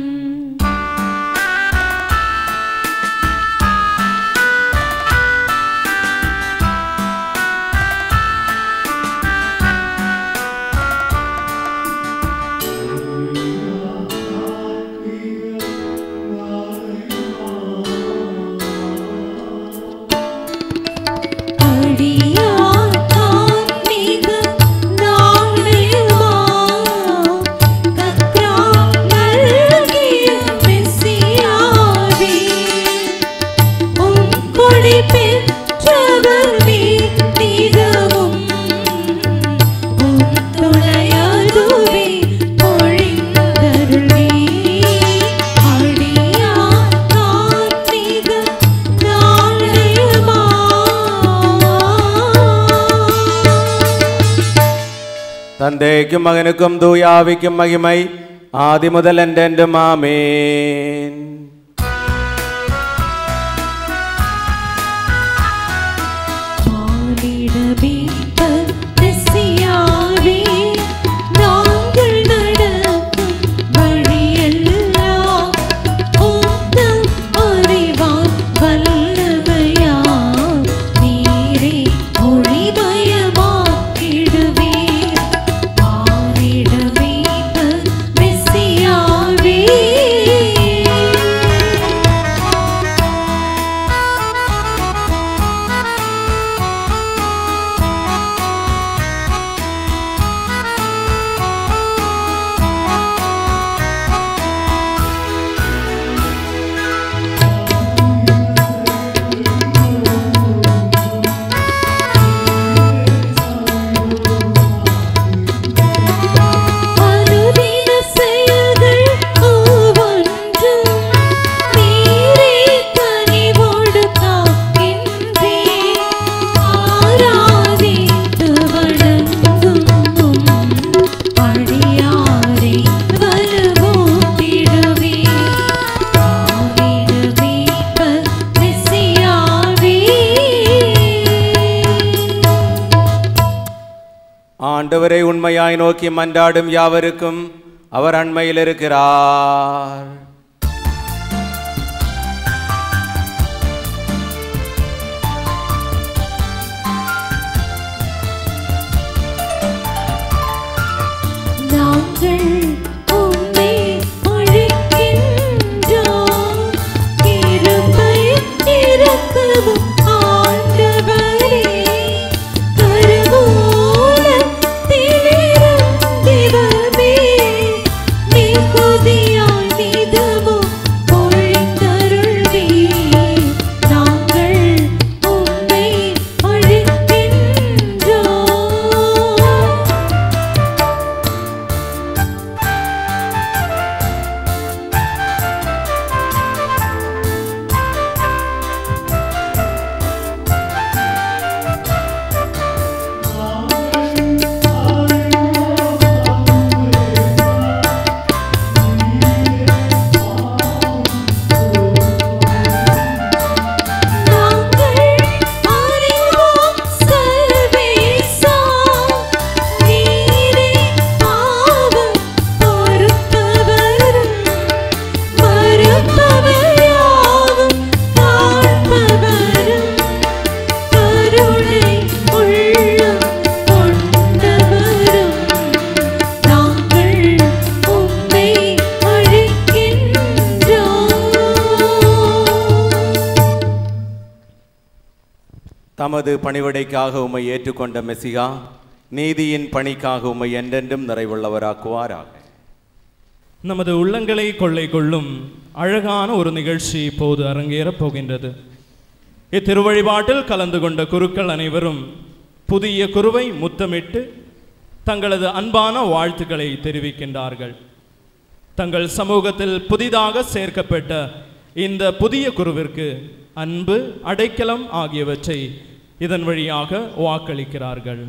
தந்தைக்கும் மகனுக்கும் தூய ஆவிக்கும் மகிமை ஆதி முதல் என்றென்றும் ஆமென். ஆண்டவரை உண்மையாய் நோக்கி மன்றாடும் யாவருக்கும் அவர் அண்மையில் இருக்கிறார். தமது பணிவிடைக்காக உம்மை ஏற்றுக்கொண்ட மெசிகா நீதியின் பணிக்காக உம்மை என்றென்றும் நிறைவுள்ளவராக்குவாராக. நமது உள்ளங்களை கொள்ளை கொள்ளும் அழகான ஒரு நிகழ்ச்சி இப்போது அரங்கேறப் போகின்றது. இத்திருவழிபாட்டில் கலந்து கொண்ட குருக்கள் அனைவரும் புதிய குருவை முத்தமிட்டு தங்களது அன்பான வாழ்த்துக்களை தெரிவிக்கின்றார்கள். தங்கள் சமூகத்தில் புதிதாக சேர்க்கப்பட்ட இந்த புதிய குருவிற்கு அன்பு, அடைக்கலம் ஆகியவற்றை இதன் வழியாக வாக்களிக்கிறார்கள்.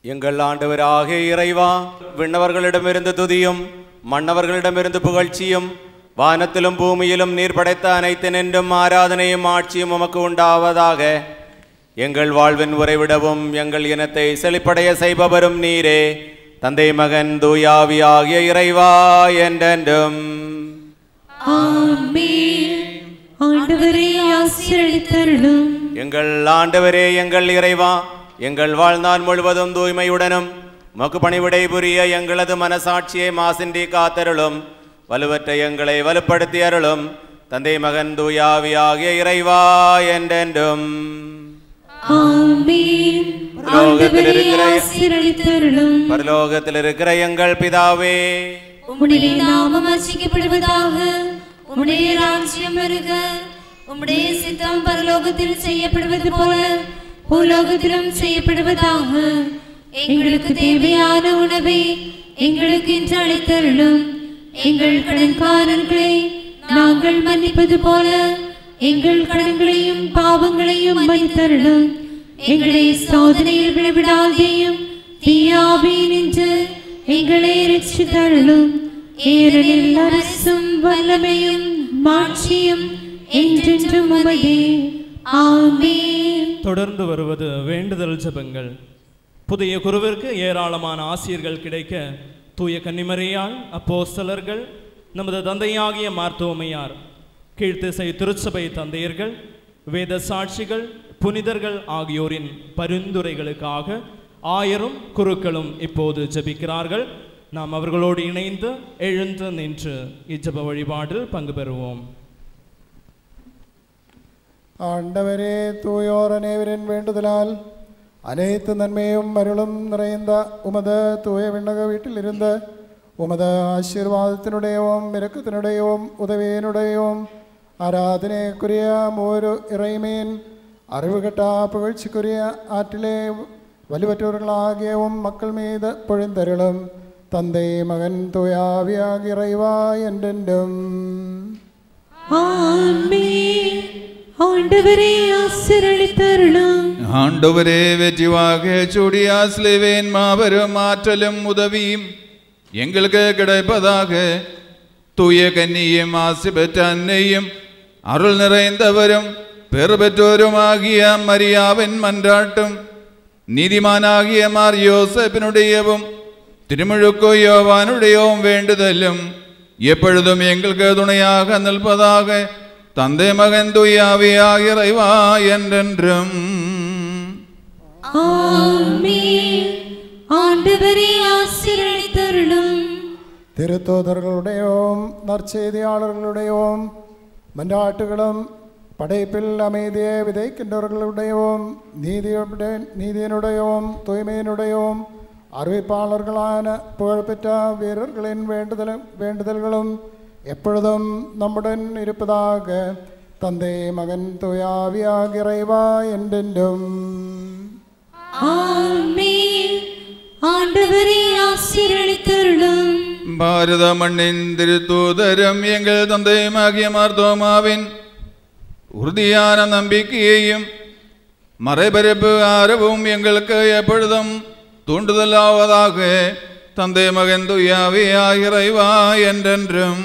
எங்கள் ஆண்டவராகிய இறைவா, விண்ணவர்களிடமிருந்து துதியும் மன்னவர்களிடமிருந்து புகழ்ச்சியும் வானத்திலும் பூமியிலும் நீர் படைத்த அனைத்தினின்றும் ஆராதனையும் ஆட்சியும் உமக்கு உண்டாவதாக. எங்கள் வாழ்வின் உறைவிடவும் எங்கள் இனத்தை செழிப்படைய செய்பவரும் நீரே. தந்தை மகன் தூயாவி ஆகிய இறைவா என்றென்றும் எங்கள் ஆண்டவரே, எங்கள் இறைவா, எங்கள் வாழ்நாள் முழுவதும் தூய்மையுடனும் மக்கு பணிவிடை புரிய எங்களது மனசாட்சியை மாசின்றி காத்தருளும். வலுவற்ற எங்களை வலுப்படுத்தி அருளும். தந்தை மகன் தூயாவி ஆகிய இறைவா என்றென்றும் பரலோகத்தில் இருக்கிற எங்கள் பிதாவே, உம்முடைய நாமம் அர்ச்சிக்கப்படுவதாக. உம்முடைய ராஜ்யம் வருக. உம்முடைய சித்தம் பரலோகத்தில் செய்யப்படுவது போல பூலோகத்திலும் செய்யப்படுவதாக. எங்களுக்கு தேவையான உணவை எங்களுக்கு இன்று அளித்தருளும். எங்கள் கடன்காரர்களை நாங்கள் மன்னிப்பது போல எங்கள் கடன்களையும் பாவங்களையும் மன்னித்தருளும். எங்களை சோதனையில் விழவிடாதேயும் தீயாவினின்று எங்களை ரட்சித்தருளும். ஏனெனில் அரசும் வல்லமையும் மாட்சியும் என்றென்றும் உமதே. ஆமென். தொடர்ந்து வருவது வேண்டுதல் ஜெபங்கள். புதிய குருவிற்கு ஏராளமான ஆசிரியர்கள் கிடைக்க தூய கன்னிமரியால் அப்போஸ்தலர்கள், நமது தந்தையாகிய மார்த்தோமையார், கீழ்த்திசை திருச்சபை தந்தையர்கள், வேத சாட்சிகள், புனிதர்கள் ஆகியோரின் பரிந்துரைகளுக்காக ஆயரும் குருக்களும் இப்போது ஜெபிக்கிறார்கள். நாம் அவர்களோடு இணைந்து எழுந்து நின்று இஜப வழிபாட்டில் பங்கு பெறுவோம். ஆண்டவரே, தூயோர் அனைவரின் வேண்டுதலால் அனைத்து நன்மையும் அருளும் நிறைந்த உமது தூய விண்ணக வீட்டில் இருந்த உமது ஆசீர்வாதத்தினுடையவும் இரக்கத்தினுடையவும் உதவியினுடையவும் ஆராதனைக்குரிய ஒரு இறைமீன் அறிவுகட்ட புகழ்ச்சிக்குரிய ஆற்றிலே வலுவற்றவர்களாகியவும் மக்கள் மீது பொழிந்தருளும். தந்தை மகன் தூயாவியாகிய இறைவா என்றென்றும் ஆண்டவரே ஆசீர்வதித்தருளும். ஆண்டவரே, வெற்றிவாக சூடிய ஸ்லேவேன் மாபெரும் ஆற்றலும் உதவியும் எங்களுக்கு கிடைப்பதாக. தூய கன்னியும் ஆசி பெற்ற அன்னையும் அருள் நிறைந்தவரும் பெரு பெற்றோருமாகிய மரியாவின் மன்றாட்டும் நீதிமானாகிய மார் யோசேப்பினுடையவும் திருமுழுக்கு யோவானுடையவும் வேண்டுதலும் எப்பொழுதும் எங்களுக்கு துணையாக நிற்பதாக. தந்தை மகன் தூயாவியாகிய இறைவா என்றென்றும் ஆண்டவரே ஆசீர்வதித்தருளும். திருத்தூதர்களுடையவும் நற்செய்தியாளர்களுடையவும் மன்றாட்டுகளும் படைப்பில் அமைதியை விதைக்கின்றவர்களுடையவும் நீதியினுடையவும் தூய்மையினுடையவும் அறிவிப்பாளர்களான புகழ்பெற்ற வீரர்களின் வேண்டுதல்களும் எப்பொழுதும் நம்முடன் இருப்பதாக. தந்தை மகன் தூயாவியாகிய இறைவா என்றென்றும் ஆண்டவரே ஆசீர்வதித்தருளும். பாரத மண்ணின் திருத்தூதரும் எங்கள் தந்தையுமாகிய மார்த்தோமாவின் உறுதியான நம்பிக்கையையும் மறைபரப்பு ஆர்வம் எங்களுக்கு எப்பொழுதும் தூண்டுதலாவதாக. தந்தை மகன் தூயாவியாகிய இறைவா என்றென்றும்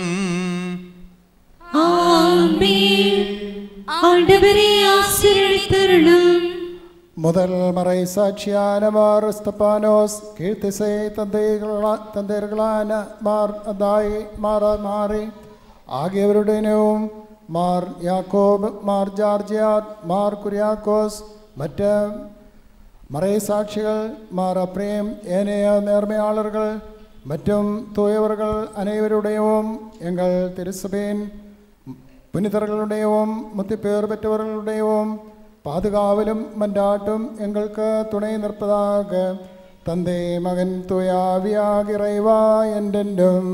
ஆண்டவரே ஆசீர்வதித்தருளும். முதல் மறை சாட்சியான மார் ஸ்தபானோஸ், கீழ்த்திசை தந்தையர்களான மார் அதாய், மார் மாரி ஆகியவருடனும் மார் யாக்கோப், மார் ஜார்ஜியாட், மார் குரியாக்கோஸ், மற்ற மறை சாட்சிகள், மார் அப்ரேம், ஏனைய நேர்மையாளர்கள் மற்றும் தூயவர்கள் அனைவருடையவும் எங்கள் திருசபையின் புனிதர்களுடையவும் முத்திப்பேர் பெற்றவர்களுடையவும் பாதுகாவலும் மன்றாட்டும் எங்களுக்கு துணை நிற்பதாக. தந்தை மகன் தூயாவியாகிய இறைவா என்றென்றும்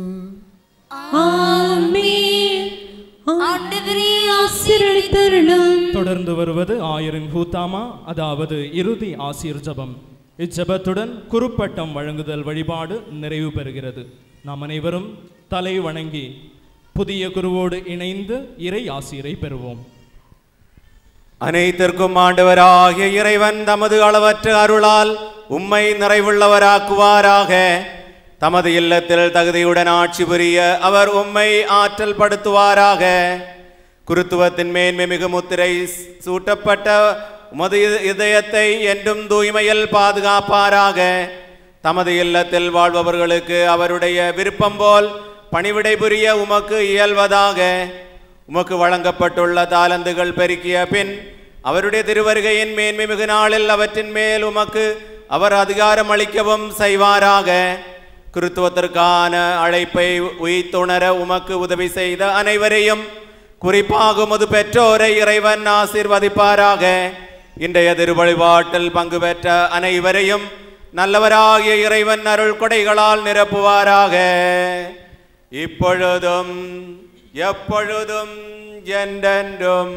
தொடர்ந்து வருவது ஆயரின் ஹூத்தாமா, அதாவது இறுதி ஆசீர் ஜபம். இச்சபத்துடன் குருப்பட்டம் வழங்குதல் வழிபாடு நிறைவு பெறுகிறது. நாம் அனைவரும் தலை வணங்கி புதிய குருவோடு இணைந்து இறை ஆசீரை பெறுவோம். அனைத்திற்கும் ஆண்டவராகிய இறைவன் தமது அளவற்ற அருளால் உம்மை நிறைவுள்ளவராக்குவாராக. தமது இல்லத்தில் தகுதியுடன் ஆட்சி புரிய அவர் உம்மை ஆற்றல் படுத்துவாராக. குருத்துவத்தின் மேன்மை மிகு முத்திரை சூட்டப்பட்ட உமது இதயத்தை என்றும் தூய்மையில் பாதுகாப்பாராக. தமது இல்லத்தில் வாழ்பவர்களுக்கு அவருடைய விருப்பம் போல் பணிவிடை புரிய உமக்கு இயல்வதாக. உமக்கு வழங்கப்பட்டுள்ள தாலந்துகள் பெருக்கிய பின் அவருடைய திருவருகையின் மேன்மை மிகு நாளில் அவற்றின் மேல் உமக்கு அவர் அதிகாரம் அளிக்கவும் செய்வாராக. கிறித்துவத்திற்கான அழைப்பை உய்த்துணர உமக்கு உதவி செய்த அனைவரையும், குறிப்பாக உமது பெற்றோரை இறைவன் ஆசீர்வதிப்பாராக. இன்றைய திருவழிபாட்டில் பங்கு பெற்ற அனைவரையும் நல்லவராகிய இறைவன் அருள் கொடைகளால் நிரப்புவாராக. இப்பொழுதும் எப்பொழுதும் என்றென்றும்.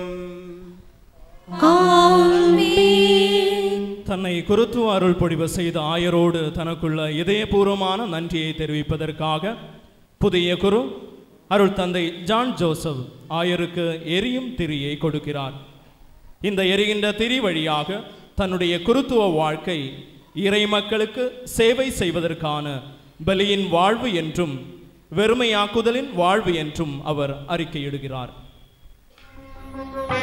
தன்னை குருத்துவ அருள் பொழிவு செய்த ஆயரோடு தனக்குள்ள இதயபூர்வமான நன்றியை தெரிவிப்பதற்காக புதிய குரு அருள் தந்தை ஜான் ஜோசப் ஆயருக்கு எரியும் திரியை கொடுக்கிறார். இந்த எரிகின்ற திரி வழியாக தன்னுடைய குருத்துவ வாழ்க்கை இறை மக்களுக்கு சேவை செய்வதற்கான பலியின் வாழ்வு என்றும் வெறுமையாக்குதலின் வாழ்வு என்றும் அவர் அறிக்கையிடுகிறார்.